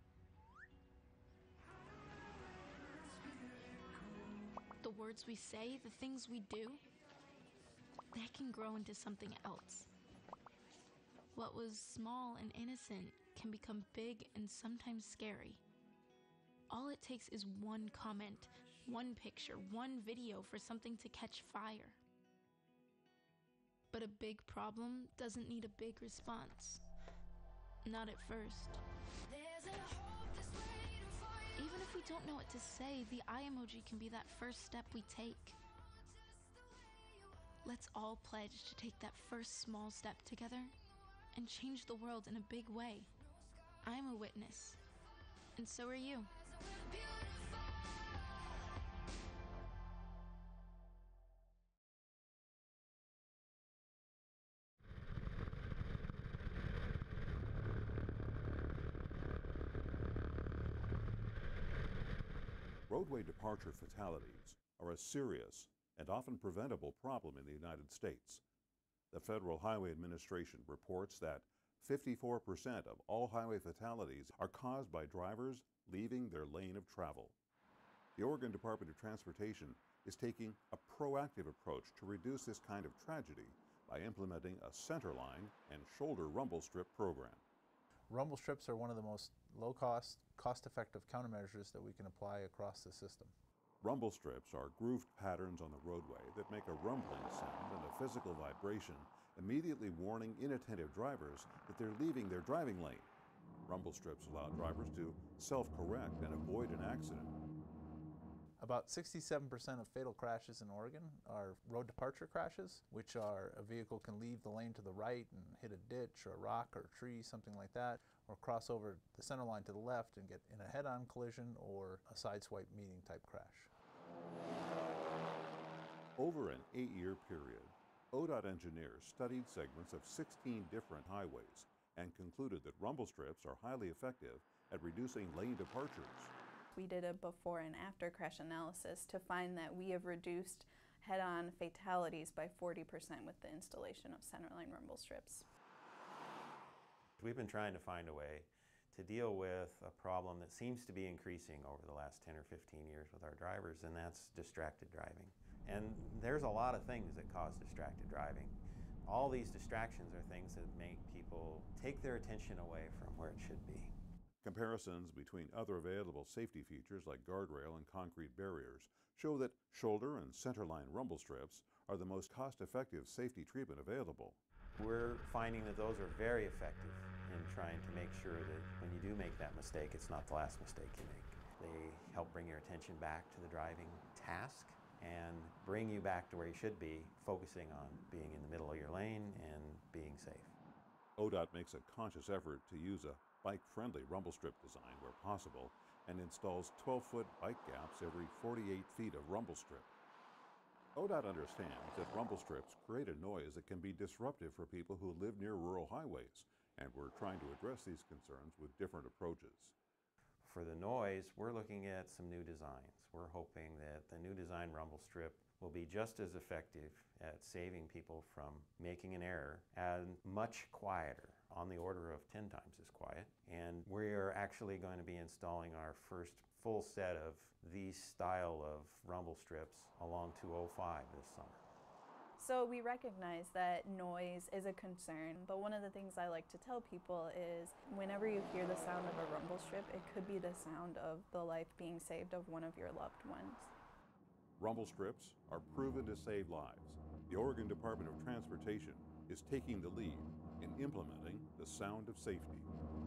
The words we say, the things we do, they can grow into something else. What was small and innocent can become big and sometimes scary. All it takes is one comment, one picture, one video for something to catch fire. But a big problem doesn't need a big response. Not at first. Even if we don't know what to say, the eye emoji can be that first step we take. Let's all pledge to take that first small step together and change the world in a big way. I'm a witness, and so are you. Roadway departure fatalities are a serious and often preventable problem in the United States. The Federal Highway Administration reports that fifty-four percent of all highway fatalities are caused by drivers leaving their lane of travel. The Oregon Department of Transportation is taking a proactive approach to reduce this kind of tragedy by implementing a centerline and shoulder rumble strip program. Rumble strips are one of the most low-cost, cost-effective countermeasures that we can apply across the system. Rumble strips are grooved patterns on the roadway that make a rumbling sound and a physical vibration, immediately warning inattentive drivers that they're leaving their driving lane. Rumble strips allow drivers to self-correct and avoid an accident. About sixty-seven percent of fatal crashes in Oregon are road departure crashes, which are a vehicle can leave the lane to the right and hit a ditch or a rock or a tree, something like that, or cross over the center line to the left and get in a head-on collision or a sideswipe meeting type crash. Over an eight-year period, O D O T engineers studied segments of sixteen different highways and concluded that rumble strips are highly effective at reducing lane departures. We did a before and after crash analysis to find that we have reduced head-on fatalities by forty percent with the installation of centerline rumble strips. We've been trying to find a way to deal with a problem that seems to be increasing over the last ten or fifteen years with our drivers, and that's distracted driving. And there's a lot of things that cause distracted driving. All these distractions are things that make people take their attention away from where it should be. Comparisons between other available safety features like guardrail and concrete barriers show that shoulder and centerline rumble strips are the most cost-effective safety treatment available. We're finding that those are very effective in trying to make sure that when you do make that mistake, it's not the last mistake you make. They help bring your attention back to the driving task and bring you back to where you should be, focusing on being in the middle of your lane and being safe. O D O T makes a conscious effort to use a bike-friendly rumble strip design where possible and installs twelve-foot bike gaps every forty-eight feet of rumble strip. O D O T understands that rumble strips create a noise that can be disruptive for people who live near rural highways, and we're trying to address these concerns with different approaches. For the noise, we're looking at some new designs. We're hoping that the new design rumble strip will be just as effective at saving people from making an error and much quieter, on the order of ten times as quiet. And we're actually going to be installing our first full set of these style of rumble strips along two oh five this summer. So we recognize that noise is a concern, but one of the things I like to tell people is whenever you hear the sound of a rumble strip, it could be the sound of the life being saved of one of your loved ones. Rumble strips are proven to save lives. The Oregon Department of Transportation is taking the lead in implementing the sound of safety.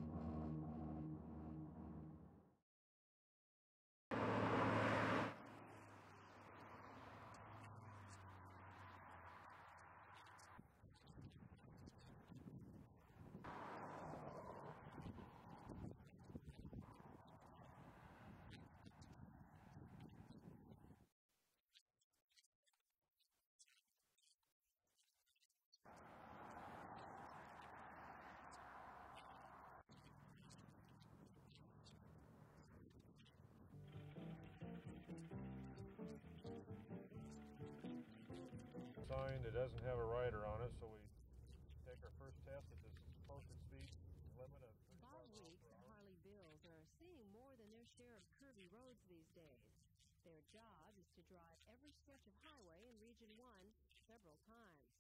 Sign that doesn't have a rider on it, so we take our first test at this posted speed limit of Bob Weeks and Harley Bills are seeing more than their share of curvy roads these days. Their job is to drive every stretch of highway in Region one several times.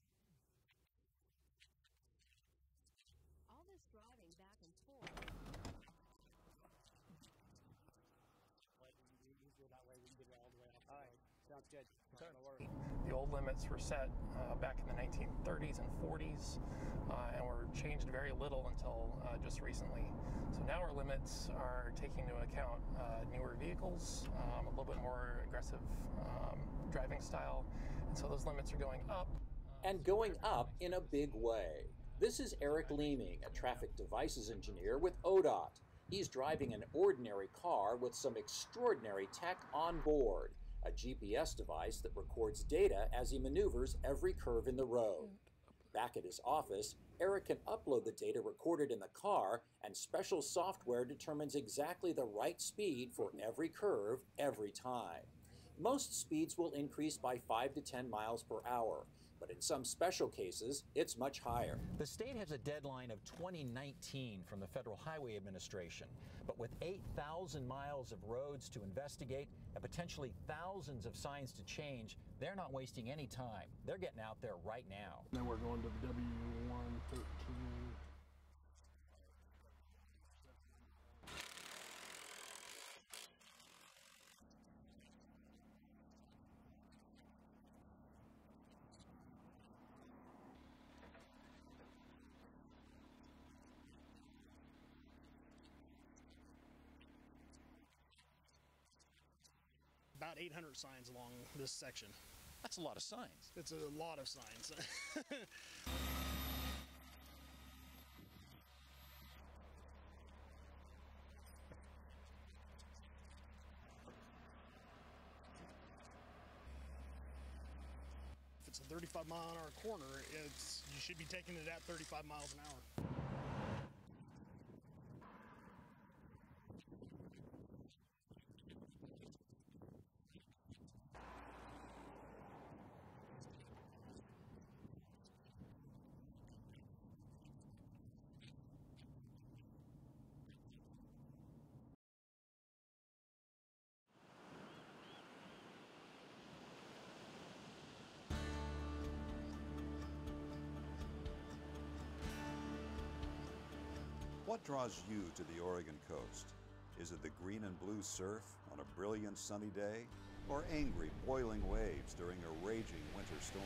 All this driving back and forth. That way we can get it all the way up. All right, sounds good. The old limits were set uh, back in the nineteen thirties and forties uh, and were changed very little until uh, just recently. So now our limits are taking into account uh, newer vehicles, um, a little bit more aggressive um, driving style, and so those limits are going up. And going up in a big way. This is Eric Leeming, a traffic devices engineer with O D O T. He's driving an ordinary car with some extraordinary tech on board, a G P S device that records data as he maneuvers every curve in the road. Back at his office, Eric can upload the data recorded in the car, and special software determines exactly the right speed for every curve every time. Most speeds will increase by five to ten miles per hour, but in some special cases, it's much higher. The state has a deadline of twenty nineteen from the Federal Highway Administration, but with eight thousand miles of roads to investigate and potentially thousands of signs to change, they're not wasting any time. They're getting out there right now. Then we're going to the W one thirteen. About eight hundred signs along this section. That's a lot of signs. It's a lot of signs. If it's a thirty-five mile an hour corner, it's you should be taking it at thirty-five miles an hour. What draws you to the Oregon coast? Is it the green and blue surf on a brilliant sunny day, or angry, boiling waves during a raging winter storm?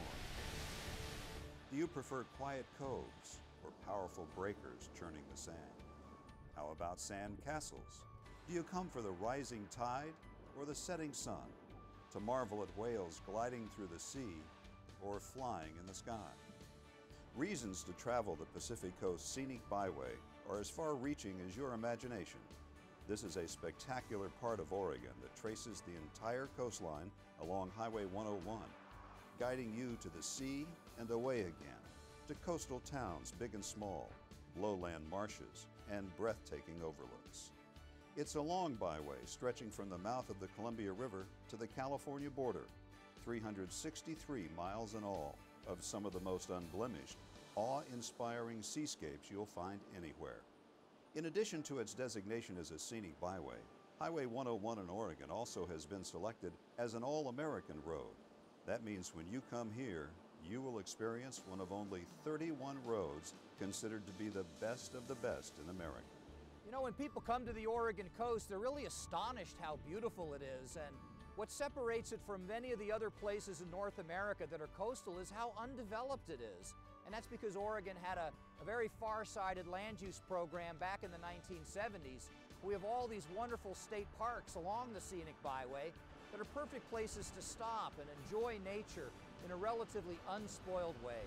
Do you prefer quiet coves or powerful breakers churning the sand? How about sand castles? Do you come for the rising tide or the setting sun, to marvel at whales gliding through the sea or flying in the sky? Reasons to travel the Pacific Coast Scenic Byway are as far-reaching as your imagination. This is a spectacular part of Oregon that traces the entire coastline along Highway one oh one, guiding you to the sea and away again, to coastal towns big and small, lowland marshes, and breathtaking overlooks. It's a long byway stretching from the mouth of the Columbia River to the California border, three hundred sixty-three miles in all, of some of the most unblemished, awe-inspiring seascapes you'll find anywhere. In addition to its designation as a scenic byway, Highway one oh one in Oregon also has been selected as an all-American road. That means when you come here, you will experience one of only thirty-one roads considered to be the best of the best in America. You know, when people come to the Oregon coast, they're really astonished how beautiful it is, and what separates it from many of the other places in North America that are coastal is how undeveloped it is. And that's because Oregon had a, a very far-sighted land use program back in the nineteen seventies. We have all these wonderful state parks along the scenic byway that are perfect places to stop and enjoy nature in a relatively unspoiled way.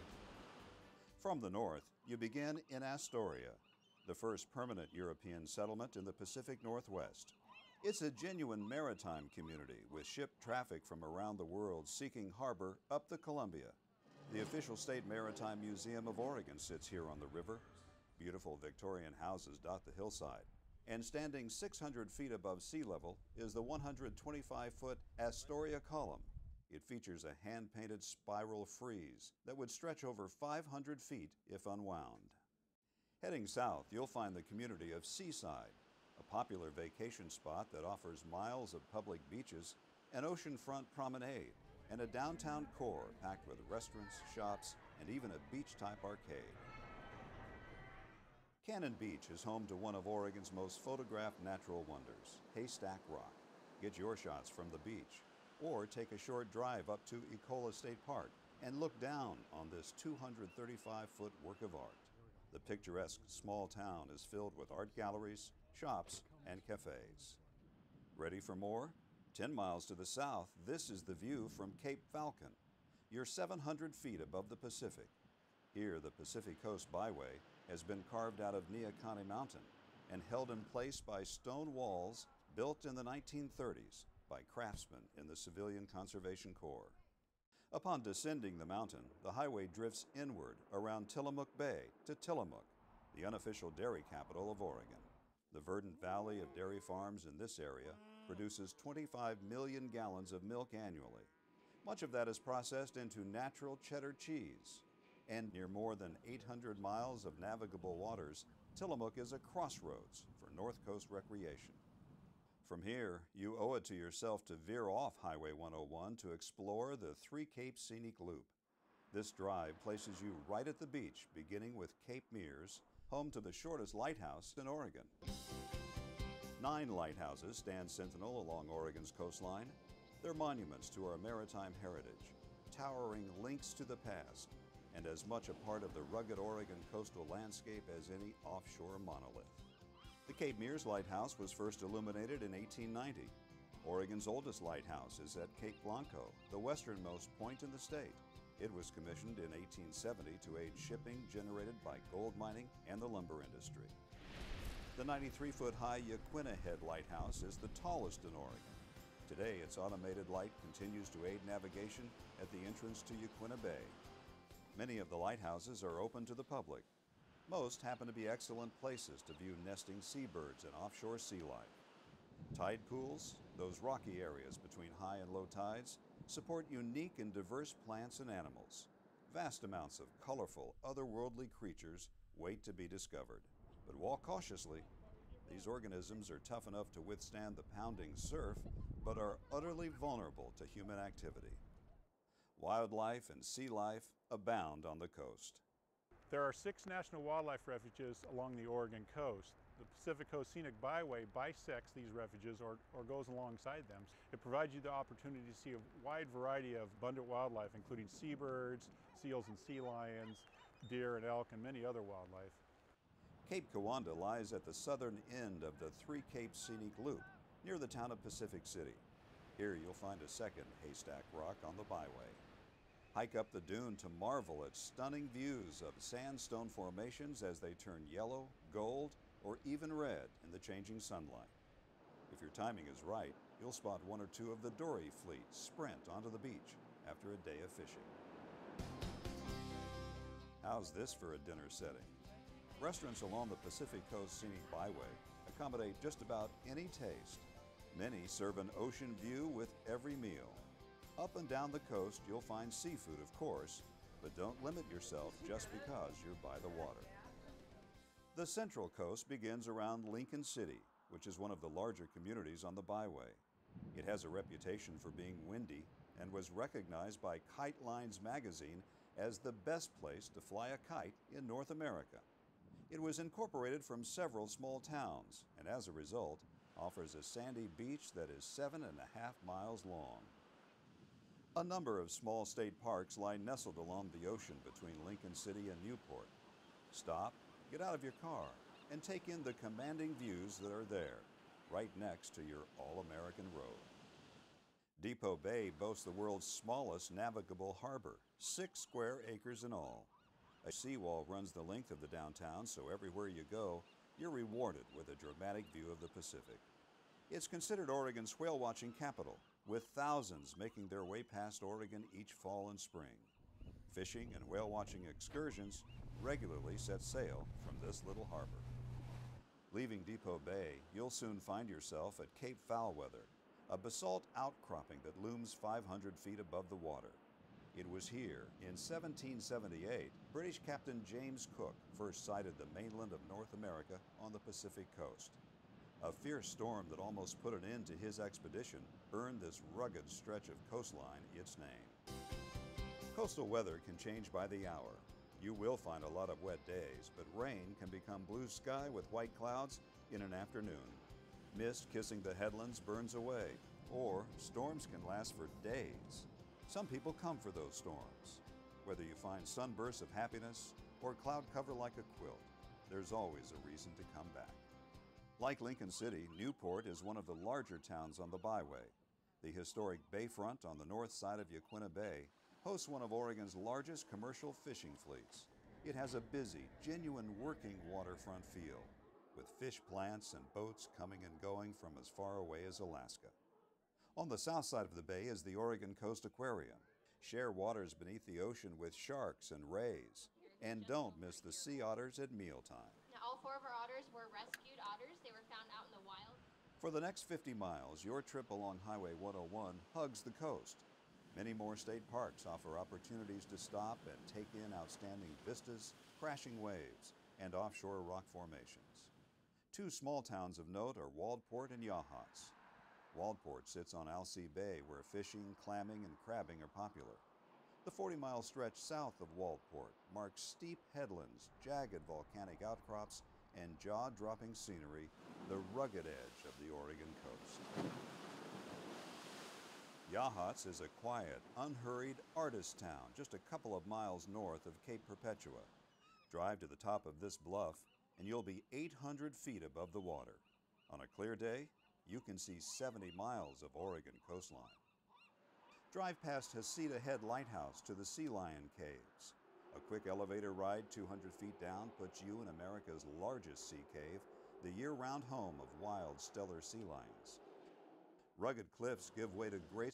From the north, you begin in Astoria, the first permanent European settlement in the Pacific Northwest. It's a genuine maritime community with ship traffic from around the world seeking harbor up the Columbia. The official State Maritime Museum of Oregon sits here on the river. Beautiful Victorian houses dot the hillside. And standing six hundred feet above sea level is the one hundred twenty-five foot Astoria Column. It features a hand-painted spiral frieze that would stretch over five hundred feet if unwound. Heading south, you'll find the community of Seaside, a popular vacation spot that offers miles of public beaches, an oceanfront promenade, and a downtown core packed with restaurants, shops, and even a beach-type arcade. Cannon Beach is home to one of Oregon's most photographed natural wonders, Haystack Rock. Get your shots from the beach, or take a short drive up to Ecola State Park and look down on this two hundred thirty-five foot work of art. The picturesque small town is filled with art galleries, shops, and cafes. Ready for more? Ten miles to the south, this is the view from Cape Falcon. You're seven hundred feet above the Pacific. Here, the Pacific Coast Byway has been carved out of Neahkahnie Mountain and held in place by stone walls built in the nineteen thirties by craftsmen in the Civilian Conservation Corps. Upon descending the mountain, the highway drifts inward around Tillamook Bay to Tillamook, the unofficial dairy capital of Oregon. The verdant valley of dairy farms in this area produces twenty-five million gallons of milk annually. Much of that is processed into natural cheddar cheese. And near more than eight hundred miles of navigable waters, Tillamook is a crossroads for North Coast recreation. From here, you owe it to yourself to veer off Highway one oh one to explore the Three Capes Scenic Loop. This drive places you right at the beach, beginning with Cape Meares, home to the shortest lighthouse in Oregon. Nine lighthouses stand sentinel along Oregon's coastline. They're monuments to our maritime heritage, towering links to the past, and as much a part of the rugged Oregon coastal landscape as any offshore monolith. The Cape Meares Lighthouse was first illuminated in eighteen ninety. Oregon's oldest lighthouse is at Cape Blanco, the westernmost point in the state. It was commissioned in eighteen seventy to aid shipping generated by gold mining and the lumber industry. The ninety-three foot high Yaquina Head Lighthouse is the tallest in Oregon. Today, its automated light continues to aid navigation at the entrance to Yaquina Bay. Many of the lighthouses are open to the public. Most happen to be excellent places to view nesting seabirds and offshore sea life. Tide pools, those rocky areas between high and low tides, support unique and diverse plants and animals. Vast amounts of colorful, otherworldly creatures wait to be discovered. But walk cautiously. These organisms are tough enough to withstand the pounding surf, but are utterly vulnerable to human activity. Wildlife and sea life abound on the coast. There are six national wildlife refuges along the Oregon coast. The Pacific Coast Scenic Byway bisects these refuges or, or goes alongside them. It provides you the opportunity to see a wide variety of abundant wildlife, including seabirds, seals and sea lions, deer and elk, and many other wildlife. Cape Kiwanda lies at the southern end of the Three Capes Scenic Loop, near the town of Pacific City. Here you'll find a second haystack rock on the byway. Hike up the dune to marvel at stunning views of sandstone formations as they turn yellow, gold, or even red in the changing sunlight. If your timing is right, you'll spot one or two of the dory fleet sprint onto the beach after a day of fishing. How's this for a dinner setting? Restaurants along the Pacific Coast Scenic Byway accommodate just about any taste. Many serve an ocean view with every meal. Up and down the coast, you'll find seafood, of course, but don't limit yourself just because you're by the water. The Central Coast begins around Lincoln City, which is one of the larger communities on the byway. It has a reputation for being windy and was recognized by Kite Lines magazine as the best place to fly a kite in North America. It was incorporated from several small towns and as a result offers a sandy beach that is seven and a half miles long. A number of small state parks lie nestled along the ocean between Lincoln City and Newport. Stop, get out of your car, and take in the commanding views that are there, right next to your all-American road. Depot Bay boasts the world's smallest navigable harbor, six square acres in all. A seawall runs the length of the downtown, so everywhere you go, you're rewarded with a dramatic view of the Pacific. It's considered Oregon's whale-watching capital, with thousands making their way past Oregon each fall and spring. Fishing and whale-watching excursions regularly set sail from this little harbor. Leaving Depot Bay, you'll soon find yourself at Cape Foulweather, a basalt outcropping that looms five hundred feet above the water. It was here, in seventeen seventy-eight, British Captain James Cook first sighted the mainland of North America on the Pacific coast. A fierce storm that almost put an end to his expedition earned this rugged stretch of coastline its name. Coastal weather can change by the hour. You will find a lot of wet days, but rain can become blue sky with white clouds in an afternoon. Mist kissing the headlands burns away, or storms can last for days. Some people come for those storms. Whether you find sunbursts of happiness or cloud cover like a quilt, there's always a reason to come back. Like Lincoln City, Newport is one of the larger towns on the byway. The historic Bayfront on the north side of Yaquina Bay hosts one of Oregon's largest commercial fishing fleets. It has a busy, genuine working waterfront feel, with fish plants and boats coming and going from as far away as Alaska. On the south side of the bay is the Oregon Coast Aquarium. Share waters beneath the ocean with sharks and rays. And don't miss the sea otters at mealtime. Now, all four of our otters were rescued otters. They were found out in the wild. For the next fifty miles, your trip along Highway one oh one hugs the coast. Many more state parks offer opportunities to stop and take in outstanding vistas, crashing waves, and offshore rock formations. Two small towns of note are Waldport and Yachats. Waldport sits on Alsea Bay, where fishing, clamming, and crabbing are popular. The forty-mile stretch south of Waldport marks steep headlands, jagged volcanic outcrops, and jaw-dropping scenery, the rugged edge of the Oregon coast. Yachats is a quiet, unhurried artist town just a couple of miles north of Cape Perpetua. Drive to the top of this bluff, and you'll be eight hundred feet above the water. On a clear day, you can see seventy miles of Oregon coastline. Drive past Heceta Head Lighthouse to the Sea Lion Caves. A quick elevator ride two hundred feet down puts you in America's largest sea cave, the year-round home of wild stellar sea lions. Rugged cliffs give way to great.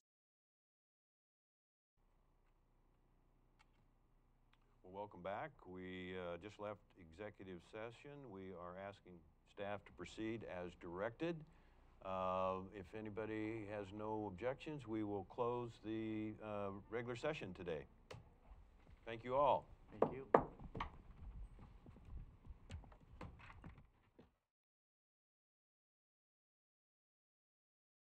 Well, welcome back. We uh, just left executive session. We are asking staff to proceed as directed. Uh, if anybody has no objections, we will close the uh, regular session today. Thank you all. Thank you.